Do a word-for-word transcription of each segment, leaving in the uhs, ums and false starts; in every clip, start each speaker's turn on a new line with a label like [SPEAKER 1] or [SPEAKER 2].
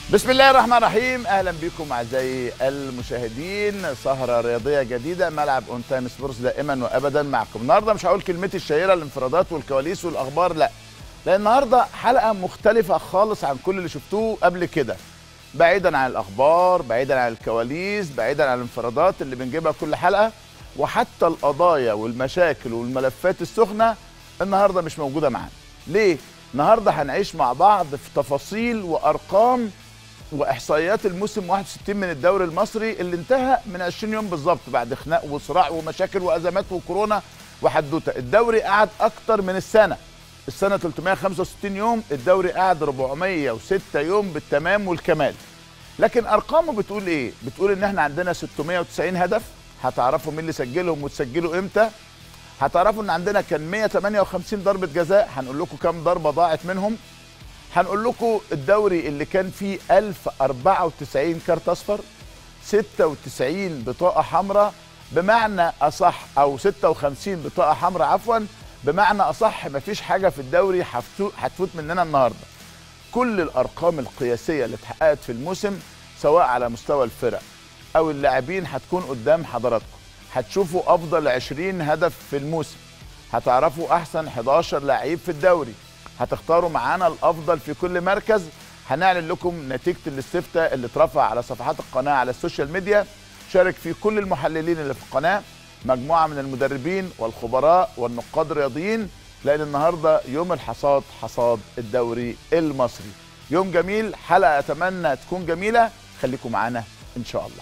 [SPEAKER 1] بسم الله الرحمن الرحيم. اهلا بكم اعزائي المشاهدين. سهره رياضيه جديده، ملعب اون تايم سبورتس دائما وابدا معكم. النهارده مش هقول كلمتي الشهيره الانفرادات والكواليس والاخبار، لا، لان النهارده حلقه مختلفه خالص عن كل اللي شفتوه قبل كده. بعيدا عن الاخبار، بعيدا عن الكواليس، بعيدا عن الانفرادات اللي بنجيبها كل حلقه، وحتى القضايا والمشاكل والملفات السخنه النهارده مش موجوده معانا. ليه؟ النهارده هنعيش مع بعض في تفاصيل وارقام واحصائيات الموسم واحد وستين من الدوري المصري اللي انتهى من عشرين يوم بالظبط، بعد خناق وصراع ومشاكل وازمات وكورونا وحدوته. الدوري قعد اكتر من السنه، السنه ثلاثمائة وخمسة وستين يوم، الدوري قعد أربعمائة وستة يوم بالتمام والكمال. لكن ارقامه بتقول ايه؟ بتقول ان احنا عندنا ستمائة وتسعين هدف، هتعرفوا مين اللي سجلهم وتسجلوا امتى. هتعرفوا ان عندنا كان مائة وثمانية وخمسين ضربه جزاء، هنقول لكم كام ضربه ضاعت منهم. هنقول لكم الدوري اللي كان فيه ألف وأربعة وتسعين كارت اصفر، ستة وتسعين بطاقه حمراء، بمعنى اصح او ستة وخمسين بطاقه حمراء عفوا، بمعنى اصح مفيش حاجه في الدوري هتفوت مننا النهارده. كل الارقام القياسيه اللي اتحققت في الموسم سواء على مستوى الفرق او اللاعبين هتكون قدام حضراتكم. هتشوفوا افضل عشرين هدف في الموسم، هتعرفوا احسن احد عشر لعيب في الدوري، هتختاروا معانا الافضل في كل مركز. هنعلن لكم نتيجه الاستفتاء اللي اترفع على صفحات القناه على السوشيال ميديا، شارك فيه كل المحللين اللي في القناه، مجموعه من المدربين والخبراء والنقاد الرياضيين، لان النهارده يوم الحصاد، حصاد الدوري المصري. يوم جميل، حلقه اتمنى تكون جميله، خليكم معانا ان شاء الله.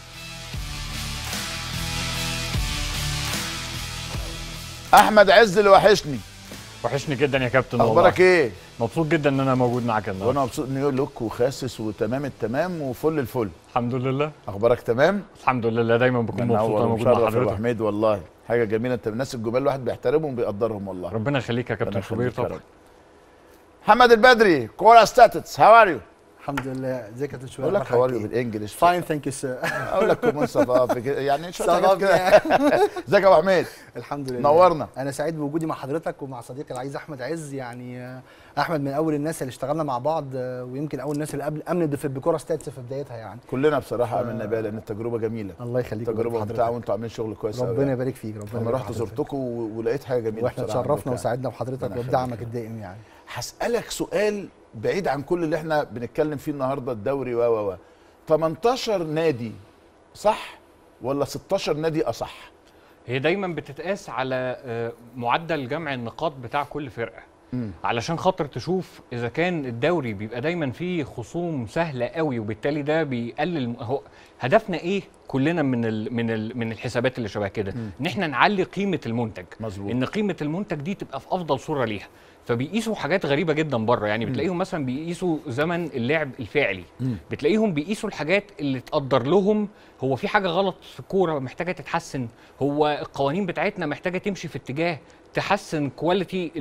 [SPEAKER 1] احمد عز اللي وحشني.
[SPEAKER 2] وحشني جدا يا كابتن.
[SPEAKER 1] اخبارك ايه؟
[SPEAKER 2] مبسوط جدا ان انا موجود معاك النهارده.
[SPEAKER 1] وانا مبسوط نيو لوك وخاسس وتمام التمام وفل الفل.
[SPEAKER 2] الحمد لله.
[SPEAKER 1] اخبارك تمام؟
[SPEAKER 2] الحمد لله، دايما بكون مبسوط وانا موجود مع حضرتك.
[SPEAKER 1] يا ابو حميد والله حاجه جميله، انت من الناس الجمال الواحد بيحترمهم وبيقدرهم والله.
[SPEAKER 2] ربنا يخليك يا كابتن شوبير. طبعا.
[SPEAKER 1] محمد البدري، كوره ستاتس، هاو ار يو؟
[SPEAKER 3] الحمد لله. ازيك يا كابتن شوبير؟
[SPEAKER 1] اقول لك هاو ار يو بالانجلش.
[SPEAKER 3] فاين ثانك يو سير.
[SPEAKER 1] اقول لك كومون صفافي يعني شويه حاجات كده. ازيك يا ابو حميد؟
[SPEAKER 3] الحمد لله،
[SPEAKER 1] نورنا.
[SPEAKER 3] انا سعيد بوجودي مع حضرتك ومع صديقي العزيز احمد عز. يعني احمد من اول الناس اللي اشتغلنا مع بعض، ويمكن اول الناس اللي قبل امنت بكوره ستاتس في بدايتها. يعني
[SPEAKER 1] كلنا بصراحه امنا بيها لان التجربه جميله.
[SPEAKER 3] الله يخليك.
[SPEAKER 1] تجربه ممتعه وانتوا عاملين شغل كويس قوي.
[SPEAKER 3] ربنا يبارك فيك. ربنا
[SPEAKER 1] انا رحت زرتكم ولقيت حاجه جميله
[SPEAKER 3] واحنا اتشرفنا وسعدنا بحضرتك وبدعمك الدائم. يعني
[SPEAKER 1] هسالك سؤال بعيد عن كل اللي احنا بنتكلم فيه النهارده، الدوري و و و تمنتاشر نادي صح ولا ستاشر نادي اصح؟
[SPEAKER 2] هي دايما بتتقاس على معدل جمع النقاط بتاع كل فرقه، م. علشان خاطر تشوف اذا كان الدوري بيبقى دايما فيه خصوم سهله قوي، وبالتالي ده بيقلل. هو هدفنا ايه كلنا من ال من ال من الحسابات اللي شبه كده؟ ان احنا نعلي قيمه المنتج. مظبوط. ان قيمه المنتج دي تبقى في افضل صوره ليها. فبيقيسوا حاجات غريبه جدا بره، يعني بتلاقيهم مثلا بيقيسوا زمن اللعب الفعلي، م. بتلاقيهم بيقيسوا الحاجات اللي تقدر لهم هو في حاجه غلط في الكوره محتاجه تتحسن، هو القوانين بتاعتنا محتاجه تمشي في اتجاه تحسن كواليتي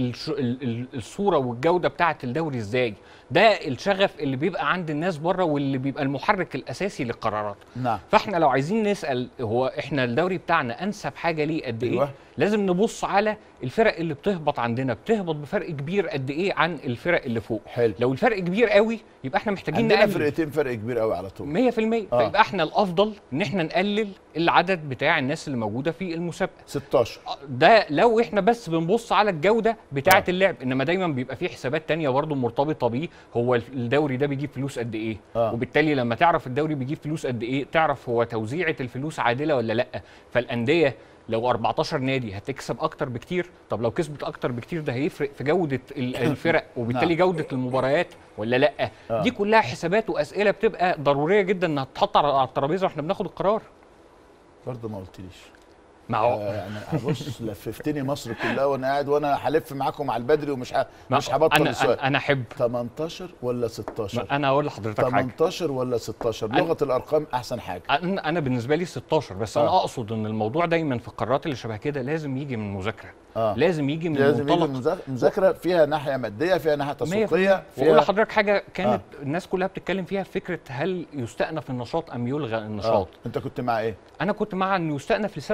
[SPEAKER 2] الصوره والجوده بتاعه الدوري ازاي. ده الشغف اللي بيبقى عند الناس بره واللي بيبقى المحرك الاساسي للقرارات. نعم. فاحنا لو عايزين نسال هو احنا الدوري بتاعنا انسب حاجه ليه قد ايه؟ أيوة. لازم نبص على الفرق اللي بتهبط عندنا، بتهبط بفرق كبير قد ايه عن الفرق اللي فوق. حلو. لو الفرق كبير قوي يبقى احنا محتاجين نقلل.
[SPEAKER 1] عندنا فرقتين فرق كبير قوي على طول
[SPEAKER 2] مية في المية. آه. فيبقى احنا الافضل ان احنا نقلل العدد بتاع الناس اللي موجوده في المسابقه.
[SPEAKER 1] ستاشر.
[SPEAKER 2] ده لو احنا بس بنبص على الجوده بتاعه آه. اللعب، انما دايما بيبقى فيه حسابات تانية برضه مرتبطه بيه، هو الدوري ده بيجيب فلوس قد ايه؟ آه. وبالتالي لما تعرف الدوري بيجيب فلوس قد ايه تعرف هو توزيعه الفلوس عادله ولا لا. فالانديه لو أربعتاشر نادي هتكسب اكتر بكتير، طب لو كسبت اكتر بكتير ده هيفرق في جوده الفرق وبالتالي جوده المباريات ولا لا. آه. دي كلها حسابات واسئله بتبقى ضروريه جدا انها تتحط على الترابيزه واحنا بناخد القرار.
[SPEAKER 1] برضه ما قلتليش.
[SPEAKER 2] ما هو
[SPEAKER 1] آه يعني بص لففتني مصر كلها وانا قاعد وانا هلف معاكم على البدري ومش ح... مش هبطل السؤال.
[SPEAKER 2] انا احب
[SPEAKER 1] تمنتاشر ولا ستاشر؟
[SPEAKER 2] انا اقول لحضرتك حاجه.
[SPEAKER 1] تمنتاشر ولا ستاشر؟ لغه الارقام احسن حاجه.
[SPEAKER 2] انا انا بالنسبه لي ستاشر، بس آه. انا اقصد ان الموضوع دايما في القارات اللي شبه كده لازم يجي من مذاكره. آه. لازم يجي من
[SPEAKER 1] لازم
[SPEAKER 2] منطلق
[SPEAKER 1] يجي مذاكره فيها ناحيه ماديه، فيها ناحيه تسويقيه،
[SPEAKER 2] فيها. واقول لحضرتك حاجه كانت آه. الناس كلها بتتكلم فيها، فكره هل يستأنف النشاط ام يلغى النشاط.
[SPEAKER 1] آه. انت كنت مع ايه؟
[SPEAKER 2] انا كنت مع انه يستأنف لسبب واحد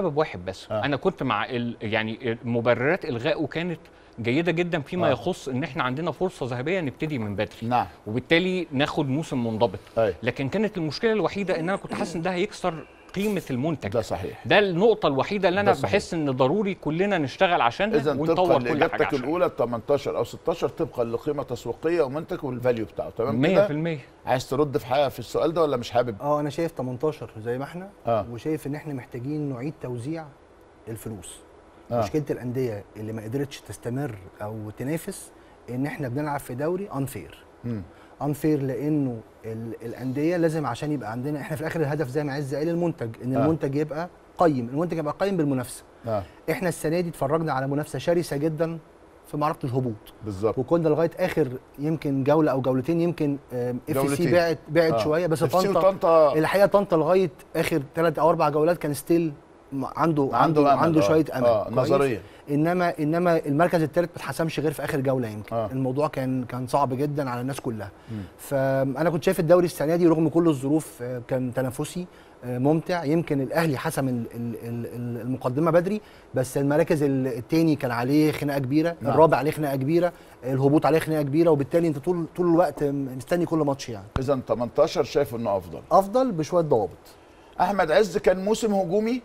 [SPEAKER 2] بس
[SPEAKER 1] آه.
[SPEAKER 2] انا كنت مع ال... يعني مبررات الغائه كانت جيده جدا فيما
[SPEAKER 1] آه.
[SPEAKER 2] يخص ان احنا عندنا فرصه ذهبيه نبتدي من بدري،
[SPEAKER 1] نعم،
[SPEAKER 2] وبالتالي ناخد موسم منضبط.
[SPEAKER 1] أي.
[SPEAKER 2] لكن كانت المشكله الوحيده ان انا كنت حاسس ان ده هيكسر قيمه المنتج.
[SPEAKER 1] ده صحيح.
[SPEAKER 2] ده النقطه الوحيده اللي انا
[SPEAKER 1] صحيح.
[SPEAKER 2] بحس ان ضروري كلنا نشتغل عشانها
[SPEAKER 1] اذا
[SPEAKER 2] ونطور
[SPEAKER 1] طبقا
[SPEAKER 2] كل حاجه
[SPEAKER 1] لاجابتك
[SPEAKER 2] عشانها.
[SPEAKER 1] الاولى تمنتاشر او ستاشر طبقا لقيمه تسويقيه ومنتج والفاليو بتاعه، تمام
[SPEAKER 2] مية
[SPEAKER 1] كده؟
[SPEAKER 2] في المية.
[SPEAKER 1] عايز ترد في حاجه في السؤال ده ولا مش حابب؟
[SPEAKER 3] اه انا شايف تمنتاشر زي ما احنا،
[SPEAKER 1] آه.
[SPEAKER 3] وشايف ان احنا محتاجين نعيد توزيع الفلوس.
[SPEAKER 1] آه.
[SPEAKER 3] مشكله الانديه اللي ما قدرتش تستمر او تنافس ان احنا بنلعب في دوري انفير.
[SPEAKER 1] امم
[SPEAKER 3] انفير لانه ال- الانديه لازم عشان يبقى عندنا احنا في الاخر الهدف زي ما عز قال المنتج، ان
[SPEAKER 1] آه.
[SPEAKER 3] المنتج يبقى قيم، المنتج يبقى قيم بالمنافسه.
[SPEAKER 1] اه
[SPEAKER 3] احنا السنه دي اتفرجنا على منافسه شرسه جدا في معركه الهبوط،
[SPEAKER 1] بالظبط.
[SPEAKER 3] وكنا لغايه اخر يمكن جوله او جولتين يمكن اف سي
[SPEAKER 1] جولتين.
[SPEAKER 3] بعد بعد
[SPEAKER 1] آه.
[SPEAKER 3] شويه، بس
[SPEAKER 1] إف سي
[SPEAKER 3] طنطا
[SPEAKER 1] وطنطا
[SPEAKER 3] الحقيقه طنطا لغايه اخر ثلاث او اربع جولات كان ستيل عنده
[SPEAKER 1] عنده
[SPEAKER 3] عنده
[SPEAKER 1] أمل.
[SPEAKER 3] عنده
[SPEAKER 1] آه.
[SPEAKER 3] شويه امل
[SPEAKER 1] اه
[SPEAKER 3] كويس؟
[SPEAKER 1] نظريا.
[SPEAKER 3] انما انما المركز الثالث ما اتحسمش غير في اخر جوله يمكن.
[SPEAKER 1] آه.
[SPEAKER 3] الموضوع كان كان صعب جدا على الناس كلها.
[SPEAKER 1] مم.
[SPEAKER 3] فانا كنت شايف الدوري السنه دي رغم كل الظروف آه، كان تنافسي آه، ممتع. يمكن الاهلي حسم ال- ال- ال- المقدمه بدري، بس المراكز الثاني كان عليه خناقه كبيره،
[SPEAKER 1] نعم.
[SPEAKER 3] الرابع عليه خناقه كبيره، الهبوط عليه خناقه كبيره، وبالتالي انت طول طول الوقت مستني كل ماتش يعني.
[SPEAKER 1] اذا تمنتاشر شايف انه افضل.
[SPEAKER 3] افضل بشويه ضوابط.
[SPEAKER 1] احمد عز كان موسم هجومي.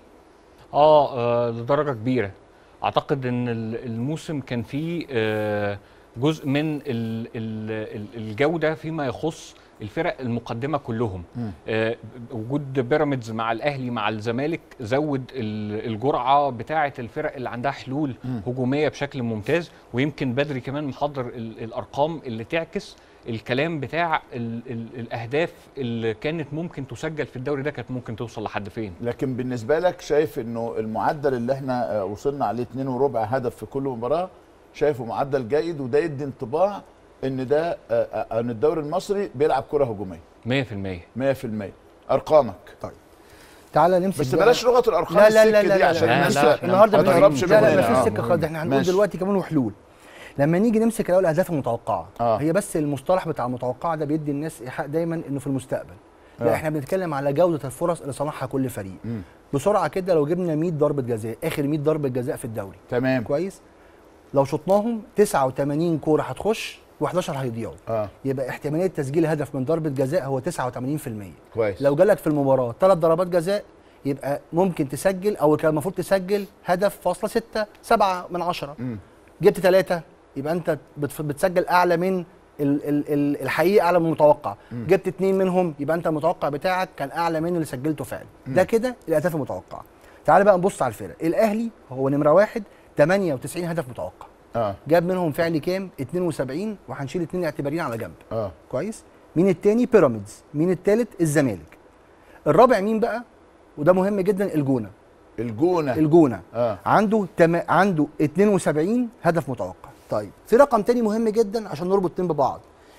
[SPEAKER 2] اه آه، لدرجه كبيره. اعتقد ان ال- الموسم كان فيه آه، جزء من ال- ال- ال- الجوده فيما يخص الفرق المقدمه كلهم.
[SPEAKER 1] مم.
[SPEAKER 2] آه، وجود بيراميدز مع الاهلي مع الزمالك زود ال- الجرعه بتاعه الفرق اللي عندها حلول
[SPEAKER 1] مم.
[SPEAKER 2] هجوميه بشكل ممتاز، ويمكن بدري كمان محضر ال- الارقام اللي تعكس الكلام بتاع ال ال الاهداف اللي كانت ممكن تسجل في الدوري ده، كانت ممكن توصل لحد فين.
[SPEAKER 1] لكن بالنسبه لك شايف انه المعدل اللي احنا آه، وصلنا عليه اتنين وربع هدف في كل مباراه شايفه معدل جيد، وده يدي انطباع ان ده آه، آه، ان الدوري المصري بيلعب كره هجوميه
[SPEAKER 2] مية في المية.
[SPEAKER 1] مية في المية. ارقامك
[SPEAKER 3] طيب تعالى نمسك
[SPEAKER 1] بس
[SPEAKER 3] بقى-
[SPEAKER 1] بلاش لغه الارقام
[SPEAKER 3] لا لا لا
[SPEAKER 1] السكة
[SPEAKER 3] لا
[SPEAKER 1] دي
[SPEAKER 3] لا
[SPEAKER 1] عشان
[SPEAKER 2] لا
[SPEAKER 1] الناس
[SPEAKER 2] لا،
[SPEAKER 1] ما
[SPEAKER 2] إحنا
[SPEAKER 3] النهارده
[SPEAKER 1] ما
[SPEAKER 3] بنتكلم-
[SPEAKER 1] تهربش
[SPEAKER 3] لا لا
[SPEAKER 1] مننا.
[SPEAKER 3] مفيش
[SPEAKER 1] آه.
[SPEAKER 3] سكه خالص، احنا هنقول
[SPEAKER 1] ماشي.
[SPEAKER 3] دلوقتي كمان وحلول. لما نيجي نمسك الاول الاهداف المتوقعه،
[SPEAKER 1] آه.
[SPEAKER 3] هي بس المصطلح بتاع المتوقعه ده بيدي الناس ايحاء دايما انه في المستقبل. لا
[SPEAKER 1] آه.
[SPEAKER 3] احنا بنتكلم على جوده الفرص اللي صنعها كل فريق.
[SPEAKER 1] مم.
[SPEAKER 3] بسرعه كده لو جبنا مية ضربه جزاء، اخر مية ضربه جزاء في الدوري
[SPEAKER 1] تمام.
[SPEAKER 3] كويس، لو شطناهم تسعة وتمانين كوره هتخش و11 هيضيعوا،
[SPEAKER 1] اه
[SPEAKER 3] يبقى احتماليه تسجيل هدف من ضربه جزاء هو تسعة وتمانين في المية.
[SPEAKER 1] كويس.
[SPEAKER 3] لو جالك في المباراه ثلاث ضربات جزاء يبقى ممكن تسجل، او كان المفروض تسجل هدف فاصلة ستة سبعة من عشرة.
[SPEAKER 1] مم.
[SPEAKER 3] جبت ثلاثة يبقى انت بتف- بتسجل اعلى من ال- ال- ال- الحقيقي، اعلى من المتوقع.
[SPEAKER 1] مم.
[SPEAKER 3] جبت اتنين منهم يبقى انت المتوقع بتاعك كان اعلى من اللي سجلته فعلا. ده كده الاهداف المتوقعه. تعال بقى نبص على الفرق. الاهلي هو نمره واحد، تمانية وتسعين هدف متوقع،
[SPEAKER 1] اه
[SPEAKER 3] جاب منهم فعلي كام؟ اتنين وسبعين، وهنشيل اتنين اعتباريين على جنب.
[SPEAKER 1] اه
[SPEAKER 3] كويس. مين التاني؟ بيراميدز. مين التالت؟ الزمالك. الرابع مين بقى؟ وده مهم جدا، الجونه.
[SPEAKER 1] الجونه
[SPEAKER 3] الجونه
[SPEAKER 1] اه
[SPEAKER 3] عنده تم... عنده اتنين وسبعين هدف متوقع. طيب في رقم تاني مهم جدا عشان نربط الاتنين ببعض،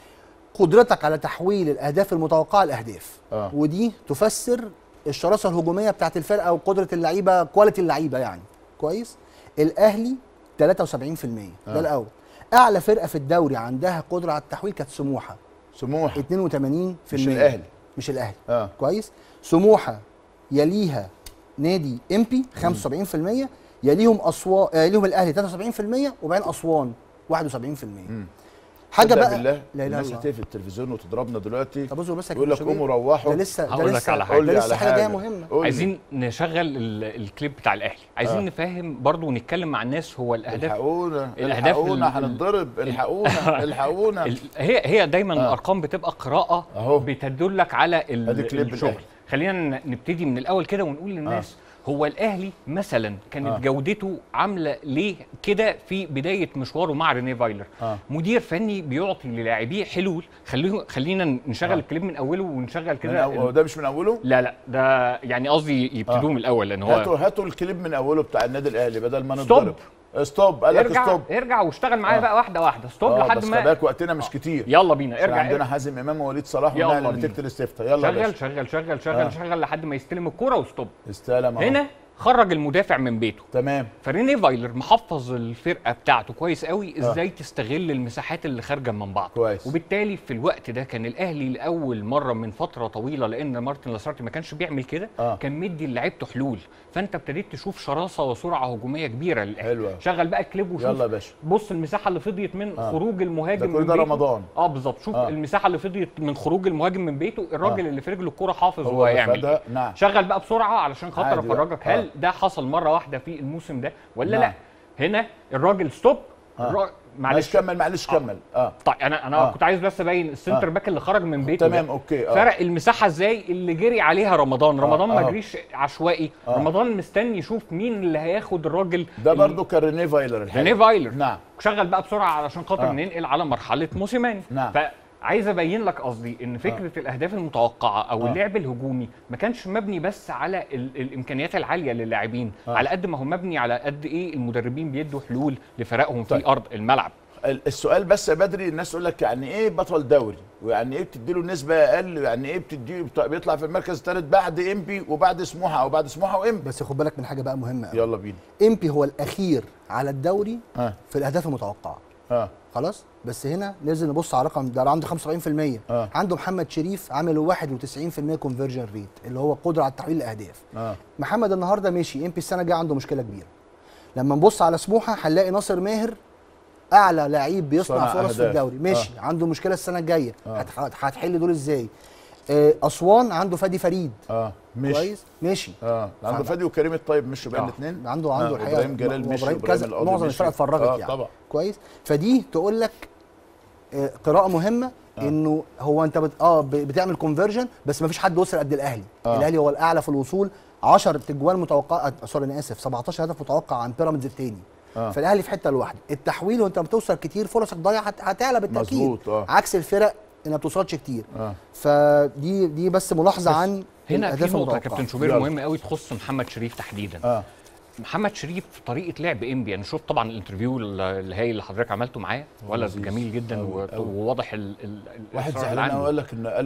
[SPEAKER 3] قدرتك على تحويل الاهداف المتوقعه لاهداف.
[SPEAKER 1] آه.
[SPEAKER 3] ودي تفسر الشراسه الهجوميه بتاعت الفرقه وقدره اللعيبه، كواليتي اللعيبه يعني. كويس. الاهلي تلاتة وسبعين في المية.
[SPEAKER 1] آه.
[SPEAKER 3] ده الاول. اعلى فرقه في الدوري عندها قدره على التحويل كانت سموحه،
[SPEAKER 1] سموحه
[SPEAKER 3] اتنين وتمانين في المية.
[SPEAKER 1] مش الاهلي.
[SPEAKER 3] مش الاهلي.
[SPEAKER 1] اه
[SPEAKER 3] كويس. سموحه يليها نادي امبي خمسة وسبعين في المية، يليهم اسوان آه يليهم الاهلي تلاتة وسبعين في المية، وبعدين اسوان واحد وسبعين في المية.
[SPEAKER 1] مم.
[SPEAKER 3] حاجه
[SPEAKER 1] تصدق
[SPEAKER 3] بقى
[SPEAKER 1] بالله
[SPEAKER 3] لا اله
[SPEAKER 1] الناس
[SPEAKER 3] الا الله.
[SPEAKER 1] هتقفل التلفزيون وتضربنا دلوقتي،
[SPEAKER 3] طب اصبر بس يا
[SPEAKER 1] يقول لك
[SPEAKER 3] كابتن
[SPEAKER 1] قوموا
[SPEAKER 3] شوبير.
[SPEAKER 1] روحوا.
[SPEAKER 3] ده لسه ده
[SPEAKER 2] هقول لك
[SPEAKER 3] لسه
[SPEAKER 2] على حاجة.
[SPEAKER 1] قول لي
[SPEAKER 3] ده لسه
[SPEAKER 1] على
[SPEAKER 3] حاجه جايه
[SPEAKER 1] حاجة.
[SPEAKER 3] مهمه.
[SPEAKER 1] قول لي.
[SPEAKER 2] عايزين نشغل ال- الكليب بتاع الاهلي، عايزين
[SPEAKER 1] آه.
[SPEAKER 2] نفهم برضو ونتكلم مع الناس هو الاهداف.
[SPEAKER 1] الحقونا
[SPEAKER 2] الأهداف
[SPEAKER 1] الحقونا
[SPEAKER 2] ال-
[SPEAKER 1] هنتضرب، الحقونا الحقونا.
[SPEAKER 2] ال- هي هي دايما
[SPEAKER 1] آه.
[SPEAKER 2] الارقام بتبقى قراءه
[SPEAKER 1] أهو.
[SPEAKER 2] بتدلك على ال-
[SPEAKER 1] أدي كليب
[SPEAKER 2] الشغل.
[SPEAKER 1] الأهلي.
[SPEAKER 2] خلينا ن- نبتدي من الاول كده ونقول للناس هو الاهلي مثلا كانت
[SPEAKER 1] آه.
[SPEAKER 2] جودته عامله ليه كده في بدايه مشواره مع رينيه فايلر.
[SPEAKER 1] آه.
[SPEAKER 2] مدير فني بيعطي للاعبيه حلول. خليه خلينا نشغل
[SPEAKER 1] آه.
[SPEAKER 2] الكليب من اوله ونشغل
[SPEAKER 1] من
[SPEAKER 2] كده
[SPEAKER 1] أول- هو ده مش من اوله؟
[SPEAKER 2] لا لا ده يعني قصدي يبتدوه
[SPEAKER 1] آه.
[SPEAKER 2] من الاول لان هو
[SPEAKER 1] هاتوا هاتوا الكليب من اوله بتاع النادي الاهلي بدل ما
[SPEAKER 2] ستوب.
[SPEAKER 1] نتضرب. ستوب. قال لك
[SPEAKER 2] ارجع
[SPEAKER 1] ستوب.
[SPEAKER 2] ارجع واشتغل معايا
[SPEAKER 1] آه.
[SPEAKER 2] بقى واحده واحده. ستوب
[SPEAKER 1] آه
[SPEAKER 2] لحد
[SPEAKER 1] بس
[SPEAKER 2] ما
[SPEAKER 1] خلي بالك وقتنا مش كتير.
[SPEAKER 2] يلا بينا
[SPEAKER 1] عشان
[SPEAKER 2] ارجع
[SPEAKER 1] عندنا حازم امام ووليد صلاح
[SPEAKER 2] يلا
[SPEAKER 1] ونعمل
[SPEAKER 2] بينا.
[SPEAKER 1] نتيجه الاستفتاء. يلا يا
[SPEAKER 2] شغل
[SPEAKER 1] باشا.
[SPEAKER 2] شغل شغل شغل
[SPEAKER 1] آه.
[SPEAKER 2] شغل لحد ما يستلم الكرة وستوب.
[SPEAKER 1] استلم أهو.
[SPEAKER 2] هنا خرج المدافع من بيته.
[SPEAKER 1] تمام.
[SPEAKER 2] فريني فايلر محفظ الفرقه بتاعته كويس قوي ازاي آه. تستغل المساحات اللي خارجه من بعض
[SPEAKER 1] كويس.
[SPEAKER 2] وبالتالي في الوقت ده كان الاهلي لاول مره من فتره طويله، لان مارتن لاسارتي ما كانش بيعمل كده آه. كان مدي لعيبته حلول، فانت ابتديت تشوف شراسه وسرعه هجوميه كبيره للاهلي.
[SPEAKER 1] حلوه.
[SPEAKER 2] شغل بقى الكليب وشوف
[SPEAKER 1] يلا يا باشا
[SPEAKER 2] بص المساحه اللي فضيت من آه. خروج المهاجم
[SPEAKER 1] ده كل ده رمضان.
[SPEAKER 2] اه بالظبط. شوف آه. المساحه اللي فضيت من خروج المهاجم من بيته، الراجل آه. اللي في رجله الكوره حافظ هو هيعمل.
[SPEAKER 1] نعم.
[SPEAKER 2] شغل بقى بسرعه علشان خاطر افرجك هل آه. ده حصل مره واحده في الموسم ده ولا نعم. لا. هنا الراجل ستوب
[SPEAKER 1] آه. الراجل معلش كمل معلش
[SPEAKER 2] آه.
[SPEAKER 1] كمل اه
[SPEAKER 2] طيب انا انا آه. كنت عايز بس ابين السنتر آه. باك اللي خرج من بيته
[SPEAKER 1] تمام اوكي
[SPEAKER 2] آه. فرق المساحه ازاي اللي جري عليها رمضان. رمضان
[SPEAKER 1] آه.
[SPEAKER 2] ما جريش عشوائي آه. رمضان مستني يشوف مين اللي هياخد الراجل
[SPEAKER 1] ده برضو كان رينيه فايلر الحقيقه.
[SPEAKER 2] رينيه فايلر
[SPEAKER 1] نعم.
[SPEAKER 2] شغل بقى بسرعه علشان خاطر آه. ننقل على مرحله موسيماني.
[SPEAKER 1] نعم.
[SPEAKER 2] عايز ابين لك قصدي ان فكره آه. الاهداف المتوقعه او آه. اللعب الهجومي ما كانش مبني بس على الامكانيات العاليه للاعبين آه. على قد ما هو مبني على قد ايه المدربين بيدوا حلول لفرقهم
[SPEAKER 1] طيب.
[SPEAKER 2] في ارض الملعب.
[SPEAKER 1] السؤال بس يا بدري، الناس تقول لك يعني ايه بطل دوري ويعني ايه بتدي له نسبه اقل ويعني ايه بتدي بيطلع في المركز الثالث بعد امبي وبعد سموحه او بعد سموحه وامبي.
[SPEAKER 3] بس خد بالك من حاجه بقى مهمه قوي.
[SPEAKER 1] يلا بينا.
[SPEAKER 3] امبي هو الاخير على الدوري
[SPEAKER 1] آه.
[SPEAKER 3] في الاهداف المتوقعه
[SPEAKER 1] اه
[SPEAKER 3] خلاص. بس هنا لازم نبص على رقم ده عنده خمسة وسبعين في المية
[SPEAKER 1] آه.
[SPEAKER 3] عنده محمد شريف عامل واحد وتسعين في المية كونفرجن ريت اللي هو قدره على تحويل الاهداف.
[SPEAKER 1] آه.
[SPEAKER 3] محمد النهارده ماشي، امبي السنه الجايه عنده مشكله كبيره. لما نبص على سموحه هنلاقي ناصر ماهر اعلى لعيب بيصنع فرص في الدوري ماشي آه. عنده مشكله السنه الجايه آه. هتحل دول ازاي؟ آه اسوان عنده فادي فريد
[SPEAKER 1] اه ماشي
[SPEAKER 3] كويس ماشي
[SPEAKER 1] اه عنده فادي وكريم الطيب مشوا بقى الاثنين
[SPEAKER 3] عنده عنده
[SPEAKER 1] آه.
[SPEAKER 3] الحقيقه
[SPEAKER 1] ابراهيم جلال مشي
[SPEAKER 3] وابراهيم معظم الفرق اتفرجت
[SPEAKER 1] آه.
[SPEAKER 3] يعني
[SPEAKER 1] طبعا.
[SPEAKER 3] كويس. فدي تقول لك آه قراءه مهمه آه. انه هو انت بت... اه بتعمل كونفرجن بس ما فيش حد وصل قد الاهلي آه. الاهلي هو الاعلى في الوصول عشرة تجوال متوقعه سوري انا اسف سبعتاشر هدف متوقع عن بيراميدز الثاني آه. فالاهلي في حته لوحده. التحويل وانت بتوصل كتير فرصك ضايعه هتعلى بالتاكيد
[SPEAKER 1] مظبوط آه.
[SPEAKER 3] عكس الفرق انها ما بتوصلش كتير
[SPEAKER 1] آه.
[SPEAKER 3] فدي دي بس ملاحظه بس عن
[SPEAKER 2] هنا في نقطه كابتن شوبير مهمه قوي تخص محمد شريف تحديدا.
[SPEAKER 1] آه.
[SPEAKER 2] محمد شريف في طريقه لعب انبي انا شفت طبعا الانترفيو الهايل اللي حضرتك عملته معاه ولد جميل جدا أوي. أوي. وواضح ال ال
[SPEAKER 1] واحد زعلان قوي قال لك ان قال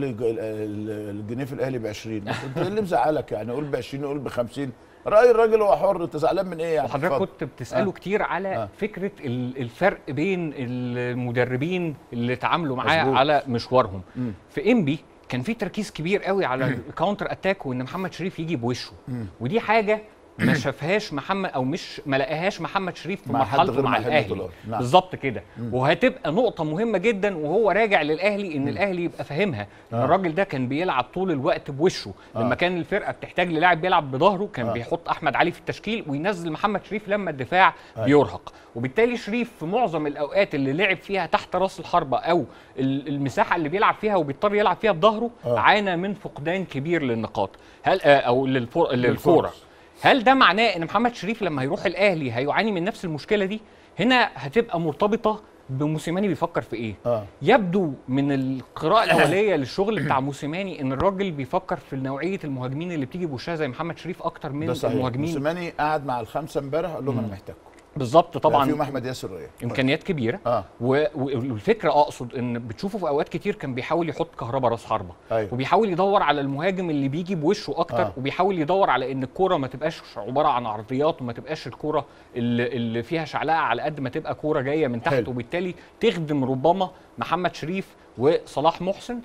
[SPEAKER 1] الجنيه في الاهلي ب عشرين انت اللي مزعلك يعني قول ب عشرين قول ب خمسين راي الراجل هو حر انت زعلان من ايه يعني؟
[SPEAKER 2] وحضرتك كنت بتساله آه. كتير على آه. فكره الفرق بين المدربين اللي اتعاملوا معاه على مشوارهم. م. في انبي كان في تركيز كبير قوي على الكاونتر اتاك وان محمد شريف يجي بوشه م. ودي حاجه ما شافهاش محمد او مش ما لقاهاش محمد شريف في مرحلته مع الاهلي نعم. بالظبط كده. وهتبقى نقطه مهمه جدا وهو راجع للاهلي ان م. الاهلي يبقى فاهمها. آه. الراجل ده كان بيلعب طول الوقت بوشه آه. لما كان الفرقه بتحتاج للاعب بيلعب بظهره كان آه. بيحط احمد علي في التشكيل وينزل محمد شريف لما الدفاع آه. بيرهق. وبالتالي شريف في معظم الاوقات اللي لعب فيها تحت راس الحربه او المساحه اللي بيلعب فيها وبيضطر يلعب فيها بظهره آه. عانى من فقدان كبير للنقاط هل آه او للكوره. هل ده معناه ان محمد شريف لما هيروح الاهلي هيعاني من نفس المشكله دي؟ هنا هتبقى مرتبطه بموسيماني بيفكر في ايه؟ آه. يبدو من القراءه الاوليه للشغل بتاع موسيماني ان الراجل بيفكر في نوعيه المهاجمين اللي بتيجي بوشها زي محمد شريف اكتر من المهاجمين.
[SPEAKER 1] موسيماني قعد مع الخمسه امبارح قال لهم انا محتاجكم
[SPEAKER 2] بالظبط طبعا
[SPEAKER 1] فيهم احمد ياسر ريان
[SPEAKER 2] امكانيات كبيره
[SPEAKER 1] آه.
[SPEAKER 2] والفكره اقصد ان بتشوفه في اوقات كتير كان بيحاول يحط كهربا راس حربه
[SPEAKER 1] أيوه.
[SPEAKER 2] وبيحاول يدور على المهاجم اللي بيجي بوشه اكتر آه. وبيحاول يدور على ان الكوره ما تبقاش عباره عن عرضيات وما تبقاش الكوره اللي, اللي فيها شعلقه على قد ما تبقى كوره جايه من تحت حلو. وبالتالي تخدم ربما محمد شريف وصلاح محسن.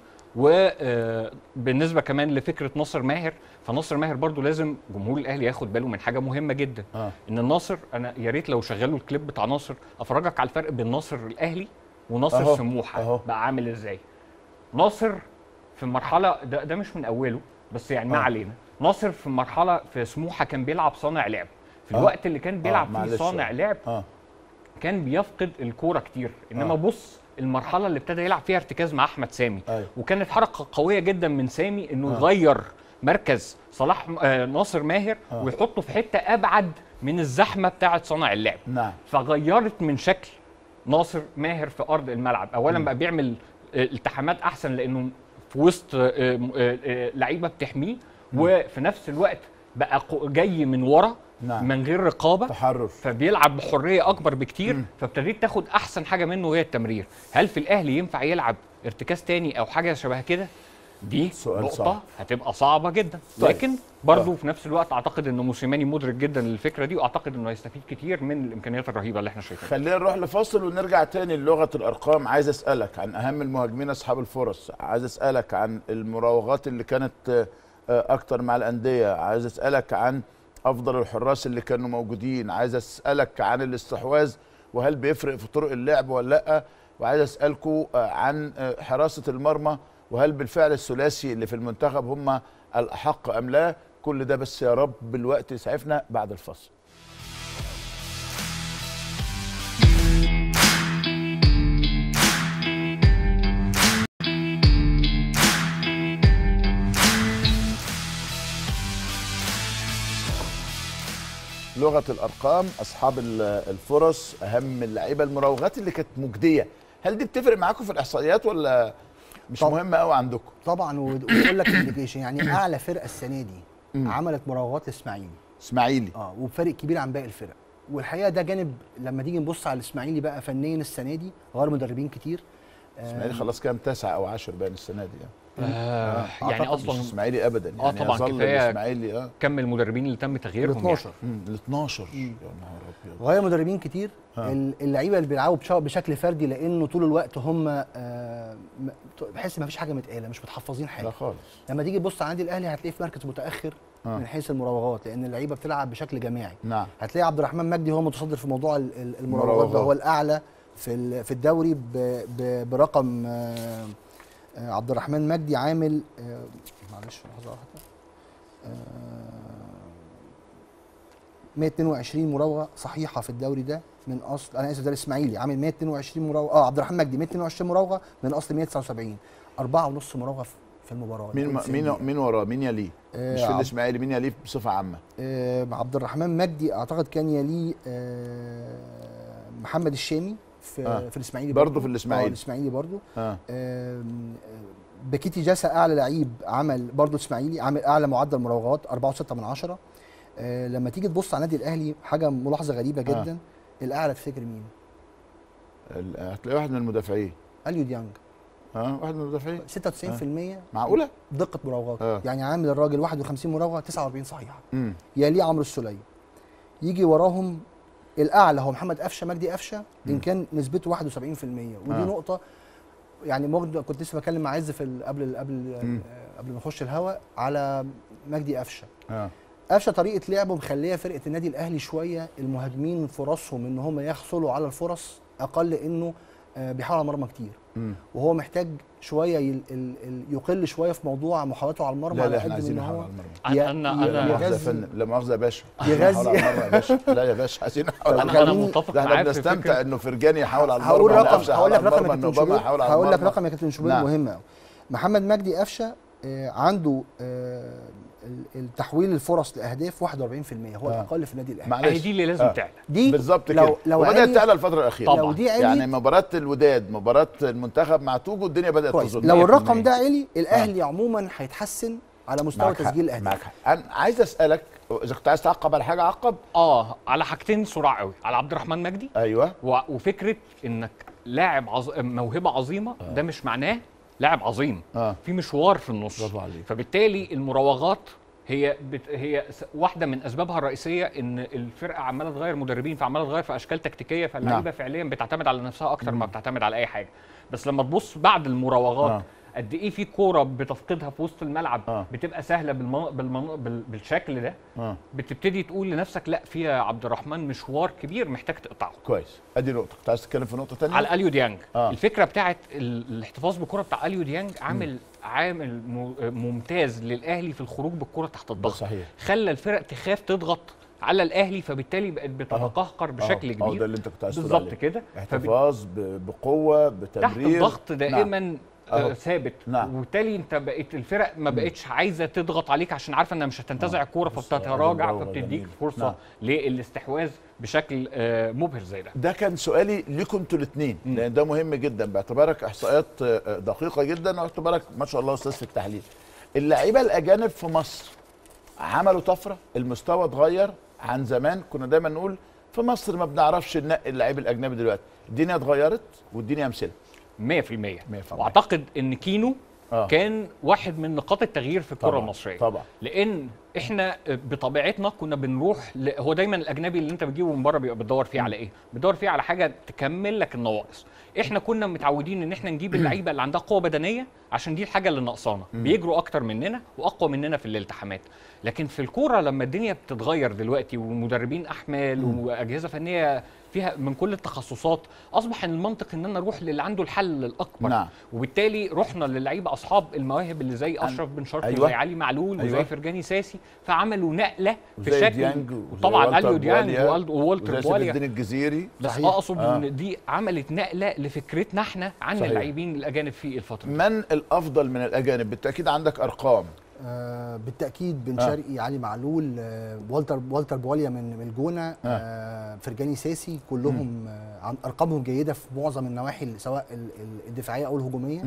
[SPEAKER 2] وبالنسبه كمان لفكره ناصر ماهر فناصر ماهر برضو لازم جمهور الاهلي ياخد باله من حاجه مهمه جدا آه. ان الناصر انا يا ريت لو شغلوا الكليب بتاع ناصر افرجك على الفرق بين ناصر الاهلي وناصر سموحه بقى عامل ازاي. ناصر في مرحله ده, ده مش من اوله بس يعني ما آه. علينا. ناصر في مرحله في سموحه كان بيلعب صانع لعب في الوقت آه. اللي كان بيلعب آه. فيه صانع لعب آه. كان بيفقد الكوره كتير انما آه. بص المرحله اللي ابتدى يلعب فيها ارتكاز مع احمد سامي أيوة. وكانت حركه قويه جدا من سامي انه آه. يغير مركز صلاح آه ناصر ماهر آه. ويحطه في حته ابعد من الزحمه بتاعه صانع اللعب
[SPEAKER 1] نعم.
[SPEAKER 2] فغيرت من شكل ناصر ماهر في ارض الملعب. اولا م. بقى بيعمل آه التحامات احسن لانه في وسط آه آه آه لعيبه بتحميه وفي نفس الوقت بقى جاي من ورا نعم. من غير رقابه
[SPEAKER 1] تحرر
[SPEAKER 2] فبيلعب بحريه اكبر بكتير م. فابتديت تاخد احسن حاجه منه وهي التمرير. هل في الاهلي ينفع يلعب ارتكاز تاني او حاجه شبه كده؟ دي
[SPEAKER 1] سؤال
[SPEAKER 2] نقطة
[SPEAKER 1] صعب.
[SPEAKER 2] هتبقى صعبة جدا.
[SPEAKER 1] طيب.
[SPEAKER 2] لكن برضه
[SPEAKER 1] آه.
[SPEAKER 2] في نفس الوقت اعتقد ان موسيماني مدرك جدا للفكرة دي، واعتقد انه هيستفيد كتير من الامكانيات الرهيبة اللي احنا شايفينها.
[SPEAKER 1] خلينا نروح لفاصل ونرجع تاني للغه الارقام. عايز اسالك عن اهم المهاجمين اصحاب الفرص، عايز اسالك عن المراوغات اللي كانت اكتر مع الانديه، عايز اسالك عن افضل الحراس اللي كانوا موجودين، عايز اسالك عن الاستحواذ وهل بيفرق في طرق اللعب ولا لا، وعايز اسالكم عن حراسه المرمى وهل بالفعل الثلاثي اللي في المنتخب هم الاحق ام لا. كل ده بس يا رب بالوقت يسعفنا بعد الفصل. لغه الارقام، اصحاب الفرص، اهم اللعيبه، المراوغات اللي كانت مجديه، هل دي بتفرق معاكم في الاحصائيات ولا مش طب مهمه قوي عندكم؟
[SPEAKER 3] طبعا. ويقول لك انديكيشن يعني اعلى فرقه السنه دي عملت مراوغات الاسماعيلي.
[SPEAKER 1] اسماعيلي
[SPEAKER 3] اه وبفرق كبير عن باقي الفرق. والحقيقه ده جانب لما تيجي نبص على الاسماعيلي بقى فنيا السنه دي غير مدربين كتير.
[SPEAKER 1] الاسماعيلي خلاص كام تسعة او عشرة باين السنه دي يعني.
[SPEAKER 2] آه يعني اصلا
[SPEAKER 1] مش اسماعيلي ابدا يعني.
[SPEAKER 2] اه طبعا كفايه
[SPEAKER 1] الاسماعيلي اه
[SPEAKER 2] كم المدربين اللي تم تغييرهم؟
[SPEAKER 3] اتناشر
[SPEAKER 1] ال اتناشر يا نهار ابيض.
[SPEAKER 3] غير مدربين كتير.
[SPEAKER 1] آه.
[SPEAKER 3] اللعيبه اللي بيلعبوا بشكل فردي لانه طول الوقت هم آه بحس ما فيش حاجه متقاله، مش متحفظين حاجه.
[SPEAKER 1] لا خالص.
[SPEAKER 3] لما تيجي تبص على النادي الاهلي هتلاقيه في مركز متاخر آه. من حيث المراوغات، لان اللعيبه بتلعب بشكل جماعي.
[SPEAKER 1] نعم.
[SPEAKER 3] هتلاقي عبد الرحمن مجدي هو متصدر في موضوع المراوغات ده، هو الاعلى في في الدوري برقم آه عبد الرحمن مجدي عامل آه معلش لحظه واحده آه مية اتنين وعشرين مراوغه صحيحه في الدوري ده من اصل، انا اسف ده الاسماعيلي عامل مية اتنين وعشرين مراوغه، اه عبد الرحمن مجدي مية اتنين وعشرين مراوغه من اصل مية تسعة وسبعين، أربعة ونص مراوغه في المباراه.
[SPEAKER 1] مين مين مين وراه؟ مين يليه؟ آه مش في الاسماعيلي، مين يليه بصفه عامه؟
[SPEAKER 3] آه عبد الرحمن مجدي اعتقد كان يليه آه محمد الشامي في آه. في الاسماعيلي
[SPEAKER 1] برضه في الاسماعيلي.
[SPEAKER 3] اه الاسماعيلي برضه.
[SPEAKER 1] آه.
[SPEAKER 3] آه بكيتي جاسا اعلى لعيب عمل برضه الاسماعيلي، عامل اعلى معدل مراوغات أربعة وستة من عشرة. آه لما تيجي تبص على النادي الاهلي حاجه ملاحظه غريبه جدا. آه. الاعلى تفتكر مين؟
[SPEAKER 1] هتلاقي واحد من المدافعين.
[SPEAKER 3] اليو ديانج.
[SPEAKER 1] اه واحد من المدافعين.
[SPEAKER 3] ستة وتسعين في المية.
[SPEAKER 1] آه. معقوله؟
[SPEAKER 3] دقه مراوغات.
[SPEAKER 1] آه.
[SPEAKER 3] يعني عامل الراجل واحد وخمسين مراوغه تسعة وأربعين صحيحه.
[SPEAKER 1] امم
[SPEAKER 3] يليه عمرو السوليه. يجي وراهم الاعلى هو محمد قفشه، مجدي قفشه، ان كان نسبته واحد وسبعين في المية، ودي آه. نقطه يعني مجد. كنت لسه بكلم مع عز في قبل قبل قبل ما نخش الهوا على مجدي قفشه.
[SPEAKER 1] اه
[SPEAKER 3] قفشه طريقه لعبه مخليه فرقه النادي الاهلي شويه المهاجمين فرصهم ان هم يحصلوا على الفرص اقل، انه آه بيحاول على المرمى كتير.
[SPEAKER 1] مم.
[SPEAKER 3] وهو محتاج شويه يل ال ال يقل شويه في موضوع محاولاته على المرمى.
[SPEAKER 1] لا لا
[SPEAKER 3] على
[SPEAKER 1] احنا
[SPEAKER 3] قد
[SPEAKER 1] عايزين
[SPEAKER 3] ان
[SPEAKER 1] نحاول
[SPEAKER 3] هو
[SPEAKER 1] على المرمى.
[SPEAKER 2] انا انا
[SPEAKER 1] لا مؤاخذه يا فندم، لا مؤاخذه يا باشا.
[SPEAKER 3] يغذي
[SPEAKER 1] يا باشا. لا يا باشا عايزين نحاول على
[SPEAKER 2] انا انا
[SPEAKER 1] المرمى.
[SPEAKER 2] متفق
[SPEAKER 1] ده احنا
[SPEAKER 2] معاك في
[SPEAKER 1] بنستمتع
[SPEAKER 2] فكرة.
[SPEAKER 1] انه فرجاني يحاول على المرمى.
[SPEAKER 3] هقول رقم هقول لك رقم يا
[SPEAKER 1] ان
[SPEAKER 3] كابتن
[SPEAKER 1] اوباما
[SPEAKER 3] شوبير
[SPEAKER 1] يحاول على
[SPEAKER 3] هقول لك
[SPEAKER 1] المرمى.
[SPEAKER 3] رقم يا كابتن شوبير
[SPEAKER 1] نعم.
[SPEAKER 3] مهم قوي. محمد مجدي قفشه آه عنده آه التحويل الفرص لاهداف واحد وأربعين في المية، هو
[SPEAKER 1] آه.
[SPEAKER 3] الاقل في النادي الاهلي.
[SPEAKER 1] معلش.
[SPEAKER 2] هي دي اللي لازم
[SPEAKER 1] آه.
[SPEAKER 2] تعلى.
[SPEAKER 3] دي
[SPEAKER 1] بالظبط
[SPEAKER 3] لو
[SPEAKER 1] كده.
[SPEAKER 3] لو
[SPEAKER 1] وبدات
[SPEAKER 3] عليت-
[SPEAKER 1] تعلى الفتره الاخيره.
[SPEAKER 3] لو دي عليت
[SPEAKER 1] يعني مباراه الوداد، مباراه المنتخب مع توجو، الدنيا بدات
[SPEAKER 3] كويس.
[SPEAKER 1] تظن.
[SPEAKER 3] لو الرقم ده عالي الاهلي عموما هيتحسن على مستوى
[SPEAKER 1] معاك حق،
[SPEAKER 3] تسجيل الاهداف.
[SPEAKER 1] معاك حق. انا عايز اسالك اذا كنت عايز تعقب على حاجه عقب.
[SPEAKER 2] اه على حاجتين صراع قوي، على عبد الرحمن مجدي
[SPEAKER 1] ايوه.
[SPEAKER 2] و- وفكره انك لاعب عظ... موهبه عظيمه. آه. ده مش معناه لاعب عظيم.
[SPEAKER 1] آه.
[SPEAKER 2] في مشوار في النص.
[SPEAKER 1] برافو عليك.
[SPEAKER 2] فبالتالي المراوغات هي بت... هي س- واحده من اسبابها الرئيسيه ان الفرقه عماله تغير مدربين، فعماله تغير في اشكال تكتيكيه، فاللعيبه
[SPEAKER 1] نعم.
[SPEAKER 2] فعليا بتعتمد على نفسها اكتر ما بتعتمد على اي حاجه. بس لما تبص بعد المراوغات
[SPEAKER 1] آه.
[SPEAKER 2] قد ايه في كوره بتفقدها في وسط الملعب
[SPEAKER 1] آه.
[SPEAKER 2] بتبقى سهله بالمن... بالمن... بال... بالشكل ده،
[SPEAKER 1] اه
[SPEAKER 2] بتبتدي تقول لنفسك لا، في يا عبد الرحمن مشوار كبير محتاج تقطعه.
[SPEAKER 1] كويس. ادي نقطه. كنت عايز تتكلم في نقطه ثانيه
[SPEAKER 2] على اليو ديانج.
[SPEAKER 1] آه.
[SPEAKER 2] الفكره بتاعت ال- الاحتفاظ بالكره بتاع اليو ديانج عامل عامل م- ممتاز للاهلي في الخروج بالكره تحت الضغط.
[SPEAKER 1] صحيح.
[SPEAKER 2] خلى الفرق تخاف تضغط على الاهلي، فبالتالي بقت بتتقهقر بشكل
[SPEAKER 1] آه.
[SPEAKER 2] كبير.
[SPEAKER 1] اه ده اللي انت كنت عايز تقول
[SPEAKER 2] بالظبط
[SPEAKER 1] عليه.
[SPEAKER 2] كده.
[SPEAKER 1] احتفاظ ب- بقوه بتمرير
[SPEAKER 2] تحت الضغط دائما
[SPEAKER 1] نعم.
[SPEAKER 2] آه
[SPEAKER 1] أهو.
[SPEAKER 2] ثابت.
[SPEAKER 1] نعم.
[SPEAKER 2] وبالتالي انت بقيت الفرق ما بقتش عايزه تضغط عليك عشان عارفه انها مش هتنتزع
[SPEAKER 1] آه.
[SPEAKER 2] الكوره،
[SPEAKER 1] بص،
[SPEAKER 2] فبتتراجع،
[SPEAKER 1] هذا الجو
[SPEAKER 2] فبتديك
[SPEAKER 1] جميل.
[SPEAKER 2] فرصه
[SPEAKER 1] نعم.
[SPEAKER 2] للاستحواذ بشكل آه مبهر زي ده.
[SPEAKER 1] ده كان سؤالي ليكم انتوا الاثنين، لان ده مهم جدا باعتبارك احصائيات آه، دقيقه جدا، واعتبارك ما شاء الله استاذ في التحليل. اللعيبه الاجانب في مصر عملوا طفره، المستوى اتغير عن زمان. كنا دايما نقول في مصر ما بنعرفش ننقي اللعيب الاجنبي، دلوقتي الدنيا اتغيرت والدنيا امثله.
[SPEAKER 2] مية في المية.
[SPEAKER 1] مية في المية.
[SPEAKER 2] واعتقد ان كينو آه. كان واحد من نقاط التغيير في الكره المصريه
[SPEAKER 1] طبعا،
[SPEAKER 2] لان احنا بطبيعتنا كنا بنروح ل... هو دايما الاجنبي اللي انت بتجيبه من بره بيبقى بتدور فيه على ايه؟ بتدور فيه على حاجه تكمل لك النواقص. احنا كنا متعودين ان احنا نجيب اللعيبه اللي عندها قوه بدنيه عشان دي الحاجه اللي ناقصانا، بيجروا اكتر مننا واقوى مننا في الالتحامات. لكن في الكوره لما الدنيا بتتغير دلوقتي ومدربين احمال واجهزه فنيه فيها من كل التخصصات، اصبح ان المنطق ان انا اروح للي عنده الحل الاكبر.
[SPEAKER 1] نعم.
[SPEAKER 2] وبالتالي رحنا للعيبه اصحاب المواهب اللي زي اشرف بن شرقي
[SPEAKER 1] أيوة.
[SPEAKER 2] وزي علي معلول
[SPEAKER 1] أيوة.
[SPEAKER 2] وزي فرجاني ساسي، فعملوا نقله في
[SPEAKER 1] زي
[SPEAKER 2] شكل
[SPEAKER 1] ديانج
[SPEAKER 2] وطبعا اليو ديانج ووالتر
[SPEAKER 1] وزي
[SPEAKER 2] بواليا
[SPEAKER 1] الدين الجزيري.
[SPEAKER 2] بس اقصد آه. ان دي عملت نقله لفكرتنا احنا عن صحيح. اللاعبين الاجانب في الفتره دي.
[SPEAKER 1] من الافضل من الاجانب؟ بالتاكيد عندك ارقام.
[SPEAKER 3] آه بالتاكيد بن شرقي، آه. علي معلول، آه والتر والتر بواليا من من الجونه، آه. آه فرجاني ساسي، كلهم آه ارقامهم جيده في معظم النواحي سواء الدفاعيه او الهجوميه.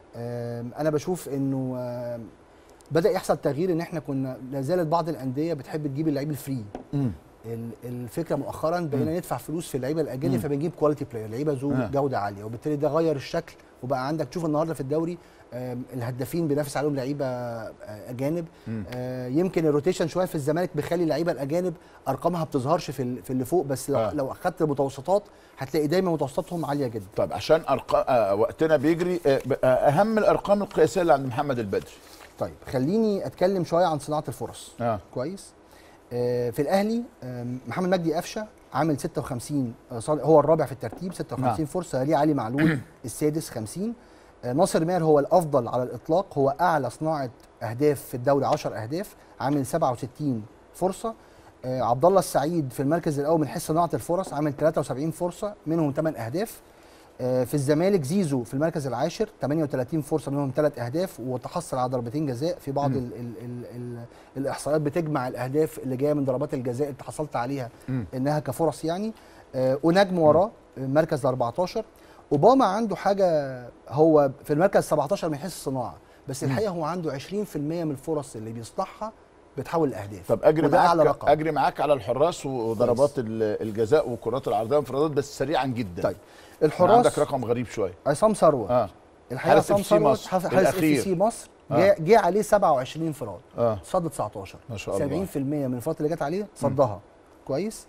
[SPEAKER 3] آه انا بشوف انه آه بدا يحصل تغيير، ان احنا كنا لا زالت بعض الانديه بتحب تجيب اللعيب الفري. مم. الفكره مؤخرا بقينا ندفع فلوس في اللعيبه الاجانب، فبنجيب كواليتي بلاير، لعيبه ذو آه. جوده عاليه، وبالتالي ده غير الشكل. وبقى عندك تشوف النهارده في الدوري الهدافين بينافس عليهم لعيبه اجانب. آه يمكن الروتيشن شويه في الزمالك بيخلي اللعيبه الاجانب ارقامها ما بتظهرش في في اللي فوق، بس لو, آه. لو اخذت المتوسطات هتلاقي دايما متوسطاتهم عاليه جدا.
[SPEAKER 1] طيب عشان أرقام آه وقتنا بيجري، آه اهم الارقام القياسيه اللي عند محمد البدري.
[SPEAKER 3] طيب خليني اتكلم شويه عن صناعه الفرص.
[SPEAKER 1] آه.
[SPEAKER 3] كويس. آه في الاهلي آه محمد مجدي قفشه عامل ستة وخمسين، هو الرابع في الترتيب، ستة وخمسين نعم. فرصه. ليه علي معلول السادس خمسين. ناصر ماهر هو الافضل على الاطلاق، هو اعلى صناعه اهداف في الدوري، عشر اهداف، عامل سبعة وستين فرصه. آه عبد الله السعيد في المركز الاول من حيث صناعه الفرص، عامل ثلاثة وسبعين فرصه منهم ثمانية اهداف. آه في الزمالك زيزو في المركز العاشر، ثمانية وثلاثين فرصه منهم ثلاث اهداف، وتحصل على ضربتين جزاء. في بعض ال ال ال ال الاحصائيات بتجمع الاهداف اللي جايه من ضربات الجزاء اللي حصلت عليها م. انها كفرص يعني. آه ونجم وراه المركز أربعتاشر. اوباما عنده حاجه، هو في المركز سبعتاشر من حيث الصناعه، بس الحقيقه هو عنده عشرين في المية من الفرص اللي بيصنعها بتحول لاهداف.
[SPEAKER 1] طب اجري معاك اجري معاك على الحراس وضربات الجزاء والكرات العرضيه والانفرادات، بس سريعا جدا.
[SPEAKER 3] طيب الحراس
[SPEAKER 1] عندك رقم غريب شويه.
[SPEAKER 3] عصام ثروت.
[SPEAKER 1] اه
[SPEAKER 3] الحقيقه عصام ثروت حارس اف سي مصر جه آه. عليه سبعة وعشرين انفراد، آه. صد تسعتاشر،
[SPEAKER 1] ما شاء الله.
[SPEAKER 3] سبعين في المية من الانفرادات اللي جت عليه صدها. كويس.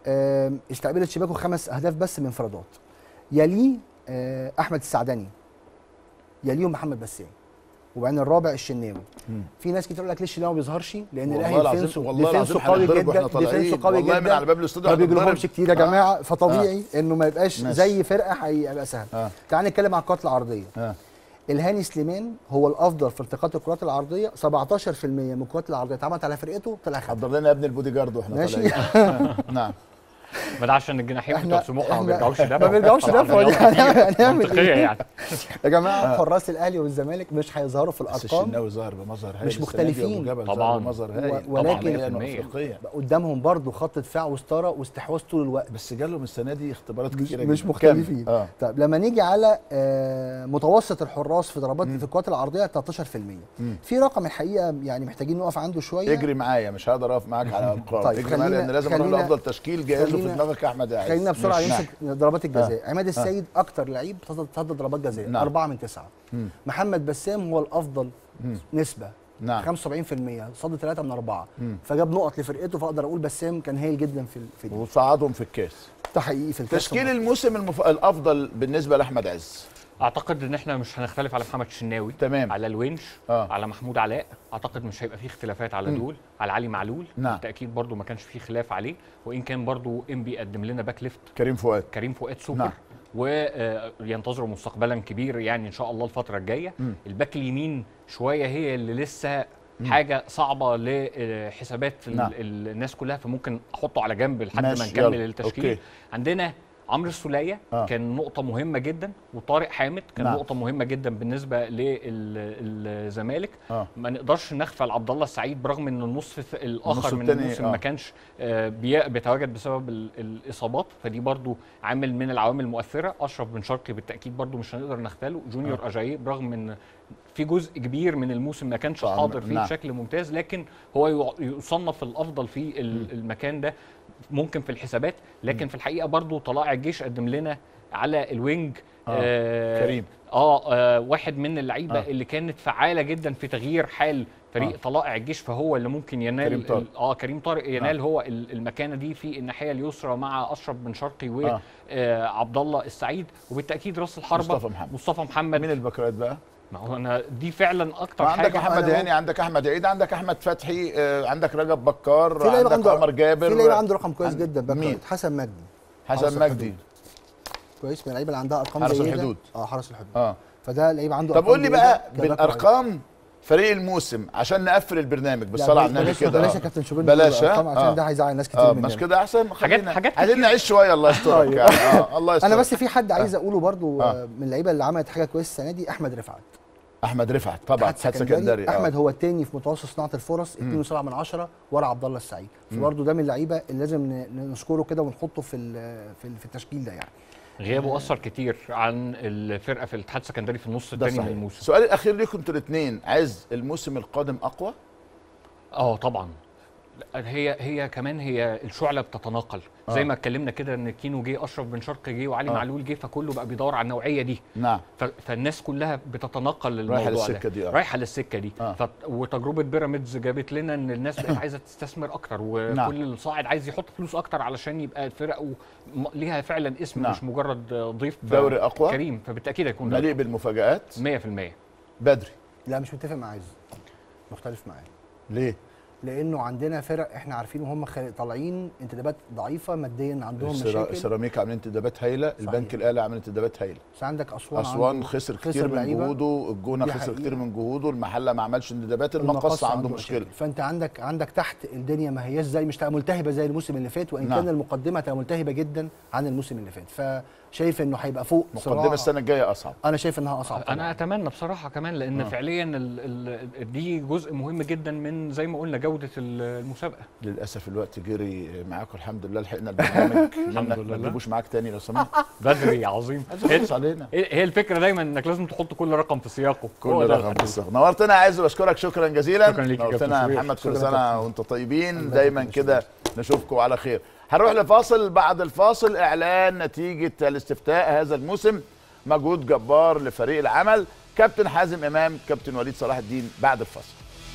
[SPEAKER 3] آه استقبلت شباكه خمس اهداف بس من انفرادات. يليه آه احمد السعدني، يليهم محمد بسام، وبعدين الرابع الشناوي. مم. في ناس كتير تقول لك ليه الشناوي ما بيظهرش؟ لان الاهلي ديفنسه ديفنسه قوي جدا، ديفنسه قوي جدا،
[SPEAKER 1] من على باب الاستوديو
[SPEAKER 3] ما بيجيلهمش كتير يا جماعه. آه. فطبيعي آه. انه ما يبقاش ماشي. زي فرقه هيبقى سهل. آه. تعال نتكلم على الكرات العرضيه. آه. الهاني سليمان هو الافضل في التقاط الكرات العرضيه، سبعتاشر في المية من الكرات العرضيه اتعملت على فرقته طلع خد.
[SPEAKER 1] حضر لنا يا ابن البودي جارد واحنا
[SPEAKER 3] ماشي.
[SPEAKER 1] نعم.
[SPEAKER 2] ما ده عشان الجناحين بتوع سموحه ما بيرجعوش دفع،
[SPEAKER 3] ما بيرجعوش دفع.
[SPEAKER 2] هنعمل ايه يعني
[SPEAKER 3] يا جماعه؟ حراس الاهلي والزمالك مش هيظهروا في الارقام.
[SPEAKER 1] الشناوي ظهر بمظهر هايل،
[SPEAKER 3] مش مختلفين
[SPEAKER 1] طبعا بمظهر هايل،
[SPEAKER 3] ولكن قدامهم برضو خط دفاع وستاره واستحواذ طول الوقت،
[SPEAKER 1] بس جالهم السنه دي اختبارات كتيره
[SPEAKER 3] مش مختلفين. آه. طيب لما نيجي على آه متوسط الحراس في ضربات في الكرات العرضيه تلتاشر في المية. مم. في رقم الحقيقه يعني محتاجين نقف عنده شويه.
[SPEAKER 1] اجري معايا، مش هقدر اقف معاك على ارقام. طيب اجري معايا لان لازم اروح لافضل تشكيل جاهزه في دماغك يا احمد.
[SPEAKER 3] خلينا بسرعه نمسك ضربات الجزاء. آه. عماد السيد آه. اكتر لعيب تصدى ضربات جزاء، نعم. أربعة من تسعة. مم. محمد بسام هو الافضل مم. نسبه، نعم. خمسة وسبعين في المية، صد ثلاثة من أربعة، مم. فجاب نقط لفرقته. فاقدر اقول بسام كان هايل جدا في في دي،
[SPEAKER 1] وصعدهم في الكاس.
[SPEAKER 3] ده حقيقي في الكاس.
[SPEAKER 1] تشكيل الموسم المف... الافضل بالنسبه لاحمد عز،
[SPEAKER 2] اعتقد ان احنا مش هنختلف على محمد الشناوي،
[SPEAKER 1] تمام،
[SPEAKER 2] على الونش، آه. على محمود علاء. اعتقد مش هيبقى فيه اختلافات على دول. على علي معلول،
[SPEAKER 1] نعم.
[SPEAKER 2] بالتاكيد برضو ما كانش فيه خلاف عليه، وان كان برضو انبي قدم لنا باك ليفت
[SPEAKER 1] كريم فؤاد
[SPEAKER 2] كريم فؤاد سوبر،
[SPEAKER 1] نعم.
[SPEAKER 2] وينتظروا مستقبلا كبير يعني ان شاء الله الفتره الجايه. م. الباك اليمين شويه هي اللي لسه م. حاجه صعبه لحسابات نعم. الناس كلها، فممكن احطه على جنب لحد ما نكمل التشكيل. أوكي. عندنا عمرو السولية آه. كان نقطة مهمة جدا، وطارق حامد كان نعم. نقطة مهمة جدا بالنسبة للزمالك. آه. ما نقدرش نغفل عبد الله السعيد برغم ان النصف الاخر من الموسم آه. ما كانش بيتواجد بسبب الاصابات، فدي برضو عامل من العوامل المؤثرة. اشرف بن شرقي بالتأكيد برضو مش هنقدر نختاله. جونيور آه. اجاييه برغم ان في جزء كبير من الموسم ما كانش حاضر فيه نعم. بشكل ممتاز، لكن هو يصنف الافضل في المكان ده ممكن في الحسابات. لكن م. في الحقيقه برضو طلائع الجيش قدم لنا على الوينج
[SPEAKER 1] آه.
[SPEAKER 2] آه
[SPEAKER 1] كريم
[SPEAKER 2] آه, اه واحد من اللعيبه
[SPEAKER 1] آه.
[SPEAKER 2] اللي كانت فعاله جدا في تغيير حال فريق آه. طلائع الجيش، فهو اللي ممكن ينال
[SPEAKER 1] كريم طارق.
[SPEAKER 2] اه كريم طارق ينال
[SPEAKER 1] آه.
[SPEAKER 2] هو المكانه دي في الناحيه اليسرى مع اشرف بن شرقي
[SPEAKER 1] آه.
[SPEAKER 2] وعبد الله السعيد، وبالتاكيد راس الحربه
[SPEAKER 1] مصطفى محمد.
[SPEAKER 2] مصطفى محمد.
[SPEAKER 1] مين الباكات بقى؟
[SPEAKER 2] ما هو انا دي فعلا اكتر حاجه.
[SPEAKER 1] عندك احمد هاني، عندك احمد عيد، عندك احمد فتحي، آه، عندك رجب بكار،
[SPEAKER 3] في لعيبه
[SPEAKER 1] عندك عمر جابر،
[SPEAKER 3] في لعيبه عنده رقم كويس
[SPEAKER 1] عند...
[SPEAKER 3] جدا.
[SPEAKER 1] مين؟
[SPEAKER 3] حسن مجدي.
[SPEAKER 1] حسن مجدي
[SPEAKER 3] كويس، من اللعيبه اللي عندها ارقام
[SPEAKER 1] حرس
[SPEAKER 3] جيده.
[SPEAKER 1] الحدود.
[SPEAKER 3] اه حرس الحدود.
[SPEAKER 1] اه
[SPEAKER 3] فده لعيب عنده.
[SPEAKER 1] طب قول لي بقى بالارقام فريق الموسم عشان نقفل البرنامج بالصلاه على النبي كده.
[SPEAKER 3] بلاش يا كابتن شوبير،
[SPEAKER 1] بلاش
[SPEAKER 3] عشان
[SPEAKER 1] آه.
[SPEAKER 3] ده هيزعل ناس كتير
[SPEAKER 1] آه
[SPEAKER 3] مننا.
[SPEAKER 1] مش كده احسن؟
[SPEAKER 2] حاجات حاجات
[SPEAKER 1] عايزين نعيش شويه. الله يسترك يعني. اه الله يسترك.
[SPEAKER 3] انا بس في حد عايز اقوله برضو
[SPEAKER 1] آه.
[SPEAKER 3] من اللعيبه اللي عملت حاجه كويسه السنه دي، احمد رفعت.
[SPEAKER 1] احمد رفعت طبعا
[SPEAKER 3] اتحاد سكندري. احمد هو الثاني في متوسط صناعه الفرص اتنين وسبعة من عشرة ورا عبد الله السعيد، فبرضه ده من اللعيبه اللي لازم نذكره كده ونحطه في في التشكيل ده يعني.
[SPEAKER 2] غيابه اثر كتير عن الفرقه في الاتحاد السكندري في النص الثاني من الموسم.
[SPEAKER 1] السؤال الاخير ليكم انتوا الاثنين، عايز الموسم القادم اقوى؟
[SPEAKER 2] اه طبعا. هي هي كمان هي الشعله بتتناقل آه. زي ما اتكلمنا كده ان كينو جه، اشرف بن شرقي جه، وعلي آه. معلول جه، فكله بقى بيدور على النوعيه دي.
[SPEAKER 1] نعم.
[SPEAKER 2] فالناس كلها بتتناقل للموضوع
[SPEAKER 1] رايحه للسكه دي.
[SPEAKER 2] آه. رايحه للسكه دي
[SPEAKER 1] آه.
[SPEAKER 2] ف... وتجربه بيراميدز جابت لنا ان الناس بقت عايزه تستثمر اكتر، وكل نعم. الصاعد عايز يحط فلوس اكتر علشان يبقى الفرق ليها فعلا اسم نعم. مش مجرد ضيف
[SPEAKER 1] دوري اقوى
[SPEAKER 2] كريم، فبالتاكيد هيكون
[SPEAKER 1] مليء بالمفاجآت
[SPEAKER 2] مية في المية.
[SPEAKER 1] بدري.
[SPEAKER 3] لا مش متفق معاه، مختلف معاه.
[SPEAKER 1] ليه؟
[SPEAKER 3] لانه عندنا فرق احنا عارفين وهم طالعين انتدابات ضعيفه ماديا، عندهم مشاكل.
[SPEAKER 1] سيراميكا عاملين انتدابات هايله، البنك الاهلي عامل انتدابات هايله.
[SPEAKER 3] بس عندك اسوان
[SPEAKER 1] اسوان خسر كتير من جهوده، الجونه خسر كتير من جهوده، المحله ما عملش انتدابات، المقص عنده مشكله. مشكلة.
[SPEAKER 3] فانت عندك عندك تحت الدنيا ما هياش زي مش ملتهبه زي الموسم اللي فات، وان نعم. كان المقدمه ملتهبه جدا عن الموسم اللي فات، فشايف انه هيبقى فوق
[SPEAKER 1] مقدمه السنه الجايه اصعب.
[SPEAKER 3] انا شايف انها اصعب.
[SPEAKER 2] انا اتمنى بصراحه كمان، لان آه. فعليا ال ال دي جزء مهم جدا من زي ما قلنا جوده المسابقه.
[SPEAKER 1] للاسف الوقت جري معاكم، الحمد لله لحقنا البرنامج.
[SPEAKER 2] الحمد لله.
[SPEAKER 1] ما تجيبوش معاك تاني لو سمحت.
[SPEAKER 2] بدري عظيم.
[SPEAKER 1] علينا.
[SPEAKER 2] هي الفكره دايما انك لازم تحط كل رقم في سياقه.
[SPEAKER 1] كل رقم في سياقه. نورتنا، عايز اشكرك شكرا جزيلا.
[SPEAKER 2] شكرا ليك
[SPEAKER 1] نورتنا يا محمد، كل سنه وانتم طيبين دايما كده، نشوفكم على خير. هنروح لفاصل، بعد الفاصل اعلان نتيجه الاستفتاء هذا الموسم، مجهود جبار لفريق العمل، كابتن حازم امام، كابتن وليد صلاح الدين بعد الفاصل.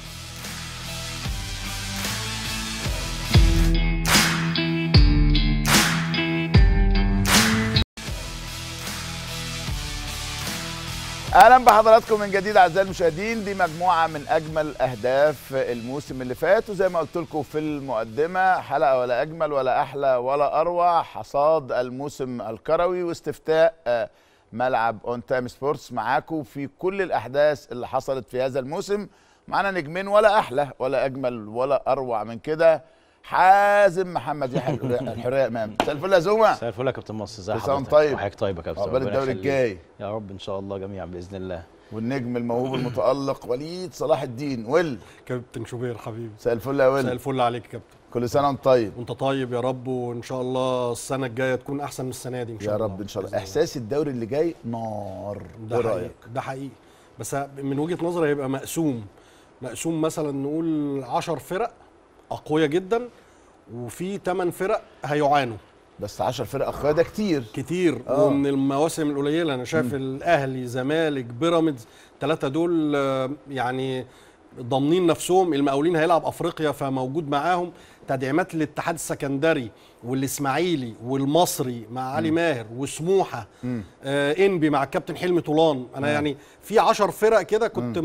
[SPEAKER 1] اهلا بحضراتكم من جديد اعزائي المشاهدين. دي مجموعه من اجمل اهداف الموسم اللي فات، وزي ما قلت لكم في المقدمه، حلقه ولا اجمل ولا احلى ولا اروع، حصاد الموسم الكروي واستفتاء ملعب اون تايم سبورتس معاكم في كل الاحداث اللي حصلت في هذا الموسم. معانا نجمين، ولا احلى ولا اجمل ولا اروع من كده، حازم محمد يحيى الحريه امام. مساء الفل يا زوما.
[SPEAKER 4] مساء الفل يا كابتن مصر، ازي
[SPEAKER 1] حضرتك؟ طيب
[SPEAKER 4] وحضرتك طيب يا كابتن.
[SPEAKER 1] عقبال الدوري الجاي
[SPEAKER 4] يا رب ان شاء الله جميعا باذن الله.
[SPEAKER 1] والنجم الموهوب المتالق وليد صلاح الدين. ويل
[SPEAKER 5] كابتن شوبير حبيبي،
[SPEAKER 1] مساء الفل يا ويل.
[SPEAKER 5] مساء الفل عليك يا كابتن.
[SPEAKER 1] كل سنه وانت طيب.
[SPEAKER 5] وانت طيب يا رب، وان شاء الله السنه الجايه تكون احسن من السنه دي ان شاء الله
[SPEAKER 1] يا رب ان شاء الله. احساس الدوري اللي جاي نار.
[SPEAKER 5] ده حقيقي، ده حقيقي، بس من وجهه نظري هيبقى مقسوم مقسوم مثلا نقول عشر فرق اقوياء جدا، وفي ثمان فرق هيعانوا.
[SPEAKER 1] بس عشر فرق اقوياء ده كتير
[SPEAKER 5] كتير آه. ومن المواسم القليله انا شايف م. الاهلي، زمالك، بيراميدز، الثلاثه دول يعني ضامنين نفسهم. المقاولين هيلعب افريقيا فموجود معاهم. تدعيمات للاتحاد السكندري والاسماعيلي والمصري مع علي ماهر، وسموحه، آه انبي مع الكابتن حلمي طولان. انا م. يعني في عشر فرق كده كنت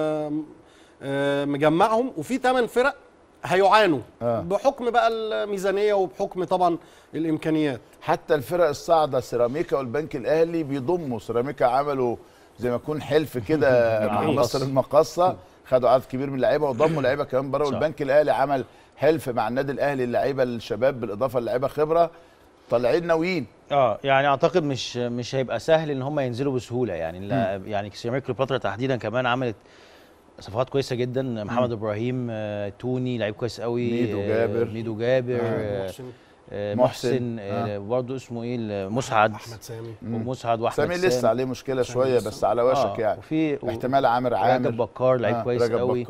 [SPEAKER 5] آه مجمعهم، وفي ثمان فرق هيعانوا آه. بحكم بقى الميزانيه وبحكم طبعا الامكانيات.
[SPEAKER 1] حتى الفرق الصاعده سيراميكا والبنك الاهلي بيضموا. سيراميكا عملوا زي ما يكون حلف كده مع مصر المقاصه، خدوا عدد كبير من اللعيبه وضموا لعيبه كمان بره. والبنك الاهلي عمل حلف مع النادي الاهلي، اللعيبه الشباب بالاضافه للعيبه خبره طالعين ناويين.
[SPEAKER 4] اه يعني اعتقد مش مش هيبقى سهل ان هم ينزلوا بسهوله يعني. لا يعني سيراميكا كليوباترا تحديدا كمان عملت صفقات كويسه جدا. محمد مم. ابراهيم، آه، توني لعيب كويس قوي،
[SPEAKER 1] ميدو جابر،
[SPEAKER 4] آه، ميدو جابر، آه، محسن, آه، محسن آه. برضه اسمه ايه، مسعد،
[SPEAKER 5] احمد سامي،
[SPEAKER 4] ومسعد واحمد
[SPEAKER 1] سامي لسه عليه مشكله شويه بس على وشك آه. يعني.
[SPEAKER 4] وفي
[SPEAKER 1] احتمال عامر عامر،
[SPEAKER 4] رجب بكار لعيب آه. كويس قوي.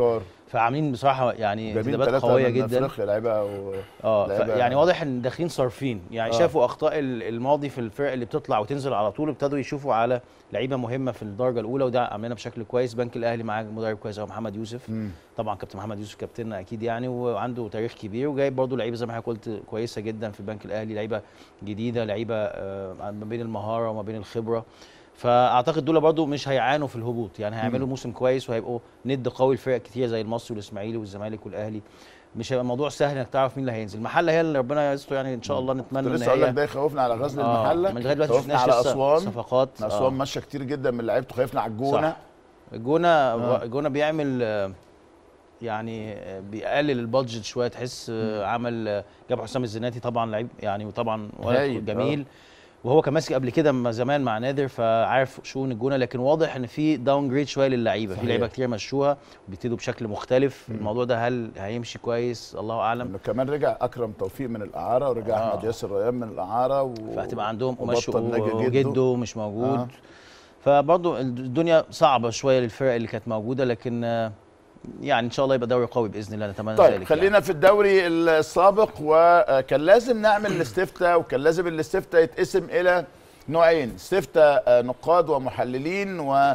[SPEAKER 4] فعاملين بصراحه يعني
[SPEAKER 1] جايبين
[SPEAKER 4] انتدابات
[SPEAKER 1] ثلاثه
[SPEAKER 4] قويه
[SPEAKER 1] من
[SPEAKER 4] جدا.
[SPEAKER 1] افريقيا لعيبه و...
[SPEAKER 4] اه ف-
[SPEAKER 1] لعيبة-
[SPEAKER 4] يعني واضح ان داخلين صارفين، يعني
[SPEAKER 1] آه.
[SPEAKER 4] آه. شافوا اخطاء ال- الماضي في الفرق اللي بتطلع وتنزل على طول، ابتدوا يشوفوا على لعيبه مهمه في الدرجه الاولى، وده عاملينها بشكل كويس. بنك الاهلي معاه مدرب كويس قوي محمد يوسف،
[SPEAKER 1] مم.
[SPEAKER 4] طبعا كابتن محمد يوسف كابتننا اكيد يعني، وعنده تاريخ كبير، وجايب برضه لعيبه زي ما حضرتك قلت كويسه جدا في البنك الاهلي، لعيبه جديده، لعيبه آه، ما بين المهاره وما بين الخبره. فاعتقد دول برضو مش هيعانوا في الهبوط، يعني هيعملوا موسم كويس وهيبقوا ند قوي لفرق كتير زي المصري والاسماعيلي والزمالك والاهلي. مش هيبقى الموضوع سهل انك تعرف مين اللي هينزل. المحله هي اللي ربنا يستر يعني، ان شاء الله نتمنى
[SPEAKER 1] كنت
[SPEAKER 4] ان
[SPEAKER 1] لسه اقول لك
[SPEAKER 4] هي
[SPEAKER 1] ده يخوفنا على غزل
[SPEAKER 4] آه،
[SPEAKER 1] المحله،
[SPEAKER 4] ما لغايه دلوقتي
[SPEAKER 1] خوفنا
[SPEAKER 4] شفناش
[SPEAKER 1] على
[SPEAKER 4] لسه
[SPEAKER 1] اسوان
[SPEAKER 4] صفقات.
[SPEAKER 1] اسوان
[SPEAKER 4] آه.
[SPEAKER 1] ماشيه كتير جدا من لعيبته، خايفنا على الجونه.
[SPEAKER 4] صح. الجونه آه. الجونه بيعمل آه، يعني آه، بيقلل البادجت شويه، تحس آه، عمل آه، جاب حسام الزناتي طبعا لعيب يعني، وطبعا
[SPEAKER 1] هايل،
[SPEAKER 4] ولد جميل، وهو كان ماسك قبل كده م- زمان مع نادر، فعارف شؤون الجونه. لكن واضح ان في داون جريد شويه للعيبه، في
[SPEAKER 1] صحيح.
[SPEAKER 4] لعيبه كتير مشوها وبيبتدوا بشكل مختلف. الموضوع ده هل هيمشي كويس؟ الله اعلم.
[SPEAKER 1] انه كمان رجع اكرم توفيق من الاعاره، ورجع
[SPEAKER 4] آه.
[SPEAKER 1] احمد ياسر ريان من الاعاره و...
[SPEAKER 4] فهتبقى عندهم قماش
[SPEAKER 1] وبطل ناجي جده.
[SPEAKER 4] وجده مش موجود.
[SPEAKER 1] آه.
[SPEAKER 4] فبرضه الدنيا صعبه شويه للفرق اللي كانت موجوده، لكن آه، يعني ان شاء الله يبقى دوري قوي باذن الله، نتمنى
[SPEAKER 1] طيب
[SPEAKER 4] ذلك.
[SPEAKER 1] خلينا
[SPEAKER 4] يعني.
[SPEAKER 1] في الدوري السابق، وكان لازم نعمل الاستفتاء، وكان لازم الاستفتاء يتقسم الى نوعين، استفتاء نقاد ومحللين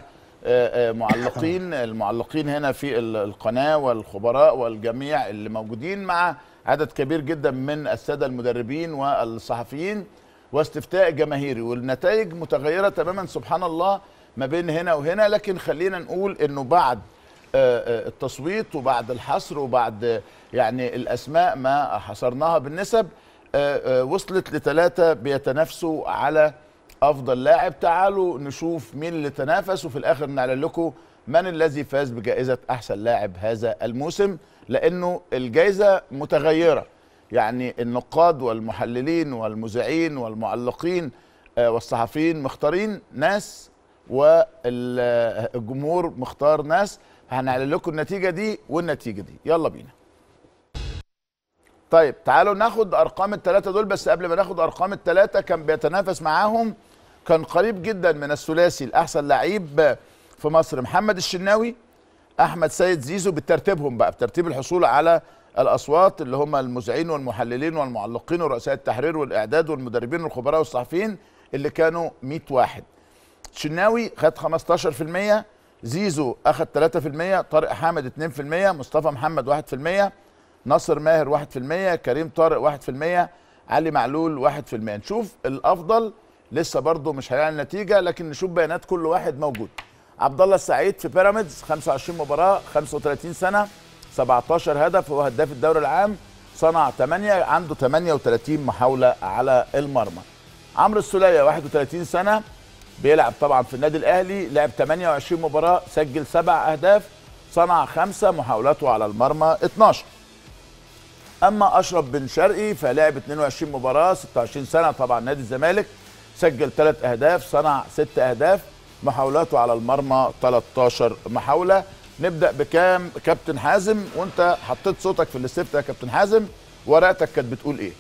[SPEAKER 1] ومعلقين. المعلقين هنا في القناه والخبراء والجميع اللي موجودين، مع عدد كبير جدا من الساده المدربين والصحفيين، واستفتاء جماهيري، والنتائج متغيره تماما سبحان الله ما بين هنا وهنا. لكن خلينا نقول انه بعد التصويت وبعد الحصر وبعد يعني الاسماء ما حصرناها بالنسب، وصلت لثلاثه بيتنافسوا على افضل لاعب. تعالوا نشوف مين اللي تنافس، وفي الاخر نعلن لكم من الذي فاز بجائزه احسن لاعب هذا الموسم، لانه الجائزه متغيره. يعني النقاد والمحللين والمذيعين والمعلقين والصحفيين مختارين ناس، والجمهور مختار ناس. هنعلن لكم النتيجه دي والنتيجه دي. يلا بينا. طيب تعالوا ناخد ارقام الثلاثه دول، بس قبل ما ناخد ارقام الثلاثه كان بيتنافس معاهم، كان قريب جدا من الثلاثي الاحسن لعيب في مصر محمد الشناوي، احمد سيد زيزو، بترتيبهم بقى، بترتيب الحصول على الاصوات اللي هم المذيعين والمحللين والمعلقين ورؤساء التحرير والاعداد والمدربين والخبراء والصحفيين اللي كانوا مئة واحد. الشناوي خد خمستاشر في المية، زيزو اخد ثلاثة في المية، طارق حامد اثنين في المية، مصطفى محمد واحد في المية، ناصر ماهر واحد في المية، كريم طارق واحد في المية، علي معلول واحد في المية. نشوف الافضل، لسه برضه مش هيعلن النتيجه، لكن نشوف بيانات كل واحد موجود. عبد الله السعيد في بيراميدز، خمسة وعشرين مباراه، خمسة وثلاثين سنه، سبعتاشر هدف، هو هداف الدوري العام، صنع ثمانية، عنده ثمانية وثلاثين محاوله على المرمى. عمرو السوليه واحد وثلاثين سنه، بيلعب طبعا في النادي الاهلي، لعب ثمانية وعشرين مباراه، سجل سبع اهداف، صنع خمسه، محاولاته على المرمى اثناشر. اما اشرف بن شرقي فلعب اثنين وعشرين مباراه، ستة وعشرين سنه، طبعا نادي الزمالك، سجل ثلاث اهداف، صنع ست اهداف، محاولاته على المرمى تلتاشر محاوله. نبدا بكام كابتن حازم؟ وانت حطيت صوتك في الاستفتاء يا كابتن حازم، ورقتك كانت بتقول ايه؟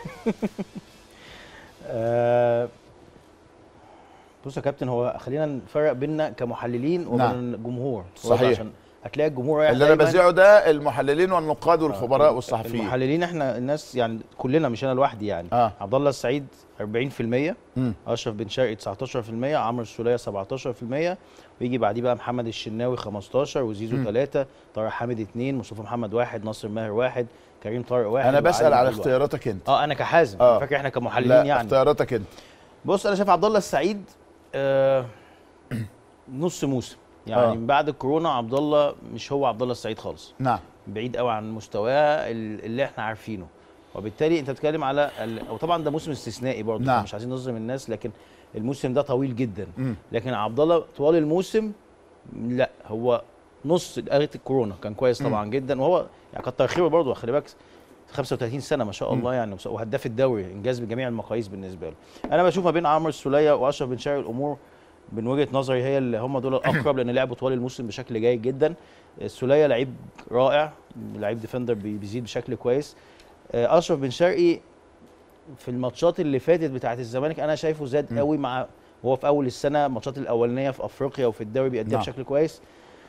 [SPEAKER 4] آه بص يا كابتن، هو خلينا نفرق بيننا كمحللين وبين
[SPEAKER 1] نعم.
[SPEAKER 4] الجمهور.
[SPEAKER 1] صحيح.
[SPEAKER 4] عشان هتلاقي الجمهور رايح
[SPEAKER 1] اللي انا
[SPEAKER 4] دايماً-
[SPEAKER 1] بذيعه ده المحللين والنقاد والخبراء والصحفيين.
[SPEAKER 4] المحللين احنا الناس يعني كلنا، مش انا لوحدي يعني.
[SPEAKER 1] آه.
[SPEAKER 4] عبد الله السعيد أربعين في المية،
[SPEAKER 1] مم.
[SPEAKER 4] اشرف بن شرقي تسعتاشر في المية، عمرو السوليه سبعتاشر في المية، ويجي بعديه بقى محمد الشناوي خمستاشر، وزيزو ثلاثة، طارق حامد اثنين، مصطفى محمد واحد، ناصر ماهر واحد، كريم طارق واحد.
[SPEAKER 1] انا بسال
[SPEAKER 4] وعلي
[SPEAKER 1] على
[SPEAKER 4] معلول
[SPEAKER 1] اختياراتك انت.
[SPEAKER 4] واحد. اه انا كحازم،
[SPEAKER 1] آه.
[SPEAKER 4] أنا فاكر احنا كمحللين
[SPEAKER 1] لا
[SPEAKER 4] يعني.
[SPEAKER 1] اختياراتك انت.
[SPEAKER 4] بص انا شايف عبد الله السعيد آه نص موسم يعني.
[SPEAKER 1] آه.
[SPEAKER 4] من بعد الكورونا عبد الله مش هو عبد الله السعيد خالص،
[SPEAKER 1] نعم.
[SPEAKER 4] بعيد قوي عن مستواه اللي احنا عارفينه، وبالتالي انت بتتكلم على ال... وطبعا ده موسم استثنائي برضه،
[SPEAKER 1] نعم.
[SPEAKER 4] مش عايزين نظلم الناس، لكن الموسم ده طويل جدا.
[SPEAKER 1] مم.
[SPEAKER 4] لكن عبد الله طوال الموسم لا، هو نص قرية الكورونا كان كويس طبعا
[SPEAKER 1] مم.
[SPEAKER 4] جدا، وهو يعني كتر خيره برضه، خلي بالك خمسة وثلاثين سنه ما شاء الله يعني، وهداف الدوري، انجاز بجميع المقاييس بالنسبه له. انا بشوف ما بين عمرو السوليه واشرف بن شرقي الامور من وجهه نظري هي اللي هم دول الاقرب، لان لعبوا طوال الموسم بشكل جيد جدا. السوليه لعيب رائع، لعيب ديفندر بيزيد بشكل كويس. اشرف بن شرقي في الماتشات اللي فاتت بتاعه الزمالك انا شايفه زاد قوي، مع وهو في اول السنه الماتشات الاولانيه في افريقيا وفي الدوري بيأديها
[SPEAKER 1] نعم.
[SPEAKER 4] بشكل كويس.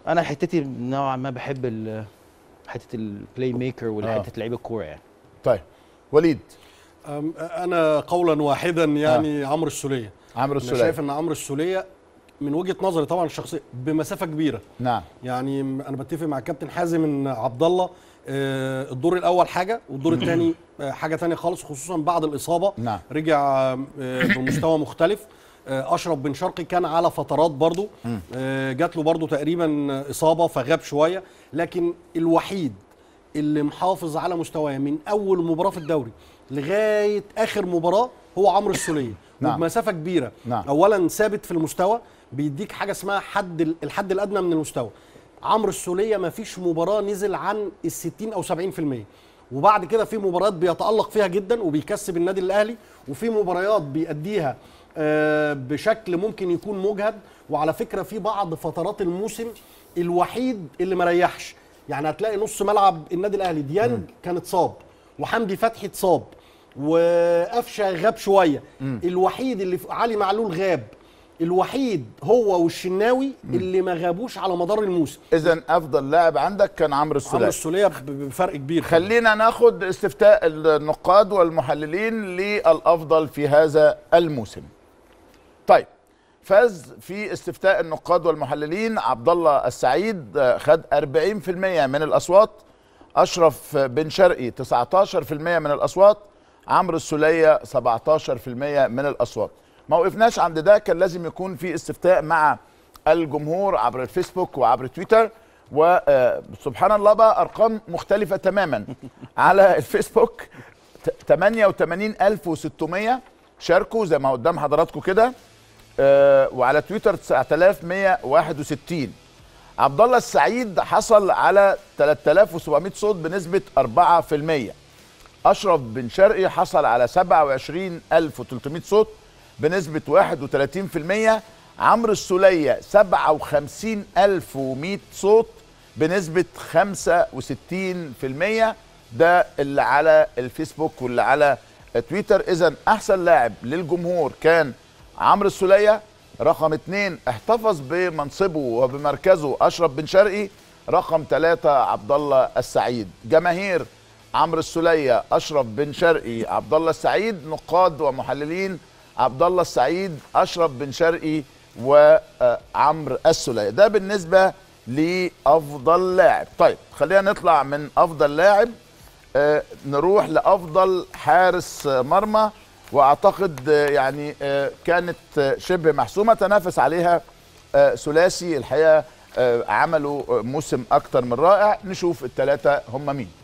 [SPEAKER 4] انا حتتي نوعا ما بحب ال- حته البلاي ميكر وحته لعيب الكوره يعني.
[SPEAKER 1] طيب وليد.
[SPEAKER 5] أم، انا قولا واحدا يعني عمرو السوليه.
[SPEAKER 1] عمرو
[SPEAKER 5] انا
[SPEAKER 1] السوليه.
[SPEAKER 5] شايف ان عمرو السوليه من وجهه نظري طبعا الشخصيه بمسافه كبيره.
[SPEAKER 1] نعم.
[SPEAKER 5] يعني انا بتفق مع الكابتن حازم ان عبد الله آه، الدور الاول حاجه والدور الثاني حاجه ثانيه خالص، خصوصا بعد الاصابه.
[SPEAKER 1] نعم.
[SPEAKER 5] رجع آه، بمستوى مختلف. آه، اشرف بن شرقي كان على فترات برضو، آه، جات له برضو تقريبا اصابه فغاب شويه، لكن الوحيد اللي محافظ على مستواه من اول مباراه في الدوري لغايه اخر مباراه هو عمرو السوليه.
[SPEAKER 1] نعم.
[SPEAKER 5] وبمسافه كبيره.
[SPEAKER 1] نعم.
[SPEAKER 5] اولا ثابت في المستوى، بيديك حاجه اسمها حد الحد الادنى من المستوى. عمرو السوليه ما فيش مباراه نزل عن ال ستين او سبعين في المية، وبعد كده في مباريات بيتالق فيها جدا وبيكسب النادي الاهلي، وفي مباريات بيأديها آه، بشكل ممكن يكون مجهد. وعلى فكره في بعض فترات الموسم الوحيد اللي ما ريحش، يعني هتلاقي نص ملعب النادي الاهلي ديانج كان اتصاب، وحمدي فتحي اتصاب، وقفشه غاب شويه. الوحيد اللي علي معلول غاب، الوحيد هو والشناوي اللي ما غابوش على مدار الموسم.
[SPEAKER 1] اذا افضل لاعب عندك كان عمرو
[SPEAKER 5] عمرو
[SPEAKER 1] السوليه.
[SPEAKER 5] السوليه ب- بفرق كبير.
[SPEAKER 1] خلينا ناخد استفتاء النقاد والمحللين للافضل في هذا الموسم. طيب، فاز في استفتاء النقاد والمحللين عبد الله السعيد، آه، خد أربعين في المية من الاصوات، اشرف بن شرقي تسعة عشر في المية من الاصوات، عمرو السوليه سبعة عشر في المية من الاصوات. ما وقفناش عند ده، كان لازم يكون في استفتاء مع الجمهور عبر الفيسبوك وعبر تويتر، وسبحان الله بقى ارقام مختلفه تماما. على الفيسبوك ثمانية وثمانين ألف وستمية شاركوا زي ما قدام حضراتكم كده، آه، وعلى تويتر تسعة آلاف ومية وواحد وستين. عبد الله السعيد حصل على ثلاثة آلاف وسبعمية صوت بنسبه أربعة في المية. اشرف بن شرقي حصل على سبعة وعشرين ألف وثلاثمية صوت بنسبه واحد وثلاثين في المية. عمرو السوليه سبعة وخمسين ألف ومية صوت بنسبه خمسة وستين في المية. ده اللي على الفيسبوك واللي على تويتر. اذا احسن لاعب للجمهور كان عمرو السوليه. رقم اثنين احتفظ بمنصبه وبمركزه اشرف بن شرقي. رقم ثلاثة عبد الله السعيد. جماهير عمرو السوليه، اشرف بن شرقي، عبد الله السعيد. نقاد ومحللين عبد الله السعيد، اشرف بن شرقي، وعمرو السوليه. ده بالنسبه لافضل لاعب. طيب خلينا نطلع من افضل لاعب، آه نروح لافضل حارس مرمى، واعتقد آه يعني آه كانت آه شبه محسومه، تنافس عليها آه ثلاثي الحقيقه، آه عملوا آه موسم اكتر من رائع. نشوف الثلاثه هم مين.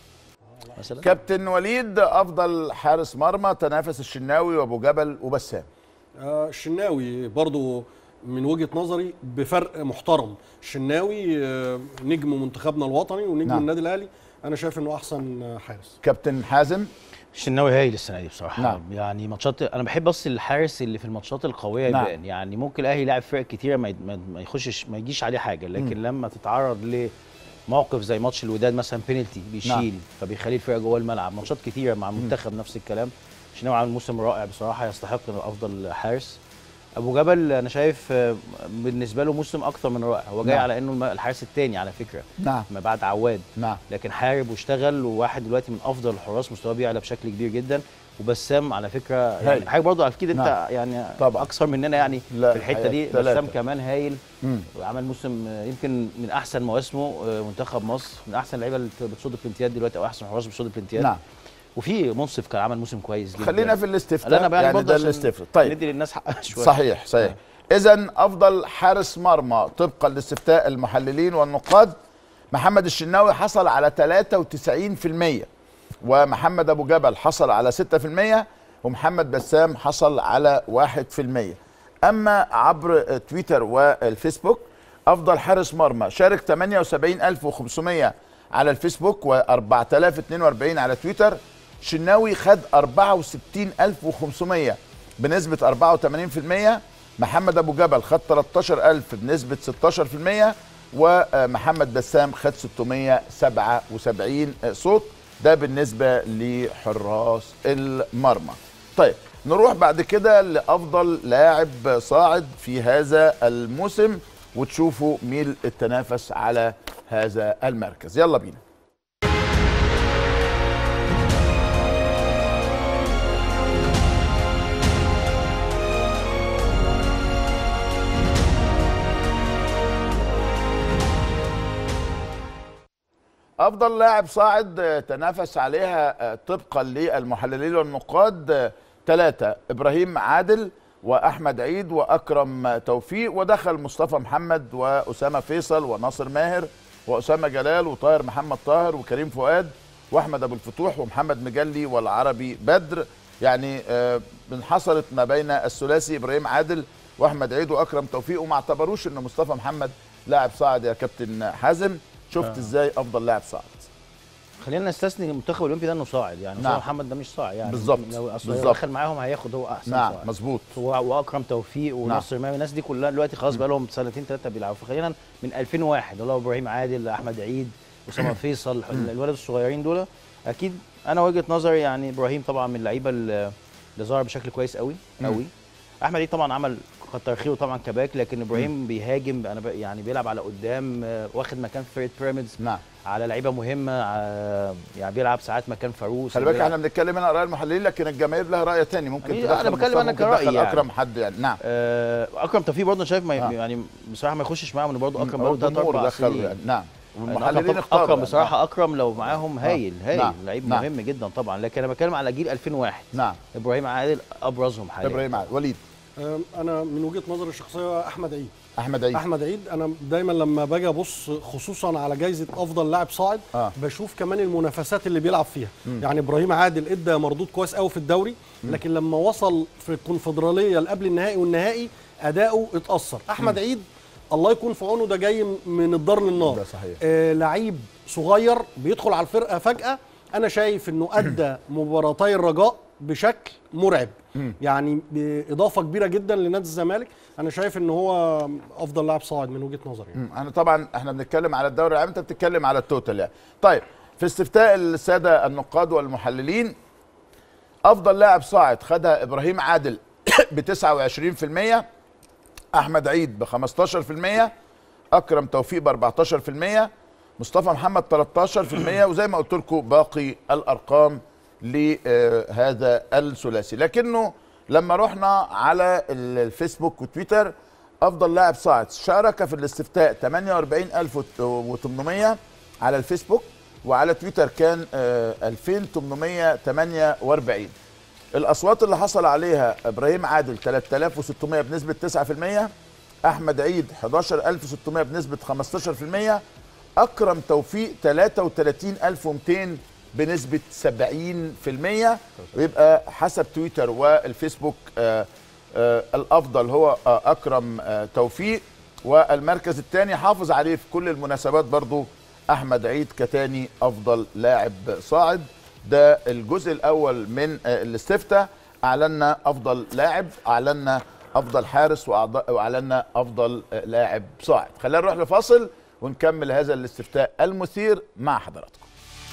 [SPEAKER 4] مثلا
[SPEAKER 1] كابتن وليد، افضل حارس مرمى تنافس الشناوي وابو جبل وبسام.
[SPEAKER 5] آه، الشناوي برضو من وجهة نظري بفرق محترم. الشناوي آه، نجم منتخبنا الوطني ونجم
[SPEAKER 1] نعم.
[SPEAKER 5] النادي الاهلي، انا شايف انه احسن آه، حارس.
[SPEAKER 1] كابتن حازم.
[SPEAKER 4] الشناوي هايل السنه دي بصراحه.
[SPEAKER 1] نعم.
[SPEAKER 4] يعني ماتشات، انا بحب بس الحارس اللي في الماتشات القويه
[SPEAKER 1] نعم.
[SPEAKER 4] يبان. يعني ممكن الاهلي يلعب فرق كتيره ما ما- ما يخشش ما يجيش عليه حاجه، لكن م. لما تتعرض لموقف زي ماتش الوداد مثلا بينالتي بيشيل،
[SPEAKER 1] نعم.
[SPEAKER 4] فبيخلي الفرقه جوه الملعب. ماتشات كتيره مع المنتخب نفس الكلام. الشناوي عامل موسم رائع بصراحه، يستحق انه افضل حارس. ابو جبل انا شايف آه، بالنسبه له موسم اكتر من رائع. هو جاي
[SPEAKER 1] نعم.
[SPEAKER 4] على انه الم- الحارس الثاني على فكره،
[SPEAKER 1] نعم.
[SPEAKER 4] ما بعد عواد.
[SPEAKER 1] نعم.
[SPEAKER 4] لكن حارب واشتغل، وواحد دلوقتي من افضل الحراس، مستواه بيعلى بشكل كبير جدا. وبسام على فكره
[SPEAKER 1] هايل.
[SPEAKER 4] يعني حاجه برضه اكيد انت
[SPEAKER 1] نعم.
[SPEAKER 4] يعني
[SPEAKER 1] طبعا.
[SPEAKER 4] اكثر مننا يعني
[SPEAKER 1] لا،
[SPEAKER 4] في الحته
[SPEAKER 1] الحقيقة
[SPEAKER 4] دي.
[SPEAKER 1] ثلاثة.
[SPEAKER 4] بسام كمان هايل،
[SPEAKER 1] مم.
[SPEAKER 4] وعمل موسم آه، يمكن من احسن مواسمه. آه، منتخب مصر من احسن اللعيبه اللي بتصد البلنتيات دلوقتي، او احسن حراس بتصد البلنتيات.
[SPEAKER 1] نعم.
[SPEAKER 4] وفي منصف كان عمل موسم كويس جدا.
[SPEAKER 1] خلينا في الاستفتاء.
[SPEAKER 4] لا، انا بقى
[SPEAKER 1] يعني
[SPEAKER 4] برضه
[SPEAKER 1] ده
[SPEAKER 4] عشان
[SPEAKER 1] الاستفتاء. طيب
[SPEAKER 4] ندي للناس حقها شويه.
[SPEAKER 1] صحيح صحيح. اذا افضل حارس مرمى طبقا لاستفتاء المحللين والنقاد، محمد الشناوي حصل على ثلاثة وتسعين في المية، ومحمد ابو جبل حصل على ستة في المية، ومحمد بسام حصل على واحد في المية. اما عبر تويتر والفيسبوك، افضل حارس مرمى شارك ثمانية وسبعين ألف وخمسمية على الفيسبوك وأربعة آلاف واثنين وأربعين على تويتر. شناوي خد أربعة وستين ألف وخمسمية بنسبه أربعة وثمانين في المية. محمد ابو جبل خد ثلاثة عشر ألف بنسبه ستة عشر في المية، ومحمد بسام خد ستمية وسبعة وسبعين صوت. ده بالنسبه لحراس المرمى. طيب نروح بعد كده لافضل لاعب صاعد في هذا الموسم، وتشوفوا مين التنافس على هذا المركز. يلا بينا. افضل لاعب صاعد تنافس عليها طبقا للمحللين والنقاد ثلاثه: ابراهيم عادل واحمد عيد واكرم توفيق، ودخل مصطفى محمد واسامه فيصل وناصر ماهر واسامه جلال وطاهر محمد طاهر وكريم فؤاد واحمد ابو الفتوح ومحمد مجلي والعربي بدر. يعني انحصرت ما بين الثلاثي ابراهيم عادل واحمد عيد واكرم توفيق، وما اعتبروش ان مصطفى محمد لاعب صاعد. يا كابتن حازم شفت آه. ازاي افضل لاعب صاعد؟
[SPEAKER 4] خلينا نستثني المنتخب الاولمبي ده انه صاعد، يعني مصطفى
[SPEAKER 1] نعم.
[SPEAKER 4] محمد ده مش صاعد يعني
[SPEAKER 1] بالظبط
[SPEAKER 4] لو اصلا
[SPEAKER 1] بالظبط
[SPEAKER 4] دخل معاهم هياخد هو احسن
[SPEAKER 1] نعم
[SPEAKER 4] صاعد.
[SPEAKER 1] مظبوط.
[SPEAKER 4] واكرم توفيق وناصر
[SPEAKER 1] نعم.
[SPEAKER 4] ماهر الناس دي كلها دلوقتي خلاص بقى لهم سنتين ثلاثه بيلعبوا. فخلينا من ألفين وواحد اللي هو ابراهيم عادل، احمد عيد، اسامه فيصل، الولد الصغيرين دول. اكيد انا وجهه نظري يعني ابراهيم طبعا من اللعيبه اللي ظهر بشكل كويس قوي قوي. احمد عيد طبعا عمل كتر خيره طبعا كباك، لكن ابراهيم بيهاجم، انا يعني بيلعب على قدام، واخد مكان في فرقه بيراميدز.
[SPEAKER 1] نعم.
[SPEAKER 4] على لعيبه مهمه، يعني بيلعب ساعات مكان فاروس.
[SPEAKER 1] خلي بالك احنا بنتكلم هنا راي المحللين، لكن الجماهير لها راي ثاني. ممكن
[SPEAKER 4] تدخل انا بتكلم انا كرايي يعني.
[SPEAKER 1] اكرم حد يعني. نعم.
[SPEAKER 4] آه اكرم توفيق برضه شايف ما
[SPEAKER 1] آه.
[SPEAKER 4] يعني بصراحه ما يخشش معاهم، برضه اكرم برضه ثلاث
[SPEAKER 1] اربع سنين يعني. نعم. والمحللين اختاروا
[SPEAKER 4] اكرم بصراحه يعني. اكرم لو معاهم هايل هايل
[SPEAKER 1] نعم.
[SPEAKER 4] لعيب
[SPEAKER 1] نعم.
[SPEAKER 4] مهم جدا طبعا، لكن انا بتكلم على جيل ألفين وواحد.
[SPEAKER 1] نعم.
[SPEAKER 4] ابراهيم عادل ابرزهم حاليا.
[SPEAKER 1] ابراهيم عادل. وليد.
[SPEAKER 5] انا من وجهه نظري الشخصيه احمد عيد.
[SPEAKER 1] احمد عيد
[SPEAKER 5] احمد عيد انا دايما لما باجي ابص خصوصا على جائزه افضل لاعب صاعد آه. بشوف كمان المنافسات اللي بيلعب فيها. م. يعني ابراهيم عادل ادى مردود كويس قوي في الدوري، م. لكن لما وصل في الكونفدراليه اللي قبل النهائي والنهائي اداؤه اتاثر. احمد م. عيد الله يكون في عونه، ده جاي من الدار للنار.
[SPEAKER 1] ده صحيح.
[SPEAKER 5] آه لعيب صغير بيدخل على الفرقه فجاه. انا شايف انه ادى مباراتي الرجاء بشكل مرعب. مم. يعني باضافه كبيره جدا لنادي الزمالك. انا شايف ان هو افضل لاعب صاعد من وجهه نظري يعني.
[SPEAKER 1] انا طبعا احنا بنتكلم على الدوري العام، انت بتتكلم على التوتال يعني. طيب في استفتاء الساده النقاد والمحللين افضل لاعب صاعد خدها ابراهيم عادل ب تسعة وعشرين بالمية، احمد عيد ب خمستاشر بالمية، اكرم توفيق ب أربعتاشر بالمية، مصطفى محمد تلتاشر بالمية، وزي ما قلت لكم باقي الارقام لهذا الثلاثي. لكنه لما رحنا على الفيسبوك وتويتر افضل لاعب صاعد شارك في الاستفتاء ثمانية وأربعين ألف وثمانمائة على الفيسبوك، وعلى تويتر كان ألفين وثمانمائة وثمانية وأربعين. الاصوات اللي حصل عليها ابراهيم عادل ثلاثة آلاف وستمائة بنسبه تسعة بالمية، احمد عيد أحد عشر ألف وستمائة بنسبه خمستاشر بالمية، اكرم توفيق ثلاثة وثلاثين ألف ومئتين بنسبة سبعين بالمية. ويبقى حسب تويتر والفيسبوك آآ آآ الأفضل هو أكرم توفيق، والمركز الثاني حافظ عليه في كل المناسبات برضو أحمد عيد كتاني أفضل لاعب صاعد. ده الجزء الأول من الاستفتاء. أعلنا أفضل لاعب، أعلنا أفضل حارس، وأعلنا أفضل لاعب صاعد. خلينا نروح لفاصل ونكمل هذا الاستفتاء المثير مع حضراتكم.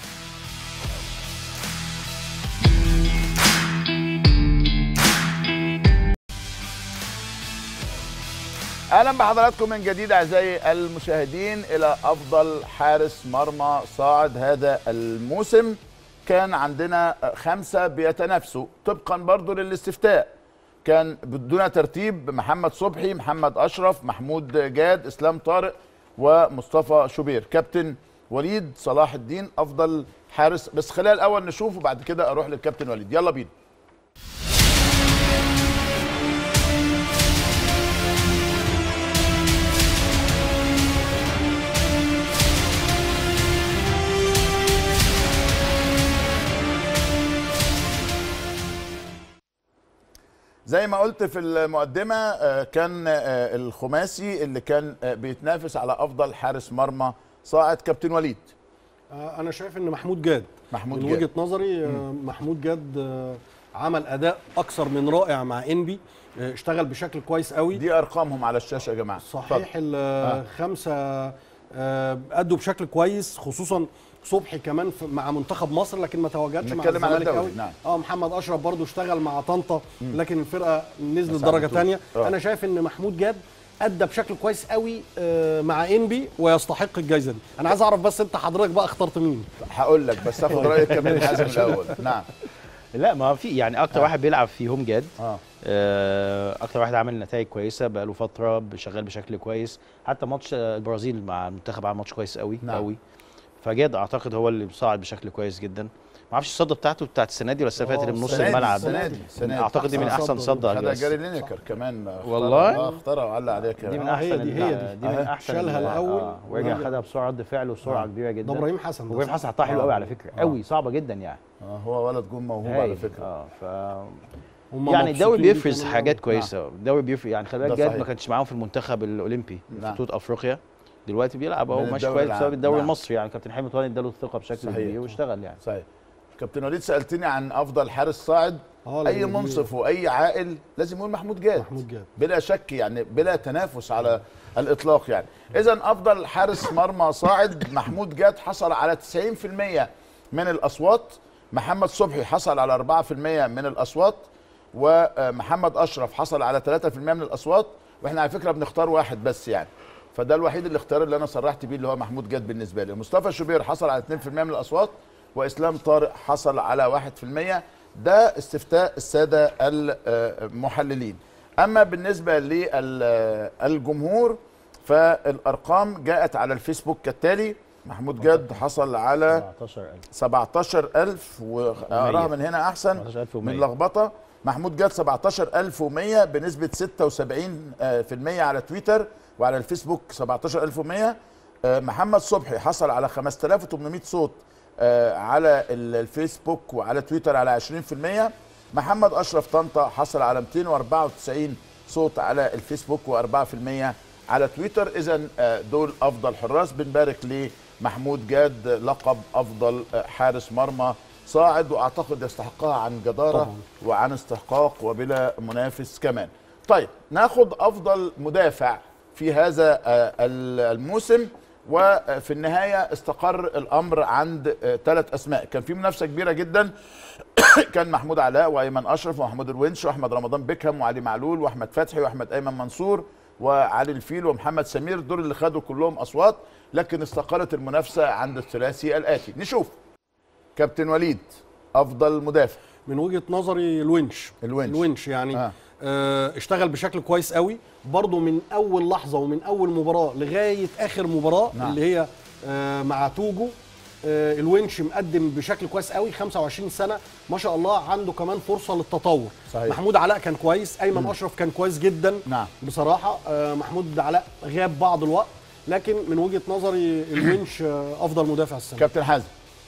[SPEAKER 1] اهلا بحضراتكم من جديد اعزائي المشاهدين الى افضل حارس مرمى صاعد هذا الموسم. كان عندنا خمسه بيتنافسوا طبقا برضو للاستفتاء. كان بدون ترتيب: محمد صبحي، محمد اشرف، محمود جاد، اسلام طارق، ومصطفى شوبير. كابتن وليد صلاح الدين افضل حارس، بس خلال الاول نشوف وبعد كده اروح للكابتن وليد. يلا بينا. زي ما قلت في المقدمة كان الخماسي اللي كان بيتنافس على أفضل حارس مرمى صاعد. كابتن وليد.
[SPEAKER 5] أنا شايف إن محمود جاد
[SPEAKER 1] محمود
[SPEAKER 5] من
[SPEAKER 1] جاد.
[SPEAKER 5] وجهة نظري مم. محمود جاد عمل أداء أكثر من رائع مع إنبي، اشتغل بشكل كويس قوي.
[SPEAKER 1] دي أرقامهم على الشاشة يا جماعة.
[SPEAKER 5] صحيح. الخمسة أدوا بشكل كويس، خصوصا صبحي كمان مع منتخب مصر لكن ما تواجدش مع الزمالك قوي.
[SPEAKER 1] نعم.
[SPEAKER 5] اه محمد اشرف برضو اشتغل مع طنطا لكن الفرقه نزلت درجه ثانيه. انا شايف ان محمود جاد ادى بشكل كويس قوي آه، مع انبي ويستحق الجائزه دي. انا عايز اعرف بس انت حضرتك بقى اخترت مين؟
[SPEAKER 1] هقول لك بس اخد رايك كابتن حازم الاول. نعم.
[SPEAKER 4] لا ما في يعني اكتر
[SPEAKER 1] آه.
[SPEAKER 4] واحد بيلعب في هوم جاد،
[SPEAKER 1] اه
[SPEAKER 4] آه، اكتر واحد عامل نتائج كويسه بقاله فتره شغال بشكل كويس، حتى ماتش البرازيل مع المنتخب عمل ماتش كويس قوي
[SPEAKER 1] نعم.
[SPEAKER 4] قوي. فجاد اعتقد هو اللي صاعد بشكل كويس جدا. ما اعرفش الصده بتاعته بتاعت السنه دي ولا السنه اللي فاتت من نص
[SPEAKER 1] السنة دي،
[SPEAKER 4] الملعب.
[SPEAKER 1] السنة دي، السنة دي.
[SPEAKER 4] اعتقد دي من احسن صده
[SPEAKER 1] خدها
[SPEAKER 4] بس.
[SPEAKER 1] جاري لينيكر كمان اختارها.
[SPEAKER 4] والله؟
[SPEAKER 1] اه اختارها وعلق عليها
[SPEAKER 4] دي
[SPEAKER 1] كمان.
[SPEAKER 4] من
[SPEAKER 5] آه،
[SPEAKER 4] احسن
[SPEAKER 5] هي دي، هي
[SPEAKER 4] ال-
[SPEAKER 5] دي.
[SPEAKER 4] دي من
[SPEAKER 1] أهي.
[SPEAKER 4] احسن
[SPEAKER 5] شالها
[SPEAKER 4] ال-
[SPEAKER 5] الأول.
[SPEAKER 4] آه، ورجع
[SPEAKER 5] ورجع.
[SPEAKER 4] خدها بسرعه رد فعل وسرعه
[SPEAKER 1] آه.
[SPEAKER 4] كبيره جدا.
[SPEAKER 5] ده ابراهيم حسن ده
[SPEAKER 4] وابراهيم
[SPEAKER 5] صح؟
[SPEAKER 4] حسن حطها حلو
[SPEAKER 5] آه.
[SPEAKER 4] قوي على فكره،
[SPEAKER 5] آه.
[SPEAKER 4] قوي صعبه جدا يعني.
[SPEAKER 1] اه هو ولد جون موهوب على
[SPEAKER 4] هايل.
[SPEAKER 1] فكره.
[SPEAKER 4] اه ف
[SPEAKER 5] هم
[SPEAKER 4] يعني الدوري
[SPEAKER 5] مبسوطين
[SPEAKER 4] بيفرز
[SPEAKER 5] كمان
[SPEAKER 4] حاجات
[SPEAKER 5] أوي.
[SPEAKER 4] كويسه. الدوري بيفرز يعني خلي بالك
[SPEAKER 1] ده
[SPEAKER 4] جاد
[SPEAKER 1] صحيح.
[SPEAKER 4] ما كانش معاهم في المنتخب الاولمبي
[SPEAKER 1] نعم.
[SPEAKER 4] في بطوله افريقيا، دلوقتي بيلعب اهو
[SPEAKER 1] من
[SPEAKER 4] ماشي
[SPEAKER 1] الدوري
[SPEAKER 4] كويس
[SPEAKER 1] العام.
[SPEAKER 4] بسبب الدوري
[SPEAKER 1] نعم.
[SPEAKER 4] المصري. يعني كابتن حامد طارق اداله الثقه بشكل
[SPEAKER 1] صحيح.
[SPEAKER 4] كبير واشتغل يعني.
[SPEAKER 1] صحيح. كابتن وليد سالتني عن افضل حارس صاعد.
[SPEAKER 5] آه،
[SPEAKER 1] اي
[SPEAKER 5] لأن دي-
[SPEAKER 1] منصف واي عاقل لازم يقول محمود جاد.
[SPEAKER 5] محمود جاد.
[SPEAKER 1] بلا شك يعني، بلا تنافس على الاطلاق يعني. اذا افضل حارس مرمى صاعد محمود جاد حصل على تسعين في المية من الاصوات، محمد صبحي حصل على أربعة في المية من الاصوات، ومحمد اشرف حصل على ثلاثة في المية من الاصوات، واحنا على فكره بنختار واحد بس يعني. فده الوحيد الاختيار اللي انا صرحت بيه اللي هو محمود جاد بالنسبه لي. مصطفى شوبير حصل على اثنين في المية من الاصوات، واسلام طارق حصل على واحد في المية. ده استفتاء الساده المحللين. اما بالنسبه للجمهور فالارقام جاءت على الفيسبوك كالتالي: محمود جاد حصل على
[SPEAKER 4] سبعتاشر ألف
[SPEAKER 1] سبعتاشر ألف، واقراها من هنا احسن
[SPEAKER 4] سبعتاشر ألف ومية.
[SPEAKER 1] من لخبطه. محمود جاد سبعتاشر ألف ومية بنسبه ستة وسبعين في المية على تويتر، وعلى الفيسبوك سبعتاشر ألف ومية. محمد صبحي حصل على خمسة آلاف وثمانمائة صوت على الفيسبوك، وعلى تويتر على عشرين في المية. محمد اشرف طنطا حصل على مئتين وأربعة وتسعين صوت على الفيسبوك وأربعة في المية على تويتر. اذا دول افضل حراس. بنبارك لمحمود جاد لقب افضل حارس مرمى صاعد، واعتقد يستحقها عن جداره
[SPEAKER 5] طبعا.
[SPEAKER 1] وعن استحقاق وبلا منافس كمان. طيب ناخد افضل مدافع في هذا الموسم، وفي النهايه استقر الامر عند ثلاث اسماء. كان في منافسه كبيره جدا كان محمود علاء وايمن اشرف ومحمود الونش واحمد رمضان بيكهام وعلي معلول واحمد فتحي واحمد ايمن منصور وعلي الفيل ومحمد سمير، دول اللي خدوا كلهم اصوات. لكن استقرت المنافسه عند الثلاثي الاتي. نشوف كابتن وليد افضل مدافع.
[SPEAKER 5] من وجهه نظري الونش.
[SPEAKER 1] الونش.
[SPEAKER 5] الونش يعني
[SPEAKER 1] آه.
[SPEAKER 5] آه اشتغل بشكل كويس قوي برضه من اول لحظه ومن اول مباراه لغايه اخر مباراه.
[SPEAKER 1] نعم.
[SPEAKER 5] اللي هي آه مع توجو. آه الونش مقدم بشكل كويس قوي، خمسة وعشرين سنه ما شاء الله، عنده كمان فرصه للتطور.
[SPEAKER 1] صحيح.
[SPEAKER 5] محمود علاء كان كويس، ايمن اشرف كان كويس جدا.
[SPEAKER 1] نعم.
[SPEAKER 5] بصراحه آه محمود علاء غاب بعض الوقت، لكن من وجهه نظري الونش آه افضل مدافع السنه.
[SPEAKER 1] كابتن حازم.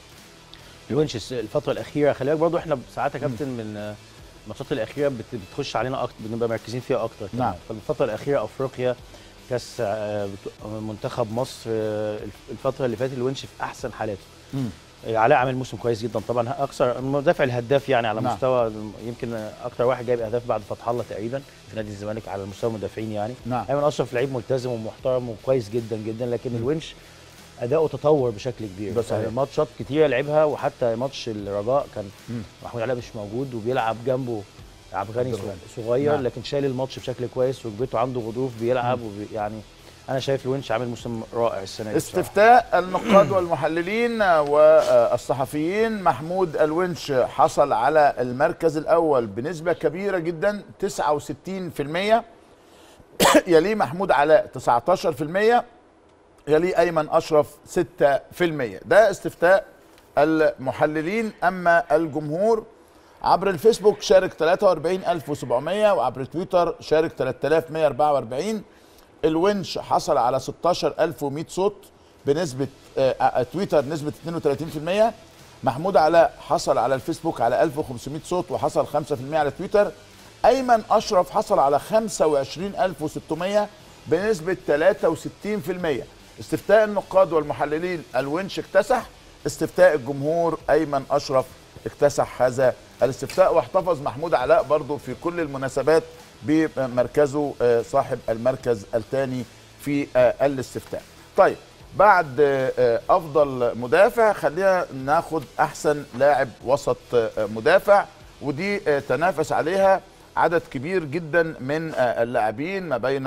[SPEAKER 4] الونش الفتره الاخيره خلي بالك برضه احنا ساعات يا كابتن من الماتشات الاخيره بت- بتخش علينا اكتر، بنبقى مركزين فيها اكتر كمان.
[SPEAKER 1] نعم.
[SPEAKER 4] فالفتره الاخيره افريقيا، كاس آه، بت- منتخب مصر، آه، الفتره اللي فاتت الونش في احسن حالاته.
[SPEAKER 1] مم.
[SPEAKER 4] آه، علاء عامل موسم كويس جدا طبعا، اكثر المدافع الهداف يعني على
[SPEAKER 1] نعم.
[SPEAKER 4] مستوى، يمكن اكتر واحد جايب اهداف بعد فتح الله تقريبا في نادي الزمالك على مستوى المدافعين يعني.
[SPEAKER 1] نعم.
[SPEAKER 4] ايمن اشرف لعيب ملتزم ومحترم وكويس جدا جدا، لكن الونش اداؤه تطور بشكل كبير.
[SPEAKER 1] ده صحيح.
[SPEAKER 4] ماتشات كتيره لعبها، وحتى ماتش الرجاء كان
[SPEAKER 1] مم.
[SPEAKER 4] محمود علاء مش موجود وبيلعب جنبه عبد الغني
[SPEAKER 1] عبد الغني.
[SPEAKER 4] صغير،
[SPEAKER 1] نعم.
[SPEAKER 4] لكن شايل الماتش بشكل كويس، وركبته عنده غضروف بيلعب وبي يعني انا شايف الونش عامل موسم رائع السنه دي بصراحة.
[SPEAKER 1] استفتاء النقاد والمحللين والصحفيين: محمود الونش حصل على المركز الأول بنسبة كبيرة جدا تسعة وستين في المية، يليه محمود علاء تسعتاشر في المية، يليه أيمن أشرف ستة في المية. ده استفتاء المحللين. أما الجمهور عبر الفيسبوك شارك ثلاثة وأربعين ألف وسبعمية، وعبر تويتر شارك ثلاثة آلاف ومئة وأربعة وأربعين. الونش حصل على ستاشر ألف ومئة صوت بنسبة آه تويتر نسبة اثنين وثلاثين في المية. محمود علاء حصل على الفيسبوك على ألف وخمسمئة صوت وحصل خمسة في المية على تويتر. أيمن أشرف حصل على خمسة وعشرين ألف وستمية بنسبة ثلاثة وستين في المية. استفتاء النقاد والمحللين: الونش اكتسح. استفتاء الجمهور: أيمن أشرف اكتسح هذا الاستفتاء. واحتفظ محمود علاء برضو في كل المناسبات بمركزه صاحب المركز الثاني في الاستفتاء. طيب بعد افضل مدافع خلينا ناخد احسن لاعب وسط مدافع، ودي تنافس عليها عدد كبير جدا من اللاعبين ما بين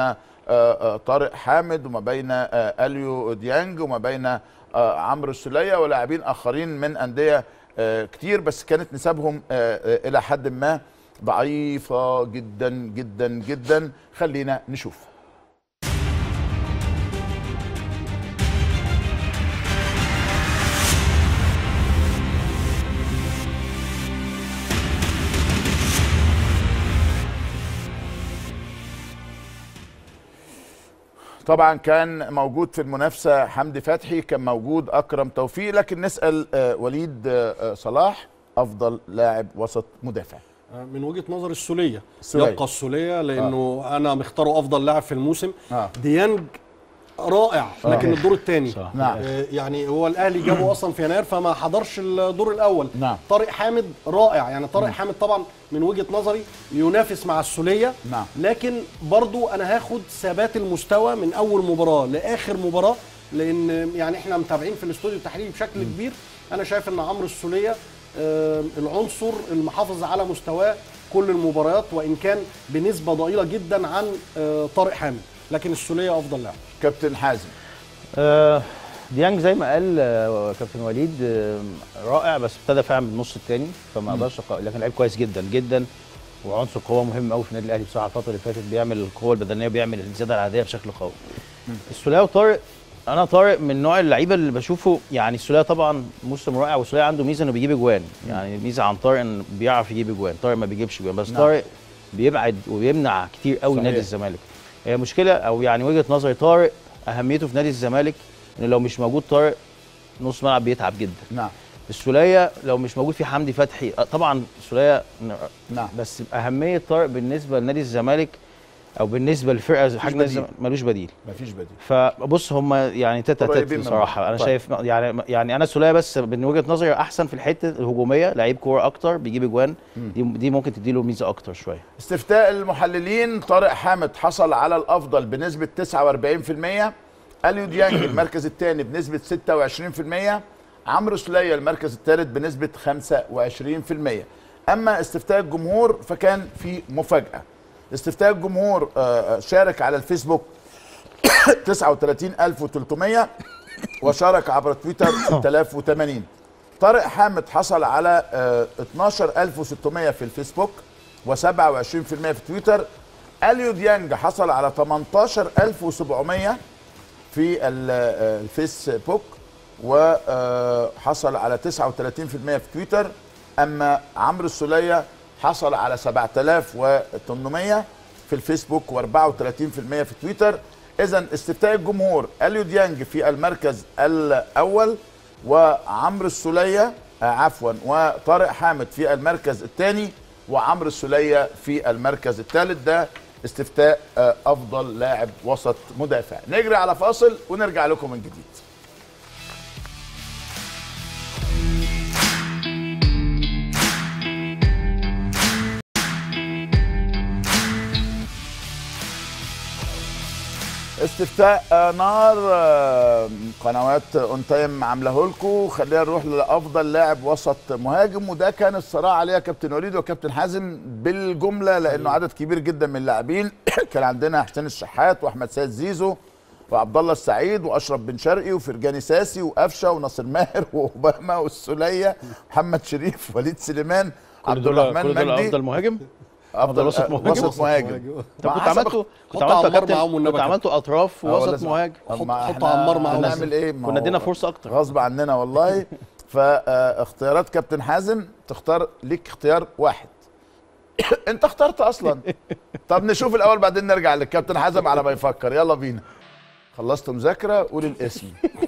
[SPEAKER 1] آه، آه، طارق حامد وما بين آه، اليو ديانج وما بين آه، عمرو السوليه ولاعبين اخرين من انديه آه، كتير، بس كانت نسبهم آه، آه، الى حد ما ضعيفه جدا جدا جدا. خلينا نشوف. طبعا كان موجود في المنافسه حمدي فتحي، كان موجود اكرم توفيق، لكن نسال آه، وليد آه، صلاح افضل لاعب وسط مدافع.
[SPEAKER 5] من وجهه نظر السوليه
[SPEAKER 1] السولية.
[SPEAKER 5] يبقى السوليه لانه آه. انا مختاره افضل لاعب في الموسم.
[SPEAKER 1] آه.
[SPEAKER 5] ديانج رائع لكن
[SPEAKER 1] آه.
[SPEAKER 5] الدور الثاني
[SPEAKER 1] نعم.
[SPEAKER 5] آه يعني هو الاهلي جابه اصلا في يناير فما حضرش الدور الاول.
[SPEAKER 1] نعم.
[SPEAKER 5] طارق حامد رائع، يعني طارق حامد طبعا من وجهه نظري ينافس مع السوليه.
[SPEAKER 1] نعم.
[SPEAKER 5] لكن برضو انا هاخد ثبات المستوى من اول مباراه لاخر مباراه، لان يعني احنا متابعين في الاستوديو التحليلي بشكل م. كبير. انا شايف ان عمرو السوليه آه العنصر المحافظ على مستواه كل المباريات، وان كان بنسبه ضئيله جدا عن آه طارق حامد، لكن السوليه افضل لاعب.
[SPEAKER 1] كابتن حازم.
[SPEAKER 4] آه ديانج زي ما قال آه كابتن وليد آه رائع، بس ابتدى فعلا من النص الثاني فما اقدرش، لكن لعيب كويس جدا جدا وعنصر قوه مهم قوي في النادي الاهلي بصراحه. الفتره اللي فاتت بيعمل القوه البدنيه وبيعمل الزياده العاديه بشكل قوي. السوليه وطارق، انا طارق من نوع اللعيبه اللي بشوفه، يعني السوليه طبعا موسم رائع، والسوليه عنده ميزه انه بيجيب اجوان، يعني ميزه عن طارق انه بيعرف يجيب اجوان. طارق ما بيجيبش اجوان، بس نعم. طارق بيبعد وبيمنع كتير قوي نادي الزمالك. هي مشكله او يعني وجهه نظري طارق اهميته في نادي الزمالك ان لو مش موجود طارق نص ملعب بيتعب جدا.
[SPEAKER 1] نعم.
[SPEAKER 4] السوليه لو مش موجود في حمدي فتحي طبعا السوليه
[SPEAKER 1] نعم،
[SPEAKER 4] بس اهميه طارق بالنسبه لنادي الزمالك او بالنسبه للفرقه حاجه نادي الزمالك ملوش بديل.
[SPEAKER 1] مفيش بديل.
[SPEAKER 4] فبص هم يعني تاتا تاتا بصراحه. انا طيب. شايف يعني يعني انا السوليه بس من وجهه نظري احسن في الحته الهجوميه، لعيب كوره اكتر بيجيب اجوان، دي, دي ممكن تديله ميزه اكتر شويه.
[SPEAKER 1] استفتاء المحللين، طارق حامد حصل على الافضل بنسبه تسعة وأربعين بالمية، اليو ديانج المركز الثاني بنسبه ستة وعشرين بالمية، عمرو سوليه المركز الثالث بنسبه خمسة وعشرين بالمية. اما استفتاء الجمهور فكان في مفاجاه. استفتاء الجمهور شارك على الفيسبوك تسعة وثلاثين ألف وثلاثمية وشارك عبر تويتر ستة آلاف وثمانين. طارق حامد حصل على اثناشر ألف وستمية في الفيسبوك وسبعة وعشرين بالمية في تويتر. اليو ديانج حصل على ثمانية عشر ألف وسبعمية في الفيسبوك وحصل على تسعة وثلاثين بالمية في تويتر. اما عمرو السوليه حصل على سبعة آلاف وثمانمية في الفيسبوك وأربعة وثلاثين بالمية في تويتر. اذا استفتاء الجمهور اليو ديانج في المركز الاول وعمرو السوليه آه عفوا وطارق حامد في المركز الثاني وعمرو السوليه في المركز الثالث. ده استفتاء آه افضل لاعب وسط مدافع. نجري على فاصل ونرجع لكم من جديد. استفتاء نار قنوات اون تايم عامله لكم. خلينا نروح لافضل لاعب وسط مهاجم، وده كان الصراع عليه يا كابتن وليد وكابتن حازم بالجمله لانه عدد كبير جدا من اللاعبين. كان عندنا حسين الشحات واحمد سيد زيزو وعبد الله السعيد واشرف بن شرقي وفرجاني ساسي وقفشه وناصر ماهر واوباما والسوليه محمد شريف وليد سليمان عبد الرحمن مجدي.
[SPEAKER 4] افضل مهاجم
[SPEAKER 1] افضل وسط مهاجم. وسط مهاجم.
[SPEAKER 4] طب كنت عملتوا كنت عملتوا كنت عملتوا اطراف وسط مهاجم.
[SPEAKER 1] حط عمار معاهم. نعمل ايه؟
[SPEAKER 4] كنا ادينا فرصه اكتر
[SPEAKER 1] غصب عننا والله. فاختيارات كابتن حازم تختار ليك اختيار واحد. انت اخترت اصلا. طب نشوف الاول بعدين نرجع للكابتن حازم على ما يفكر. يلا بينا. خلصت مذاكره قول الاسم.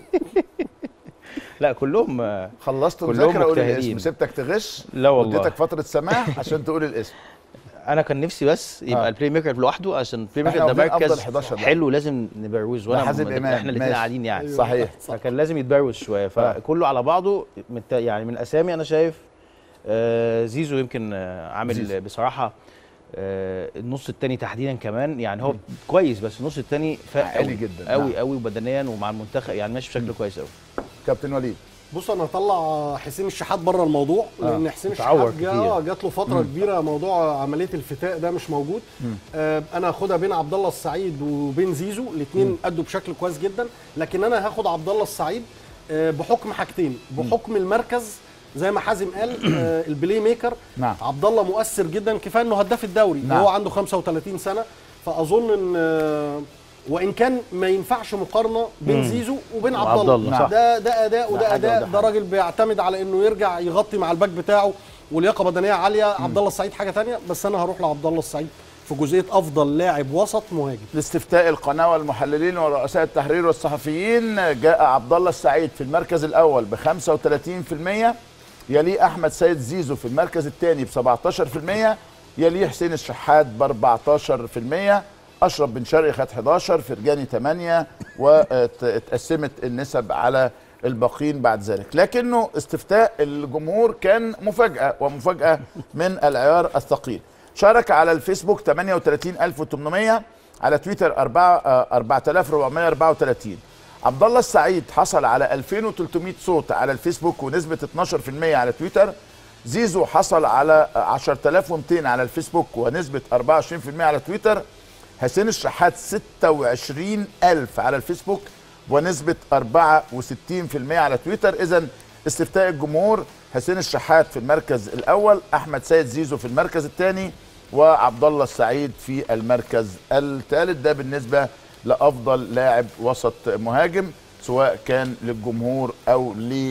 [SPEAKER 4] لا كلهم
[SPEAKER 1] خلصت مذاكره قول الاسم. سبتك تغش؟
[SPEAKER 4] لا والله.
[SPEAKER 1] اديتك فتره سماح عشان تقول الاسم.
[SPEAKER 4] انا كان نفسي بس يبقى آه. البلاي ميكر لوحده، عشان البلاي ميكر ده مركز حلو لازم نبروز، وانا احنا الاثنين قاعدين يعني
[SPEAKER 1] صحيح.
[SPEAKER 4] فكان لازم يتبروز شويه، فكله على بعضه يعني من الاسامي انا شايف آه زيزو يمكن آه عامل زيزو. بصراحه آه النص الثاني تحديدا كمان يعني هو م. كويس، بس النص الثاني فاق
[SPEAKER 1] عالي جدا
[SPEAKER 4] قوي قوي وبدنيا ومع المنتخب يعني ماشي بشكل كويس قوي.
[SPEAKER 1] كابتن وليد.
[SPEAKER 5] بص انا هطلع حسين الشحات بره الموضوع، لان حسين الشحات جا جات له فتره مم. كبيره موضوع عمليه الفتاء ده مش موجود. آه انا هاخدها بين عبد الله السعيد وبين زيزو، الاثنين ادوا بشكل كويس جدا، لكن انا هاخد عبد الله السعيد آه بحكم حاجتين، بحكم مم. المركز زي ما حازم قال، آه البلاي ميكر.
[SPEAKER 1] نعم.
[SPEAKER 5] عبد الله مؤثر جدا، كفايه انه هداف الدوري. نعم. وهو عنده خمسة وثلاثين سنه، فاظن ان آه وان كان ما ينفعش مقارنه بين مم. زيزو وبين عبد الله.
[SPEAKER 1] نعم.
[SPEAKER 5] ده ده اداء وده اداء، ده راجل بيعتمد على انه يرجع يغطي مع الباك بتاعه ولياقه بدنيه عاليه. عبد الله السعيد حاجه ثانيه، بس انا هروح لعبد الله السعيد في جزئيه افضل لاعب وسط مهاجم.
[SPEAKER 1] لاستفتاء القناه والمحللين ورؤساء التحرير والصحفيين، جاء عبد الله السعيد في المركز الاول ب خمسة وثلاثين بالمئة، يليه احمد سيد زيزو في المركز الثاني ب سبعتاشر بالمئة، يليه حسين الشحات ب أربعتاشر بالمئة، اشرف بن شرقي خد حداشر، فرجاني ثمانية، واتقسمت النسب على الباقين بعد ذلك. لكنه استفتاء الجمهور كان مفاجاه، ومفاجاه من العيار الثقيل. شارك على الفيسبوك ثمانية وثلاثين ألف وثمانمئة، على تويتر أربعة آلاف وأربعمئة وأربعة وثلاثين. عبد الله السعيد حصل على ألفين وثلاثمئة صوت على الفيسبوك ونسبه اتناشر بالمئة على تويتر. زيزو حصل على عشرة آلاف ومئتين على الفيسبوك ونسبه أربعة وعشرين بالمئة على تويتر. حسين الشحات ستة وعشرين ألف على الفيسبوك ونسبة أربعة وستين بالمئة على تويتر. إذن استفتاء الجمهور، حسين الشحات في المركز الأول، أحمد سيد زيزو في المركز الثاني، وعبد الله السعيد في المركز الثالث. ده بالنسبة لأفضل لاعب وسط مهاجم سواء كان للجمهور أو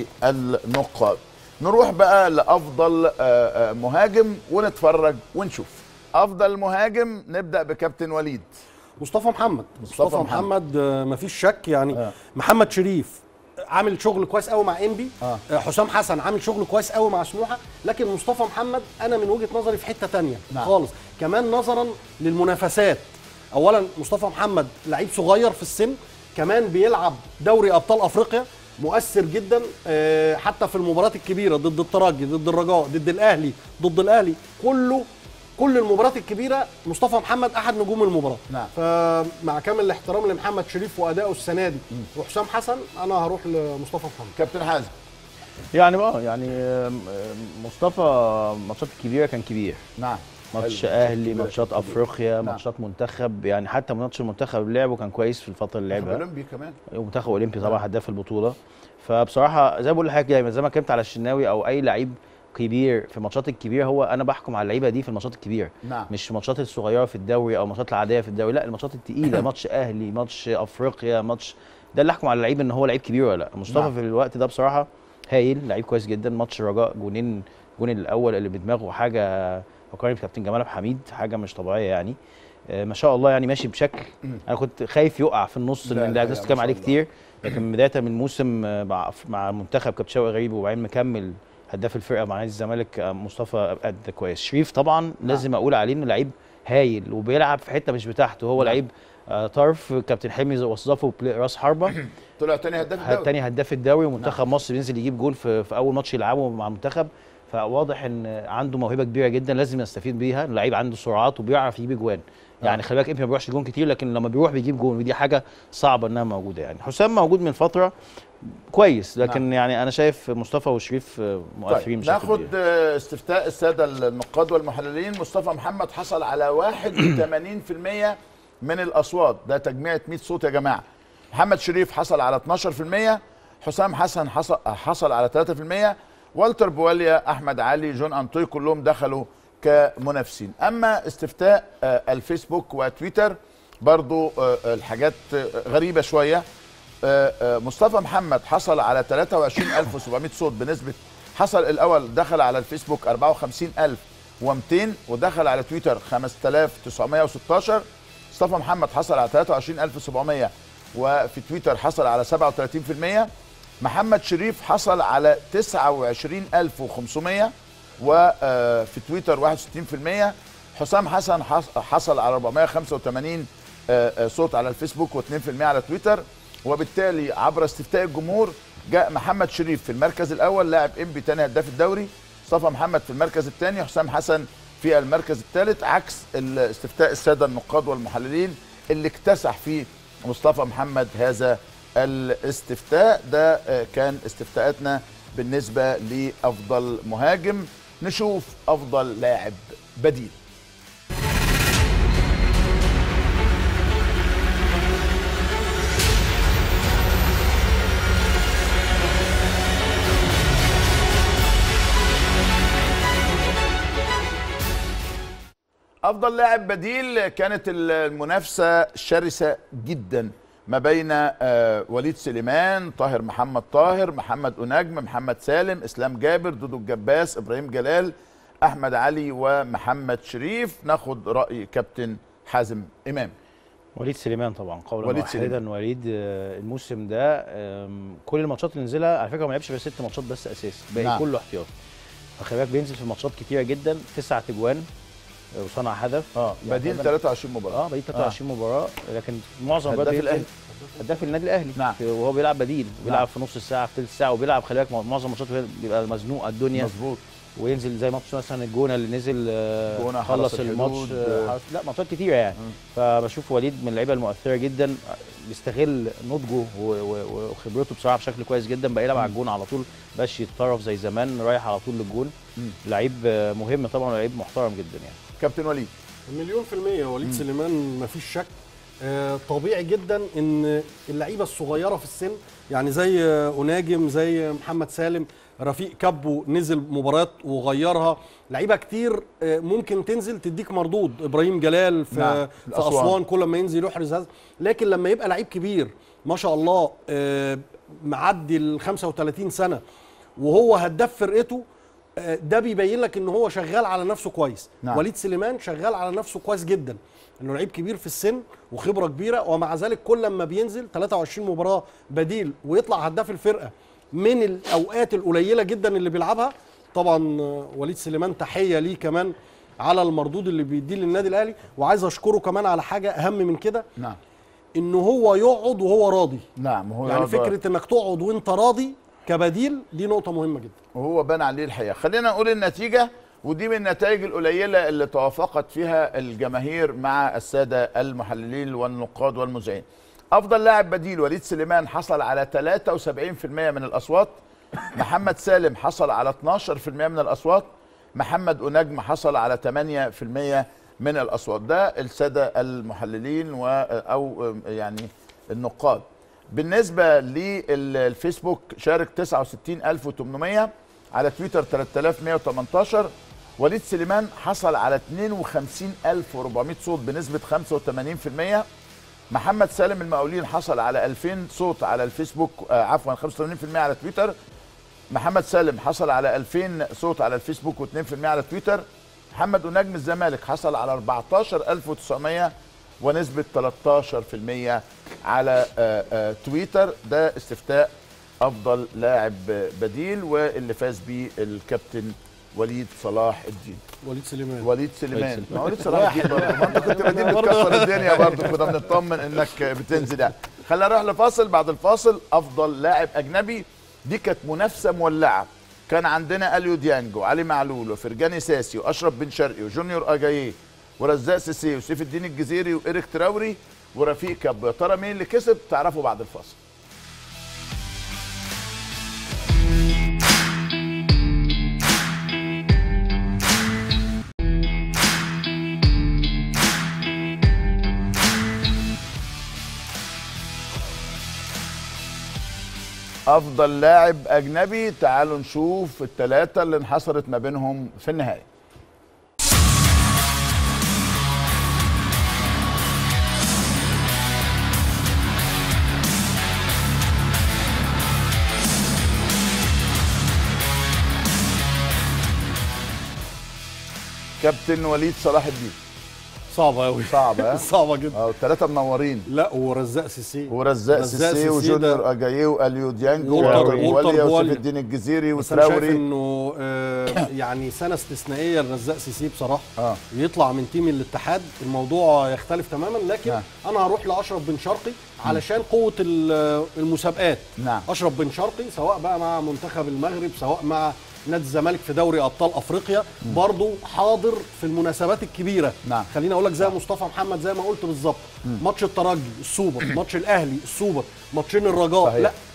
[SPEAKER 1] للنقاد. نروح بقى لأفضل مهاجم ونتفرج ونشوف. افضل مهاجم نبدا بكابتن وليد.
[SPEAKER 5] مصطفى محمد. مصطفى, مصطفى محمد, محمد مفيش شك يعني. آه. محمد شريف عامل شغل كويس قوي مع انبي. آه. حسام حسن عامل شغل كويس قوي مع سموحه، لكن مصطفى محمد انا من وجهه نظري في حته ثانيه. نعم. خالص، كمان نظرا للمنافسات. اولا مصطفى محمد لعيب صغير في السن، كمان بيلعب دوري ابطال افريقيا، مؤثر جدا حتى في المباريات الكبيره، ضد الترجي، ضد الرجاء، ضد الاهلي، ضد الاهلي كله، كل المباريات الكبيره مصطفى محمد احد نجوم المباراه. نعم. فمع كامل الاحترام لمحمد شريف وادائه السنه دي وحسام حسن، انا هروح لمصطفى محمد.
[SPEAKER 1] كابتن حازم.
[SPEAKER 4] يعني اه يعني مصطفى ماتشات الكبيره كان كبير.
[SPEAKER 1] نعم.
[SPEAKER 4] ماتش اهلي، ماتشات افريقيا، نعم. ماتشات منتخب، يعني حتى ماتش المنتخب اللي لعبه كان كويس في الفتره اللي لعبها.
[SPEAKER 1] اولمبي كمان.
[SPEAKER 4] ومنتخب اولمبي طبعا هداف البطوله. فبصراحه زي ما بقول لحضرتك دايما، زي ما اتكلمت على الشناوي او اي لعيب كبير في الماتشات الكبيره، هو انا بحكم على اللعيبه دي في الماتشات الكبيره. نعم. مش الماتشات الصغيره في الدوري او الماتشات العاديه في الدوري، لا الماتشات الثقيله، ماتش اهلي، ماتش افريقيا، ماتش ده اللي احكم على اللعيب ان هو لعيب كبير ولا لا. مصطفى نعم. في الوقت ده بصراحه هايل، لعيب كويس جدا. ماتش رجاء، جونين، جون الاول اللي بدماغه حاجه فكرني بكابتن جمال عبد الحميد، حاجه مش طبيعيه يعني. آه ما شاء الله يعني ماشي بشكل، انا كنت خايف يقع في النص لان ده الناس بتتكلم عليه كتير، لكن بدايه من الموسم مع مع المنتخب كابتن شوقي غريب، وبعدين مكمل هداف الفرقه مع نادي الزمالك مصطفى قد كويس. شريف طبعا نعم. لازم اقول عليه انه لعيب هايل وبيلعب في حته مش بتاعته، هو نعم. لعيب آه طرف، كابتن حلمي وظفه راس حربه،
[SPEAKER 1] طلع تاني هداف الدوري،
[SPEAKER 4] تاني هداف الدوري، ومنتخب نعم. مصر بينزل يجيب جول في, في اول ماتش يلعبه مع المنتخب. فواضح ان عنده موهبه كبيره جدا لازم يستفيد بيها. اللعيب عنده سرعات وبيعرف يجيب اجوان، يعني خلي بالك ما بيروحش جون كتير، لكن لما بيروح بيجيب جون، ودي حاجه صعبه انها موجوده يعني. حسام موجود من فتره كويس، لكن نعم. يعني انا شايف مصطفى وشريف مؤثرين بشكل
[SPEAKER 1] كبير. ناخد استفتاء الساده النقاد والمحللين. مصطفى محمد حصل على واحد وثمانين بالمئة من الاصوات، ده تجميعة مئة صوت يا جماعه. محمد شريف حصل على اتناشر بالمئة، حسام حسن حصل حصل على ثلاثة بالمئة، والتر بواليا، احمد علي، جون انطوي، كلهم دخلوا كمنافسين. اما استفتاء الفيسبوك وتويتر برضو الحاجات غريبه شويه. مصطفى محمد حصل على ثلاثة وعشرين ألف وسبعمئة صوت بنسبه، حصل الاول دخل على الفيسبوك أربعة وخمسين ألف ومئتين، ودخل على تويتر خمسة آلاف وتسعمئة وستاشر. مصطفى محمد حصل على ثلاثة وعشرين ألف وسبعمئة، وفي تويتر حصل على سبعة وثلاثين بالمئة. محمد شريف حصل على تسعة وعشرين ألف وخمسمئة، وفي تويتر واحد وستين بالمئة. حسام حسن حصل على أربعمئة وخمسة وثمانين صوت على الفيسبوك واثنين بالمئة على تويتر. وبالتالي عبر استفتاء الجمهور جاء محمد شريف في المركز الاول، لاعب انبي ثاني هداف الدوري، مصطفى محمد في المركز الثاني، حسام حسن في المركز الثالث، عكس الاستفتاء الساده النقاد والمحللين اللي اكتسح فيه مصطفى محمد هذا الاستفتاء. ده كان استفتاءاتنا بالنسبه لافضل مهاجم. نشوف افضل لاعب بديل. افضل لاعب بديل كانت المنافسه شرسه جدا ما بين آه وليد سليمان، طاهر محمد طاهر، محمد أنجم، محمد سالم، اسلام جابر، دودو الجباس، ابراهيم جلال، احمد علي ومحمد شريف. ناخد راي كابتن حازم امام.
[SPEAKER 4] وليد سليمان طبعا قولا
[SPEAKER 1] وليد
[SPEAKER 4] واحدا.
[SPEAKER 1] سليمان.
[SPEAKER 4] وليد آه، الموسم ده آم، كل الماتشات اللي نزلها على فكره ما لعبش غير ست ماتشات بس اساسي، باقي
[SPEAKER 1] نعم.
[SPEAKER 4] كله احتياطي. فخلي بالك بينزل في ماتشات كتيره جدا، تسع تجوان وصنع هدف.
[SPEAKER 1] اه
[SPEAKER 4] يعني
[SPEAKER 1] بديل
[SPEAKER 4] تقريباً-
[SPEAKER 1] ثلاثة وعشرين مباراه.
[SPEAKER 4] اه بديل ثلاثة وعشرين مباراه، لكن معظم
[SPEAKER 1] هداف
[SPEAKER 4] المباريات
[SPEAKER 1] الأهلي.
[SPEAKER 4] بينزل- هداف النادي الاهلي.
[SPEAKER 1] نعم.
[SPEAKER 4] في- وهو بيلعب بديل، بيلعب
[SPEAKER 1] نعم.
[SPEAKER 4] في نص الساعه، في ثلث ساعه، وبيلعب خلي بالك معظم ماتشاته بيبقى مزنوق الدنيا.
[SPEAKER 1] مظبوط.
[SPEAKER 4] وينزل زي ماتش مثلا الجونه اللي نزل آه،
[SPEAKER 1] الجونة،
[SPEAKER 4] خلص
[SPEAKER 1] حرس
[SPEAKER 4] الماتش
[SPEAKER 1] الحدود،
[SPEAKER 4] آه، حرس- لا ماتشات كتيره يعني. فبشوف وليد من اللعيبه المؤثره جدا، بيستغل نضجه و- و- وخبرته بصراحه بشكل كويس جدا، بقى يلعب على الجون على طول، باش يتطرف زي زمان، رايح على طول للجون. لعيب آه، مهم طبعا، ولعيب محترم جدا يعني.
[SPEAKER 1] كابتن وليد.
[SPEAKER 5] مليون في المية وليد سليمان مفيش شك. آه، طبيعي جدا ان اللعيبه الصغيره في السن، يعني زي آه، أناجم، زي محمد سالم، رفيق كابو نزل مباريات وغيرها، لعيبه كتير آه، ممكن تنزل تديك مردود. ابراهيم جلال في,
[SPEAKER 1] نعم.
[SPEAKER 5] في اسوان كل ما ينزل يحرز هذا. لكن لما يبقى لعيب كبير ما شاء الله آه، معدي ال خمسة وثلاثين سنه وهو هداف فرقته، آه، ده بيبين لك ان هو شغال على نفسه كويس.
[SPEAKER 1] نعم.
[SPEAKER 5] وليد سليمان شغال على نفسه كويس جدا، انه لعيب كبير في السن وخبره كبيره، ومع ذلك كل ما بينزل ثلاثة وعشرين مباراه بديل ويطلع هداف الفرقه من الاوقات القليله جدا اللي بيلعبها. طبعا آه، وليد سليمان تحيه ليه كمان على المردود اللي بيديه للنادي الاهلي، وعايز اشكره كمان على حاجه اهم من كده،
[SPEAKER 1] نعم.
[SPEAKER 5] ان هو يقعد وهو راضي.
[SPEAKER 1] نعم. هو
[SPEAKER 5] يعني
[SPEAKER 1] يقعد-
[SPEAKER 5] فكره انك تقعد وانت راضي كبديل دي نقطه مهمه جدا.
[SPEAKER 1] وهو بان عليه الحقيقه. خلينا نقول النتيجه، ودي من النتائج القليله اللي توافقت فيها الجماهير مع الساده المحللين والنقاد والمذيعين. افضل لاعب بديل وليد سليمان حصل على ثلاثة وسبعين بالمئة من الاصوات، محمد سالم حصل على اثناشر بالمئة من الاصوات، محمد أنجم حصل على ثمانية بالمئة من الاصوات. ده الساده المحللين و او يعني النقاد. بالنسبه للفيسبوك شارك تسعة وستين ألف وثمانمئة، على تويتر ثلاثة آلاف ومئة وثمانية عشر. وليد سليمان حصل على اثنين وخمسين ألف وأربعمئة صوت بنسبه خمسة وثمانين بالمئة. محمد سالم المقاولين حصل على ألفين صوت على الفيسبوك، آه عفوا خمسة وثمانين بالمئة على تويتر. محمد سالم حصل على ألفين صوت على الفيسبوك واثنين بالمئة على تويتر. محمد أنجم الزمالك حصل على أربعة عشر ألف وتسعمئة ونسبة ثلاثة عشر بالمئة على آآ آآ تويتر. ده استفتاء أفضل لاعب بديل، واللي فاز بيه الكابتن وليد صلاح الدين.
[SPEAKER 5] وليد سليمان.
[SPEAKER 1] وليد سليمان. ما وليد صلاح الدين برضه، ما انت كنت بديل بتكسر الدنيا برضه، كنا بنطمن انك بتنزل يعني. خلينا نروح لفاصل. بعد الفاصل افضل لاعب اجنبي، دي كانت منافسه مولعه. كان عندنا اليو ديانج وعلي معلول وفرجاني ساسي واشرف بن شرقي وجونيور اجاييه ورزاق سيسي وسيف الدين الجزيري وإيريك تراوري ورفيق كابو. يا ترى مين اللي كسب؟ تعرفوا بعد الفاصل. افضل لاعب اجنبي، تعالوا نشوف الثلاثه اللي انحصرت ما بينهم في النهايه. كابتن وليد صلاح الدين.
[SPEAKER 5] صعبه قوي.
[SPEAKER 1] صعبه ها؟
[SPEAKER 5] صعبه جدا.
[SPEAKER 1] اه الثلاثه منورين.
[SPEAKER 5] لا ورزاق سيسي
[SPEAKER 1] ورزاق سيسي وجونيور اجاييه واليو ديانج ووليا وسيف الدين الجزيري
[SPEAKER 5] بس انا شايف
[SPEAKER 1] وتراوري.
[SPEAKER 5] انه آه يعني سنه استثنائيه لرزاق سيسي بصراحه.
[SPEAKER 1] اه
[SPEAKER 5] يطلع من تيم الاتحاد الموضوع يختلف تماما، لكن
[SPEAKER 1] نعم.
[SPEAKER 5] انا هروح لاشرف بن شرقي علشان قوه المسابقات.
[SPEAKER 1] نعم.
[SPEAKER 5] اشرف بن شرقي سواء بقى مع منتخب المغرب سواء مع نادي الزمالك في دوري ابطال افريقيا، برضه حاضر في المناسبات الكبيره.
[SPEAKER 1] نعم.
[SPEAKER 5] خليني اقول لك زي مصطفى محمد زي ما قلت بالظبط، ماتش الترجي السوبر، ماتش الاهلي السوبر، ماتشين الرجاء.
[SPEAKER 1] صحيح.
[SPEAKER 5] لا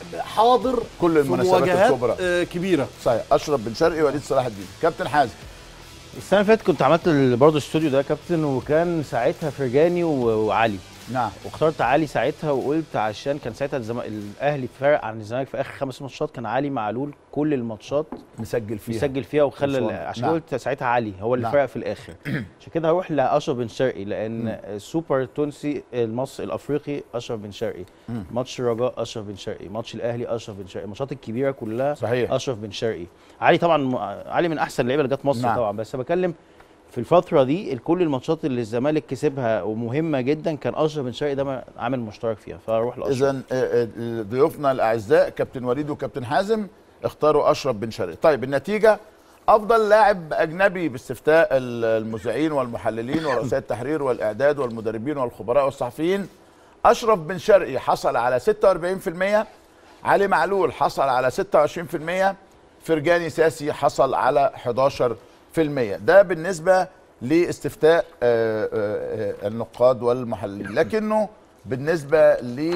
[SPEAKER 5] حاضر
[SPEAKER 1] كل
[SPEAKER 5] في
[SPEAKER 1] المناسبات
[SPEAKER 5] مواجهات
[SPEAKER 1] الكبرى.
[SPEAKER 5] آه، كبيره.
[SPEAKER 1] صحيح. اشرف بن شرقي، وليد صلاح الدين. كابتن حازم.
[SPEAKER 4] السنه اللي فاتت كنت عملت برضه الاستوديو ده كابتن، وكان ساعتها فرجاني و- وعلي.
[SPEAKER 1] نعم.
[SPEAKER 4] واخترت علي ساعتها وقلت عشان كان ساعتها الزم... الاهلي فارق عن الزمالك في اخر خمس ماتشات، كان علي معلول كل الماتشات
[SPEAKER 1] مسجل فيها
[SPEAKER 4] مسجل فيها وخلى
[SPEAKER 1] مش
[SPEAKER 4] ال- عشان
[SPEAKER 1] نعم.
[SPEAKER 4] قلت ساعتها علي هو اللي
[SPEAKER 1] نعم.
[SPEAKER 4] فرق في الاخر. عشان كده هروح لاشرف بن شرقي، لان السوبر التونسي المصري الافريقي اشرف بن شرقي، ماتش الرجاء اشرف بن شرقي، ماتش الاهلي اشرف بن شرقي، الماتشات الكبيره كلها
[SPEAKER 1] صحيح.
[SPEAKER 4] اشرف بن شرقي. علي طبعا م- علي من احسن اللعيبه اللي جت مصر
[SPEAKER 1] نعم.
[SPEAKER 4] طبعا، بس بكلم في الفترة دي كل الماتشات اللي الزمالك كسبها ومهمة جدا كان أشرف بن شرقي ده عامل مشترك فيها، فاروح لأشرف.
[SPEAKER 1] اذا ضيوفنا الاعزاء كابتن وليد وكابتن حازم اختاروا اشرف بن شرقي. طيب النتيجه: افضل لاعب اجنبي باستفتاء المذيعين والمحللين ورؤساء التحرير والاعداد والمدربين والخبراء والصحفيين، اشرف بن شرقي حصل على ستة وأربعين بالمئة، علي معلول حصل على ستة وعشرين بالمئة، فرجاني ساسي حصل على حداشر بالمئة. ده بالنسبه لاستفتاء آه، آه، النقاد والمحللين. لكنه بالنسبه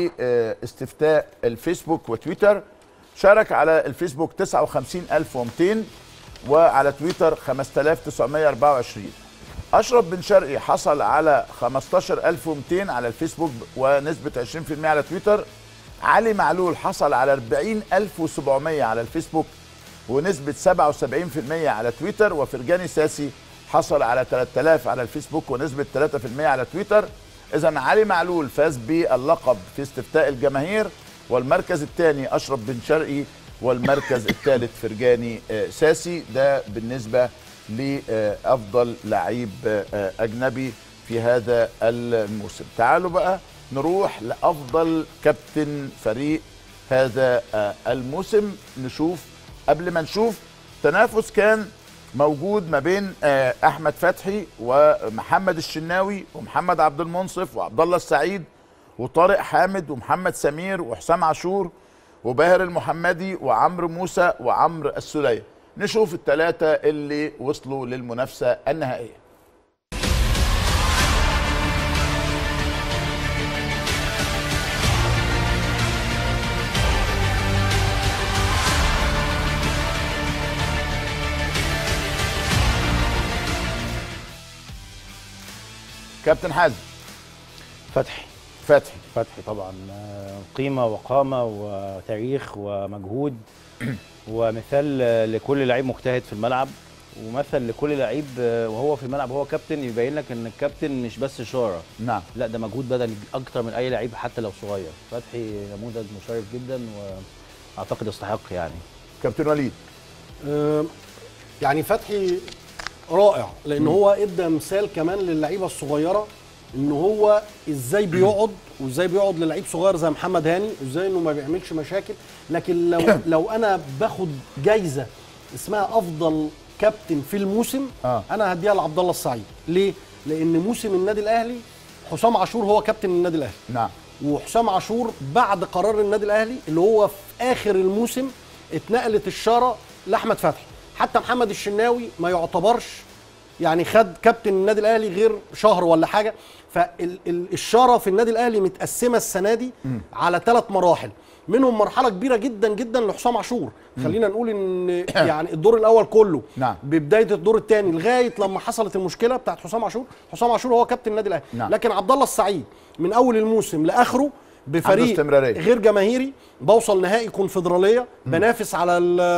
[SPEAKER 1] لاستفتاء الفيسبوك وتويتر، شارك على الفيسبوك تسعة وخمسين ألف ومئتين وعلى تويتر خمسة آلاف وتسعمئة وأربعة وعشرين. اشرف بن شرقي حصل على خمستاشر ألف ومئتين على الفيسبوك ونسبه عشرين بالمئة على تويتر. علي معلول حصل على أربعين ألف وسبعمئة على الفيسبوك ونسبه سبعة وسبعين بالمئة على تويتر. وفرجاني ساسي حصل على ثلاثة آلاف على الفيسبوك ونسبه ثلاثة بالمئة على تويتر. اذا علي معلول فاز باللقب في استفتاء الجماهير، والمركز الثاني اشرف بن شرقي، والمركز الثالث فرجاني ساسي. ده بالنسبه لافضل لعيب اجنبي في هذا الموسم. تعالوا بقى نروح لافضل كابتن فريق هذا الموسم. نشوف قبل ما نشوف تنافس كان موجود ما بين احمد فتحي ومحمد الشناوي ومحمد عبد المنصف وعبد الله السعيد وطارق حامد ومحمد سمير وحسام عاشور وباهر المحمدي وعمرو موسى وعمرو السولية. نشوف الثلاثة اللي وصلوا للمنافسة النهائية. كابتن حازم.
[SPEAKER 4] فتحي
[SPEAKER 1] فتحي.
[SPEAKER 4] فتحي طبعا، آه، قيمة وقامة وتاريخ ومجهود ومثال آه، لكل لعيب مجتهد في الملعب، ومثل لكل لعيب آه، وهو في الملعب هو كابتن، يبين لك ان الكابتن مش بس شارة،
[SPEAKER 1] نعم،
[SPEAKER 4] لا ده مجهود بدني اكتر من اي لعيب حتى لو صغير. فتحي نموذج مشرف جدا واعتقد يستحق يعني.
[SPEAKER 1] كابتن وليد.
[SPEAKER 5] آه، يعني فتحي رائع، لان هو ادى مثال كمان للعيبه الصغيره ان هو ازاي بيقعد وازاي بيقعد للعيب صغير زي محمد هاني، وازاي انه ما بيعملش مشاكل. لكن لو لو انا باخد جايزه اسمها افضل كابتن في الموسم،
[SPEAKER 1] آه.
[SPEAKER 5] انا هديها لعبد الله السعيد. ليه؟ لان موسم النادي الاهلي حسام عاشور هو كابتن النادي الاهلي،
[SPEAKER 1] نعم،
[SPEAKER 5] وحسام عاشور بعد قرار النادي الاهلي اللي هو في اخر الموسم اتنقلت الشاره لاحمد فتحي. حتى محمد الشناوي ما يعتبرش يعني خد كابتن النادي الاهلي غير شهر ولا حاجه. فالشاره في النادي الاهلي متقسمه السنه دي م. على ثلاث مراحل، منهم مرحله كبيره جدا جدا لحسام عاشور. خلينا نقول ان يعني الدور الاول كله،
[SPEAKER 1] نعم،
[SPEAKER 5] ببدايه الدور الثاني لغايه لما حصلت المشكله بتاعت حسام عاشور. حسام عاشور هو كابتن النادي الاهلي،
[SPEAKER 1] نعم.
[SPEAKER 5] لكن عبد الله السعيد من اول الموسم لاخره بفريق غير جماهيري، بوصل نهائي كونفدراليه، بنافس على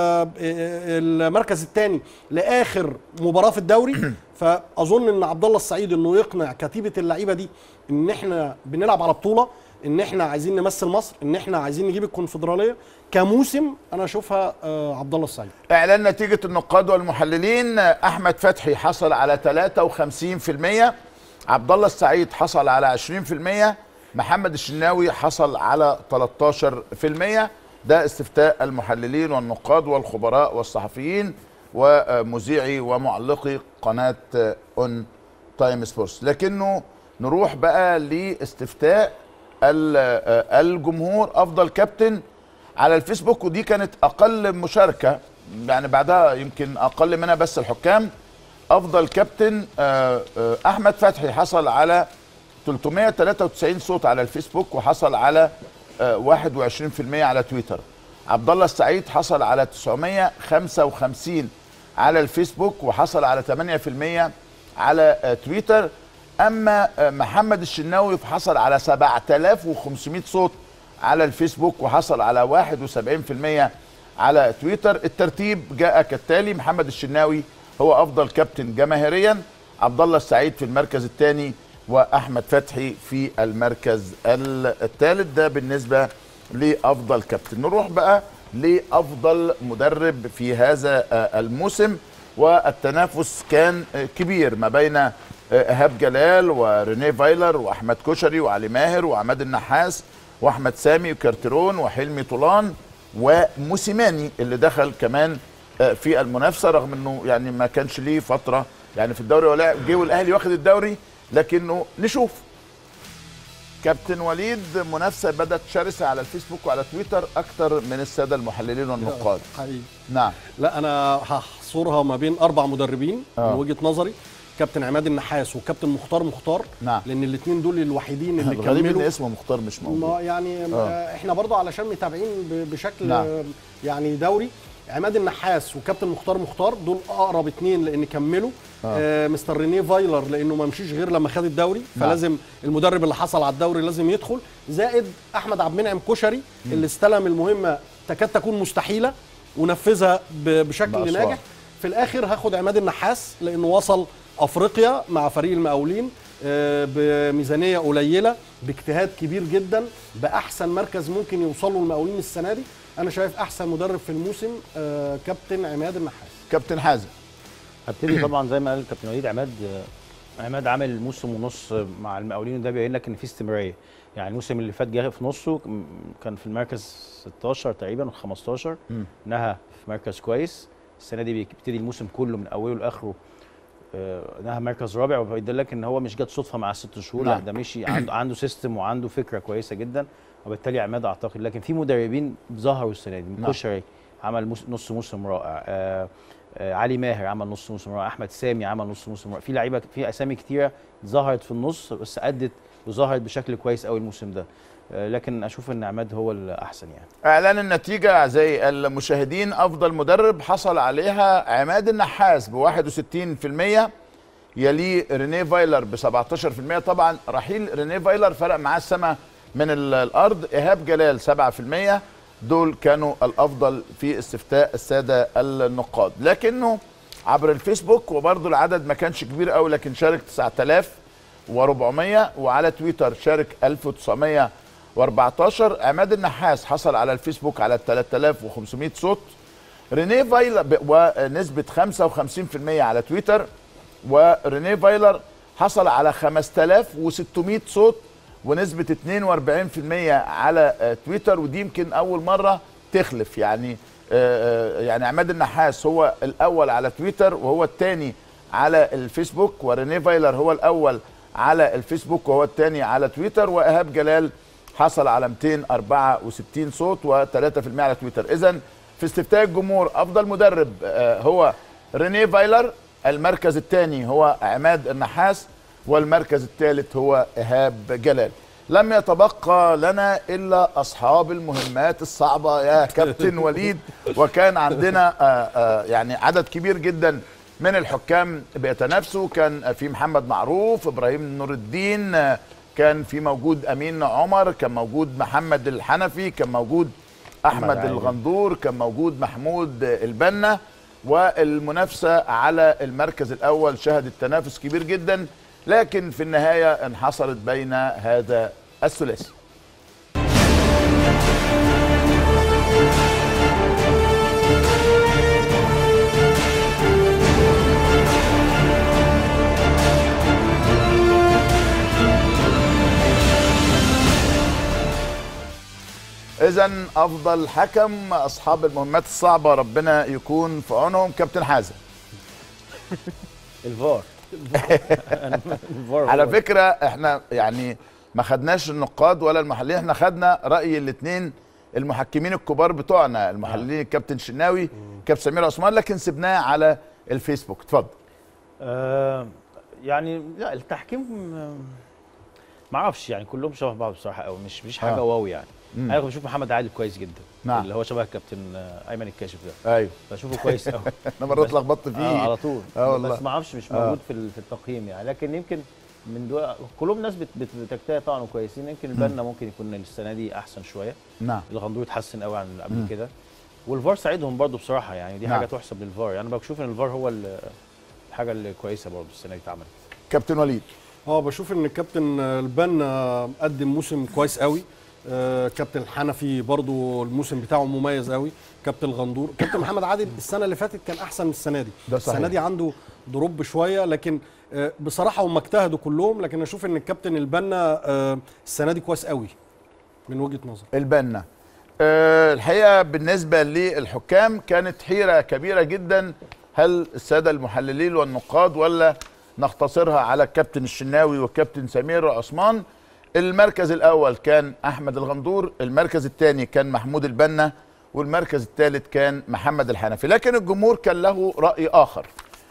[SPEAKER 5] المركز الثاني لاخر مباراه في الدوري. فاظن ان عبد الله السعيد انه يقنع كتيبه اللعيبه دي ان احنا بنلعب على بطوله، ان احنا عايزين نمثل مصر، ان احنا عايزين نجيب الكونفدراليه كموسم، انا اشوفها عبد الله السعيد.
[SPEAKER 1] اعلان نتيجه النقاد والمحللين: احمد فتحي حصل على ثلاثة وخمسين بالمئة، عبد الله السعيد حصل على عشرين بالمئة، محمد الشناوي حصل على ثلاثة عشر بالمئة. ده استفتاء المحللين والنقاد والخبراء والصحفيين ومذيعي ومعلقي قناه اون تايم سبورتس. لكنه نروح بقى لاستفتاء الجمهور افضل كابتن على الفيسبوك، ودي كانت اقل مشاركه، يعني بعدها يمكن اقل منها بس الحكام. افضل كابتن احمد فتحي حصل على ثلاثمئة وثلاثة وتسعين صوت على الفيسبوك، وحصل على واحد وعشرين في المية على تويتر. عبد الله السعيد حصل على تسعمية وخمسة وخمسين على الفيسبوك وحصل على ثمانية في المية على تويتر. اما محمد الشناوي فحصل على سبعة آلاف وخمسمية صوت على الفيسبوك وحصل على واحد وسبعين في المية على تويتر. الترتيب جاء كالتالي: محمد الشناوي هو افضل كابتن جماهيريا، عبد الله السعيد في المركز الثاني، واحمد فتحي في المركز الثالث. ده بالنسبه لافضل كابتن. نروح بقى لافضل مدرب في هذا الموسم، والتنافس كان كبير ما بين ايهاب جلال ورينيه فايلر واحمد كشري وعلي ماهر وعماد النحاس واحمد سامي وكارتيرون وحلمي طولان وموسيماني اللي دخل كمان في المنافسه، رغم انه يعني ما كانش ليه فتره يعني في الدوري ولا جه والاهلي واخد الدوري، لكنه نشوف. كابتن وليد، منافسه بدات شرسه على الفيسبوك وعلى تويتر اكتر من الساده المحللين والنقاد.
[SPEAKER 5] حقيقي.
[SPEAKER 1] نعم.
[SPEAKER 5] لا انا هحصرها ما بين اربع مدربين
[SPEAKER 1] آه.
[SPEAKER 5] من وجهه نظري: كابتن عماد النحاس وكابتن مختار مختار.
[SPEAKER 1] نعم.
[SPEAKER 5] لان الاثنين دول الوحيدين اللي
[SPEAKER 1] الغريب ان
[SPEAKER 5] كملوا.
[SPEAKER 1] اسمه مختار مش موجود.
[SPEAKER 5] ما يعني آه. احنا برضو علشان متابعين ب- بشكل
[SPEAKER 1] نعم.
[SPEAKER 5] يعني دوري. عماد النحاس وكابتن مختار مختار دول اقرب اثنين لان كملوا.
[SPEAKER 1] آه.
[SPEAKER 5] آه مستر رينيه فايلر لانه ما مشيش غير لما خد الدوري،
[SPEAKER 1] نعم.
[SPEAKER 5] فلازم المدرب اللي حصل على الدوري لازم يدخل. زائد احمد عبد المنعم كشري
[SPEAKER 1] مم.
[SPEAKER 5] اللي استلم المهمه تكاد تكون مستحيله ونفذها ب- بشكل
[SPEAKER 1] بأسوار.
[SPEAKER 5] ناجح. في الاخر هاخد عماد النحاس لانه وصل افريقيا مع فريق المقاولين آه، بميزانيه قليله باجتهاد كبير جدا باحسن مركز ممكن يوصلوا المقاولين السنه دي. انا شايف احسن مدرب في الموسم آه، كابتن عماد النحاس.
[SPEAKER 1] كابتن حازم.
[SPEAKER 4] هبتدي طبعا زي ما قال كابتن وليد. عماد عماد عامل موسم ونص مع المقاولين، وده بيبين لك ان في استمراريه. يعني الموسم اللي فات جه في نصه كان في المركز ستاشر تقريبا خمستاشر، نهى في مركز كويس. السنه دي بيبتدي الموسم كله من اوله لاخره آه، نهى مركز رابع، وبيدلك ان هو مش جت صدفه مع الست شهور. لا
[SPEAKER 1] نعم.
[SPEAKER 4] ده مشي عنده عنده سيستم وعنده فكره كويسه جدا، وبالتالي عماد اعتقد. لكن في مدربين ظهروا السنه دي.
[SPEAKER 1] نعم.
[SPEAKER 4] كشري عمل موس- نص موسم رائع، آه آه علي ماهر عمل نص موسم رائع، احمد سامي عمل نص موسم رائع. في لعيبه، في اسامي كتيره ظهرت في النص بس ادت وظهرت بشكل كويس قوي الموسم ده. آه لكن اشوف ان عماد هو الاحسن يعني.
[SPEAKER 1] اعلان النتيجه اعزائي المشاهدين: افضل مدرب حصل عليها عماد النحاس ب واحد وستين في المية، يليه رينيه فايلر ب سبعتاشر في المية. طبعا رحيل رينيه فايلر فرق معاه السماء من ال- الارض. ايهاب جلال سبعة في المية، دول كانوا الافضل في استفتاء الساده النقاد. لكنه عبر الفيسبوك وبرضه العدد ما كانش كبير قوي، لكن شارك تسعة آلاف وأربعمية، وعلى تويتر شارك ألف وتسعمية وأربعتاشر. عماد النحاس حصل على الفيسبوك على ثلاثة آلاف وخمسمية صوت. رينيه فايلر ب- ونسبة خمسة وخمسين في المية على تويتر، ورينيه فايلر حصل على خمسة آلاف وستمية صوت ونسبة اتنين وأربعين في المية على آه، تويتر. ودي يمكن أول مرة تخلف، يعني آه، آه، يعني عماد النحاس هو الأول على تويتر وهو الثاني على الفيسبوك، ورينيه فايلر هو الأول على الفيسبوك وهو الثاني على تويتر، وإيهاب جلال حصل على مئتين وأربعة وستين صوت وثلاثة في المية على تويتر. إذن في استفتاء الجمهور أفضل مدرب آه، هو رينيه فايلر، المركز الثاني هو عماد النحاس، والمركز الثالث هو إيهاب جلال. لم يتبقى لنا إلا أصحاب المهمات الصعبة يا كابتن وليد، وكان عندنا آآ آآ يعني عدد كبير جدا من الحكام بيتنافسوا. كان في محمد معروف، إبراهيم نور الدين، كان في موجود أمين عمر، كان موجود محمد الحنفي، كان موجود أحمد الغندور، كان موجود محمود البنا. والمنافسة على المركز الأول شهدت تنافس كبير جدا، لكن في النهاية انحصرت بين هذا الثلاثي. إذن أفضل حكم أصحاب المهمات الصعبة، ربنا يكون في عونهم، كابتن حازم.
[SPEAKER 4] الفار الفار
[SPEAKER 1] على
[SPEAKER 4] هو.
[SPEAKER 1] فكرة احنا يعني ما خدناش النقاد ولا المحللين، احنا خدنا رأي الاثنين المحكمين الكبار بتوعنا، المحللين الكابتن شناوي كابتن سمير عثمان، لكن سبناه على الفيسبوك. اتفضل.
[SPEAKER 4] آه يعني لا التحكيم آه، ما اعرفش يعني كلهم شبه بعض بصراحه قوي، مش مش حاجه
[SPEAKER 1] آه.
[SPEAKER 4] واو يعني. انا كنت بشوف محمد عادل كويس جدا.
[SPEAKER 1] نعم.
[SPEAKER 4] اللي هو شبه كابتن آه، ايمن الكاشف ده.
[SPEAKER 1] ايوه
[SPEAKER 4] بشوفه كويس قوي.
[SPEAKER 1] انا مرات اتلخبطت فيه
[SPEAKER 4] اه على طول.
[SPEAKER 1] اه والله.
[SPEAKER 4] بس ما اعرفش مش موجود في ال- في التقييم يعني، لكن يمكن من دول كلهم ناس بت- بت- بتجتهد طبعا وكويسين. يمكن البنا ممكن يكون السنه دي احسن شويه.
[SPEAKER 1] نعم.
[SPEAKER 4] الغندور اتحسن قوي عن اللي قبل كده. والفار ساعدهم برضو بصراحه يعني، دي
[SPEAKER 1] نعم.
[SPEAKER 4] حاجه تحسب للفار يعني. انا بشوف ان الفار هو ال- الحاجه الكويسه برضو السنه دي اتعملت.
[SPEAKER 1] كابتن وليد.
[SPEAKER 5] اه بشوف ان الكابتن البنا قدم موسم كويس قوي. آه كابتن الحنفي برضو الموسم بتاعه مميز قوي. كابتن الغندور، كابتن محمد عادل السنه اللي فاتت كان احسن من السنه دي.
[SPEAKER 1] ده صحيح.
[SPEAKER 5] السنه دي عنده دروب شويه، لكن آه بصراحه هم اجتهدوا كلهم. لكن اشوف ان الكابتن البنا آه السنه دي كويس قوي من وجهه نظري.
[SPEAKER 1] البنا أه الحقيقه بالنسبه للحكام كانت حيره كبيره جدا، هل الساده المحللين والنقاد ولا نختصرها على الكابتن الشناوي والكابتن سمير عثمان. المركز الاول كان احمد الغندور، المركز الثاني كان محمود البنا، والمركز الثالث كان محمد الحنفي. لكن الجمهور كان له راي اخر.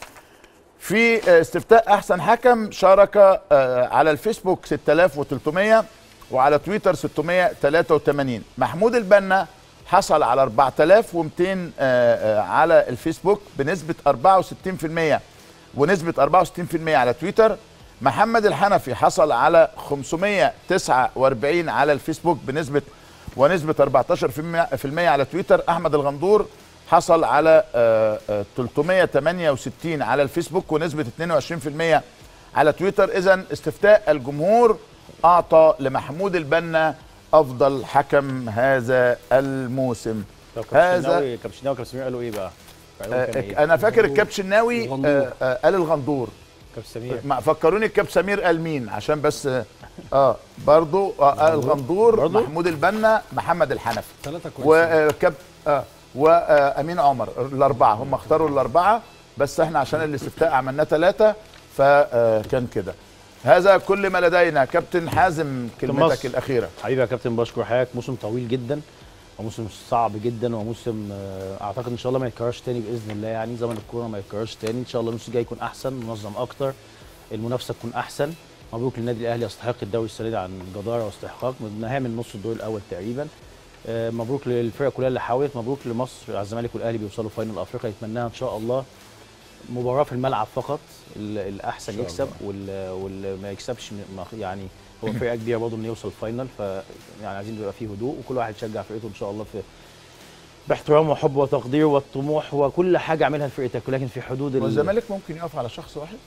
[SPEAKER 1] في استفتاء احسن حكم شارك آه، على الفيسبوك ستة آلاف وثلاثمائة وعلى تويتر ستمائة وثلاثة وثمانين. محمود البنا حصل على أربعة آلاف ومئتين آه، آه، على الفيسبوك بنسبة أربعة وستين بالمئة ونسبة أربعة وستين بالمئة على تويتر. محمد الحنفي حصل على خمسمائة وتسعة وأربعين على الفيسبوك بنسبة ونسبة أربعة عشر بالمئة على تويتر. أحمد الغندور حصل على آه، آه، ثلاثمائة وثمانية وستين على الفيسبوك ونسبة اثنين وعشرين بالمئة على تويتر. إذن استفتاء الجمهور أعطى لمحمود البنا أفضل حكم هذا الموسم.
[SPEAKER 4] هذا كابتن الشناوي وكابتن سمير قالوا ايه بقى؟ قالوا كان إيه؟
[SPEAKER 1] أنا فاكر الكابتن الشناوي آه، آه، قال الغندور.
[SPEAKER 4] كابتن سمير
[SPEAKER 1] ما فكروني الكابتن سمير قال مين عشان بس اه برضو آه الغندور
[SPEAKER 4] برضو؟
[SPEAKER 1] محمود البنا محمد الحنفي
[SPEAKER 5] ثلاثه كويسين.
[SPEAKER 1] وكاب اه وامين عمر. الاربعه هم اختاروا الاربعه، بس احنا عشان الاستفتاء عملناه ثلاثه فكان كده. هذا كل ما لدينا. كابتن حازم كلمتك
[SPEAKER 4] مصر.
[SPEAKER 1] الاخيره.
[SPEAKER 4] حبيبي يا كابتن بشكر حضرتك. موسم طويل جدا وموسم صعب جدا وموسم آه، اعتقد ان شاء الله ما يتكررش تاني باذن الله يعني. زمن الكوره ما يتكررش تاني ان شاء الله. الموسم الجاي يكون احسن منظم اكتر، المنافسه تكون احسن. مبروك للنادي الاهلي، يستحق الدوري السنه دي عن جداره واستحقاق، نهايه من نص الدور الاول تقريبا. آه، مبروك للفرق كلها اللي حاولت، مبروك لمصر على الزمالك والاهلي بيوصلوا فاينل افريقيا. يتمناها ان شاء الله مباراه في الملعب فقط، ال- الاحسن يكسب وال- واللي ما يكسبش م- يعني هو فرقه كبيره برضه انه يوصل فاينل. ف يعني عايزين يبقى فيه هدوء وكل واحد يشجع فرقته ان شاء الله في باحترام وحب وتقدير والطموح وكل حاجه يعملها لفرقتك، ولكن في حدود ال-
[SPEAKER 1] والزمالك ممكن يقف على شخص واحد.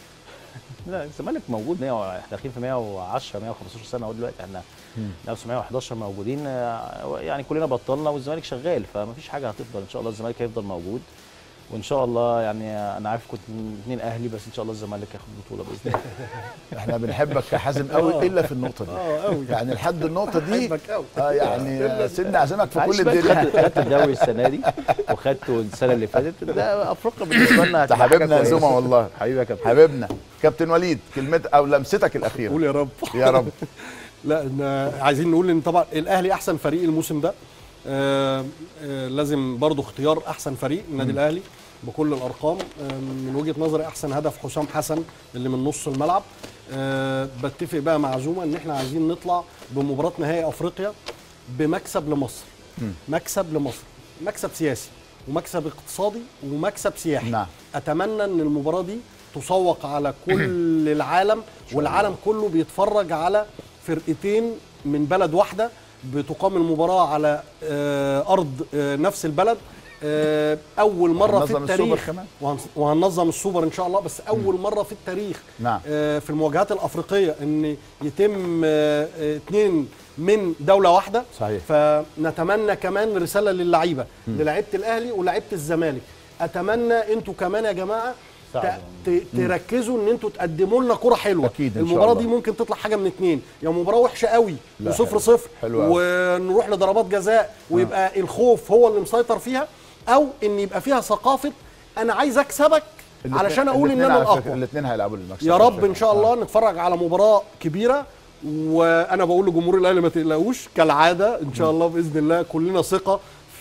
[SPEAKER 4] لا الزمالك موجود مية، احنا داخلين في مية وعشرة مية وخمستاشر سنه اهو دلوقتي. احنا نفس مية وحداشر موجودين آه، يعني كلنا بطلنا والزمالك شغال، فما فيش حاجه هتفضل. ان شاء الله الزمالك هيفضل موجود، وان شاء الله يعني انا عارف كنت اثنين اهلي، بس ان شاء الله الزمالك ياخد البطوله باذن الله.
[SPEAKER 1] احنا بنحبك يا حازم قوي الا في النقطه دي.
[SPEAKER 5] اه قوي
[SPEAKER 1] يعني لحد النقطه دي
[SPEAKER 5] بحبك قوي.
[SPEAKER 1] اه يعني سيبني اعزمك في
[SPEAKER 4] معلش
[SPEAKER 1] كل
[SPEAKER 4] بقى،
[SPEAKER 1] الدنيا.
[SPEAKER 4] خدت خدت الدوري السنه دي وخدته السنه اللي فاتت، ده افريقيا بالنسبه لنا
[SPEAKER 1] انت
[SPEAKER 4] هتبقى حاجة
[SPEAKER 1] حبيبنا يا
[SPEAKER 4] كويسة.
[SPEAKER 1] زوما والله.
[SPEAKER 4] حبيبي يا كابتن.
[SPEAKER 1] حبيبنا كابتن وليد كلمه او لمستك الاخيره.
[SPEAKER 5] قول يا رب.
[SPEAKER 1] يا رب.
[SPEAKER 5] لا إن عايزين نقول ان طبعا الاهلي احسن فريق الموسم ده. آه آه لازم برضو اختيار احسن فريق النادي الاهلي بكل الارقام. آه من وجهه نظري احسن هدف حسام حسن اللي من نص الملعب. آه بتفق بقى مع زوما ان احنا عايزين نطلع بمباراه نهائي افريقيا بمكسب لمصر. مكسب لمصر، مكسب سياسي ومكسب اقتصادي ومكسب سياحي.
[SPEAKER 1] نعم.
[SPEAKER 5] اتمنى ان المباراه دي تسوق على كل العالم، والعالم كله بيتفرج على فرقتين من بلد واحده بتقام المباراه على آه، ارض آه، نفس البلد. آه، اول مره في
[SPEAKER 1] وهننظم السوبر
[SPEAKER 5] التاريخ
[SPEAKER 1] كمان.
[SPEAKER 5] وهن- وهننظم السوبر ان شاء الله، بس اول مره في التاريخ
[SPEAKER 1] نعم.
[SPEAKER 5] آه، في المواجهات الافريقيه ان يتم آه، آه، اتنين من دوله واحده.
[SPEAKER 1] صحيح.
[SPEAKER 5] فنتمنى كمان رساله للعيبه، للاعيبه الاهلي ولاعيبه الزمالك. اتمنى انتوا كمان يا جماعه
[SPEAKER 4] ساعدوا.
[SPEAKER 5] ت- ت- تركزوا ان انتوا تقدموا لنا كره حلوه.
[SPEAKER 1] أكيد إن شاء
[SPEAKER 5] المباراه
[SPEAKER 1] الله.
[SPEAKER 5] دي ممكن تطلع حاجه من اتنين، يا مباراه وحشه قوي
[SPEAKER 1] لا،
[SPEAKER 5] وصفر
[SPEAKER 1] حلو.
[SPEAKER 5] صفر
[SPEAKER 1] حلو أوي.
[SPEAKER 5] ونروح لضربات جزاء ويبقى الخوف هو اللي مسيطر فيها، او ان يبقى فيها ثقافه انا عايز اكسبك علشان اقول ان انا الاقوى.
[SPEAKER 1] الاثنين هيلعبوا للمكسب.
[SPEAKER 5] يا رب ان شاء الله نتفرج على مباراه كبيره. وانا بقول لجمهور الاهلي ما تقلقوش كالعاده، ان شاء الله باذن الله كلنا ثقه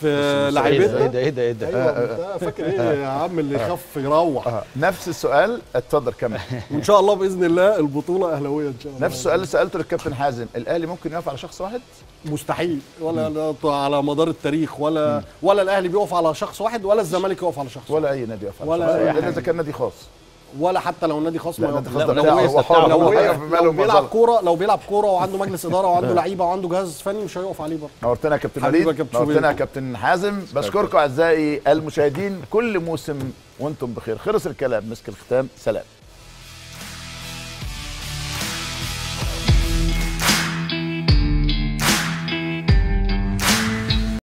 [SPEAKER 5] في
[SPEAKER 4] ايه
[SPEAKER 5] لعيبتنا.
[SPEAKER 4] ده ايه ده ايه ده
[SPEAKER 5] ايوه انت فاكر ايه يا عم اللي يخاف يروح.
[SPEAKER 1] آه. نفس السؤال، اتفضل كمل.
[SPEAKER 5] وان شاء الله باذن الله البطوله اهلاويه ان شاء الله.
[SPEAKER 1] نفس السؤال اللي سالته للكابتن حازم، الاهلي ممكن يقف على شخص واحد؟
[SPEAKER 5] مستحيل، ولا لا على مدار التاريخ، ولا م. ولا الاهلي بيقف على شخص واحد، ولا الزمالك يقف على شخص واحد،
[SPEAKER 1] ولا اي نادي يقف على
[SPEAKER 5] ولا
[SPEAKER 1] شخص
[SPEAKER 5] أي
[SPEAKER 1] واحد،
[SPEAKER 5] حاجة.
[SPEAKER 1] الا اذا كان نادي خاص،
[SPEAKER 5] ولا حتى لو النادي خاص ما
[SPEAKER 1] لا،
[SPEAKER 5] يقف.
[SPEAKER 1] نادي خاص
[SPEAKER 4] لا،
[SPEAKER 1] ده
[SPEAKER 4] لو
[SPEAKER 1] هو
[SPEAKER 4] هو
[SPEAKER 1] حر،
[SPEAKER 5] لو
[SPEAKER 1] هو حاجة في
[SPEAKER 5] بيلعب
[SPEAKER 1] ماله
[SPEAKER 5] لو بيلعب
[SPEAKER 1] ومظهره.
[SPEAKER 5] كوره لو بيلعب كوره وعنده مجلس اداره وعنده لعيبه وعنده جهاز فني مش هيقف عليه برضه.
[SPEAKER 1] نورتنا يا كابتن
[SPEAKER 5] حبيبي يا
[SPEAKER 1] وليد،
[SPEAKER 5] كابتن
[SPEAKER 1] نورتنا يا
[SPEAKER 5] شوبير.
[SPEAKER 1] كابتن حازم. بشكركم اعزائي المشاهدين، كل موسم وانتم بخير. خلص الكلام، مسك الختام، سلام.